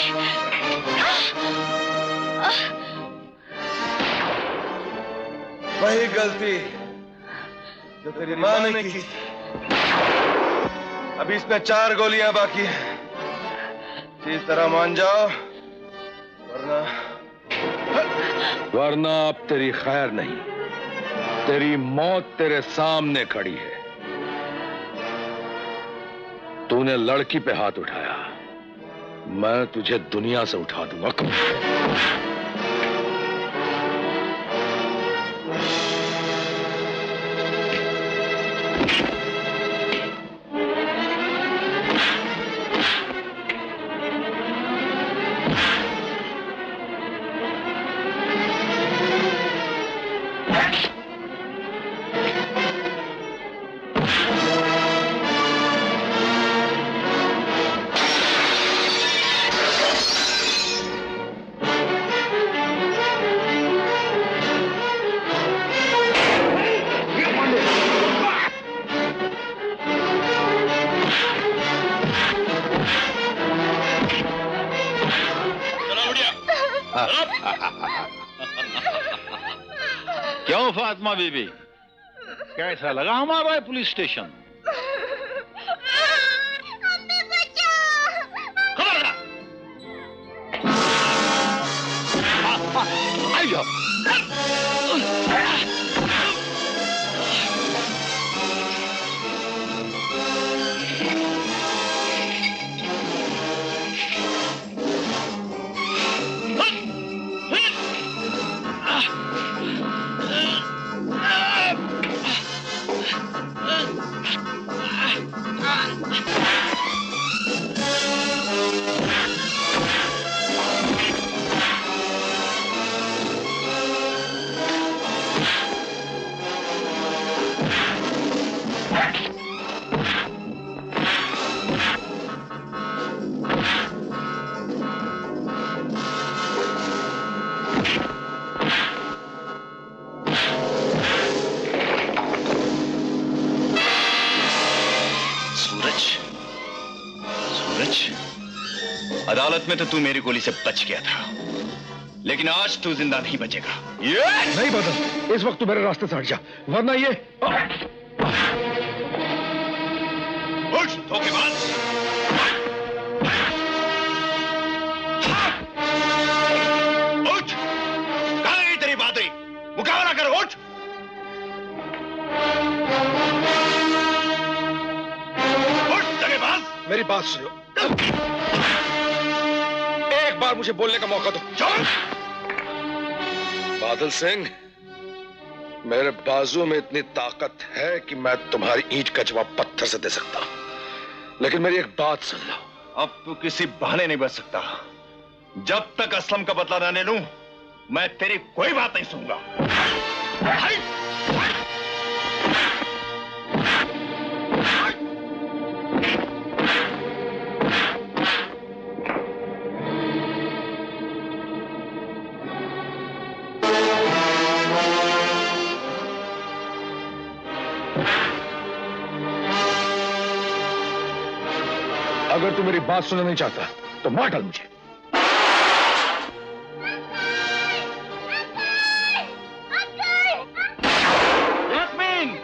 वही गलती जो तेरी माँ ने की। अभी इसमें चार गोलियां बाकी हैं, इस तरह मान जाओ, वरना वरना अब तेरी खैर नहीं, तेरी मौत तेरे सामने खड़ी है। तूने लड़की पे हाथ उठाया, मैं तुझे दुनिया से उठा दूंगा। क्यों फातिमा बीबी, कैसा लगा हमारा पुलिस स्टेशन? आइयो। सूरज, सूरज, अदालत में तो तू मेरी गोली से बच गया था, लेकिन आज तू जिंदा नहीं बचेगा। ये नहीं बादल, इस वक्त तू मेरे रास्ते से हट जा, वरना ये उठ धोखेबाज। उठ, कहाँ गई तेरी बहादुरी? मुकाबला कर, उठ। उठ धोखेबाज। मेरी बात सुनो, एक बार मुझे बोलने का मौका दो। बादल सिंह, मेरे बाजू में इतनी ताकत है कि मैं तुम्हारी ईंट का जवाब पत्थर से दे सकता हूं, लेकिन मेरी एक बात सुन लो। अब तू किसी बहाने नहीं बच सकता। जब तक असलम का बदला न ले लूं, मैं तेरी कोई बात नहीं सुनूंगा। अगर तू मेरी बात सुनना नहीं चाहता तो मार डाल मुझे। यास्मीन,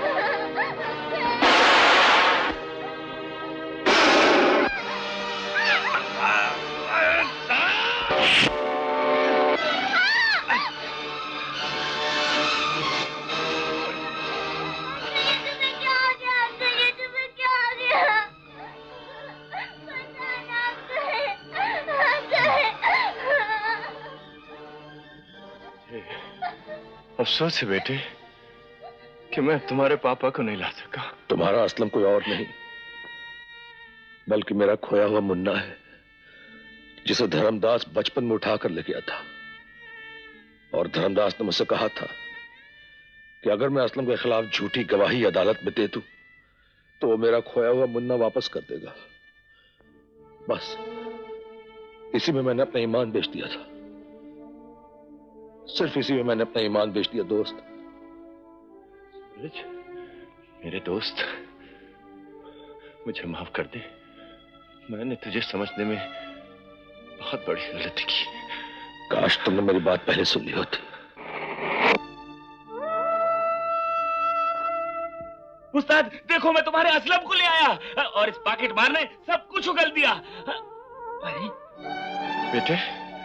अफसोस है बेटे कि मैं तुम्हारे पापा को नहीं ला सका। तुम्हारा असलम कोई और नहीं बल्कि मेरा खोया हुआ मुन्ना है, जिसे धर्मदास बचपन में उठाकर ले गया था। और धर्मदास ने मुझसे कहा था कि अगर मैं असलम के खिलाफ झूठी गवाही अदालत में दे दूं तो वो मेरा खोया हुआ मुन्ना वापस कर देगा। बस इसी में मैंने अपना ईमान बेच दिया था, सिर्फ इसी में मैंने अपना ईमान बेच दिया दोस्त। मेरे दोस्त, मुझे माफ कर दे। मैंने तुझे समझने में बहुत बड़ी गलती की। काश तुमने मेरी बात पहले सुन ली होती। उस्ताद देखो, मैं तुम्हारे असलम को ले आया और इस पॉकेट मार ने सब कुछ उगल दिया। अरे बेटे,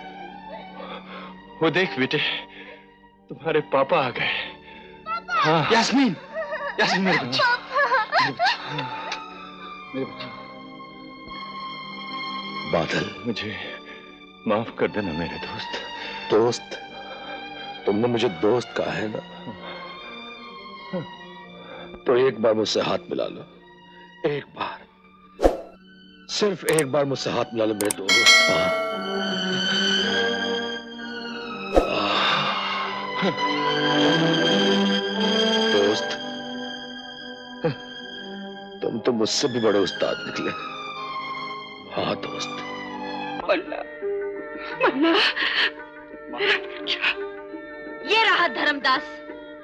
वो देख बेटे, तुम्हारे पापा आ गए। हाँ। यास्मीन, यास्मीन मेरे बच्चे, मेरे बच्चे, मेरे बच्चे। बादल, मुझे माफ कर देना मेरे दोस्त। दोस्त? तुमने मुझे दोस्त कहा है ना, तो एक बार मुझसे हाथ मिला लो। एक बार, सिर्फ एक बार मुझसे हाथ मिला लो मेरे दोस्त। हाँ। दोस्त, तुम तो मुझसे भी बड़े उस्ताद निकले। हाँ दोस्त। मन्ना, मन्ना, ये रहा धर्मदास।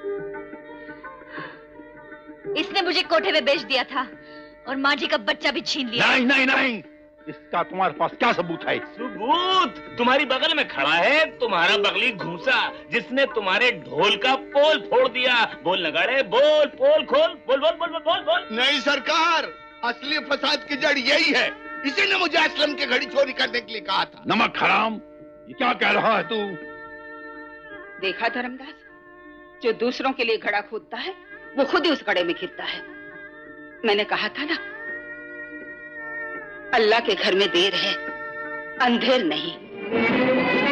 इसने मुझे कोठे में बेच दिया था और माँ जी का बच्चा भी छीन लिया। नहीं नहीं नहीं, इसका तुम्हारे पास क्या सबूत है? सबूत तुम्हारी बगल में खड़ा है तुम्हारा बगली घूसा, जिसने तुम्हारे ढोल का पोल फोड़ दिया। बोल नगाड़े, बोल, पोल खोल, बोल बोल बोल बोल बोल। नहीं सरकार, असली फसाद की जड़ यही है। इसी ने मुझे असलम की घड़ी चोरी करने के लिए कहा था। नमक हराम, ये क्या कह रहा है तू? देखा धर्मदास, जो दूसरों के लिए घड़ा खोदता है वो खुद ही उस घड़े में गिरता है। मैंने कहा था ना, अल्लाह के घर में देर है, अंधेर नहीं।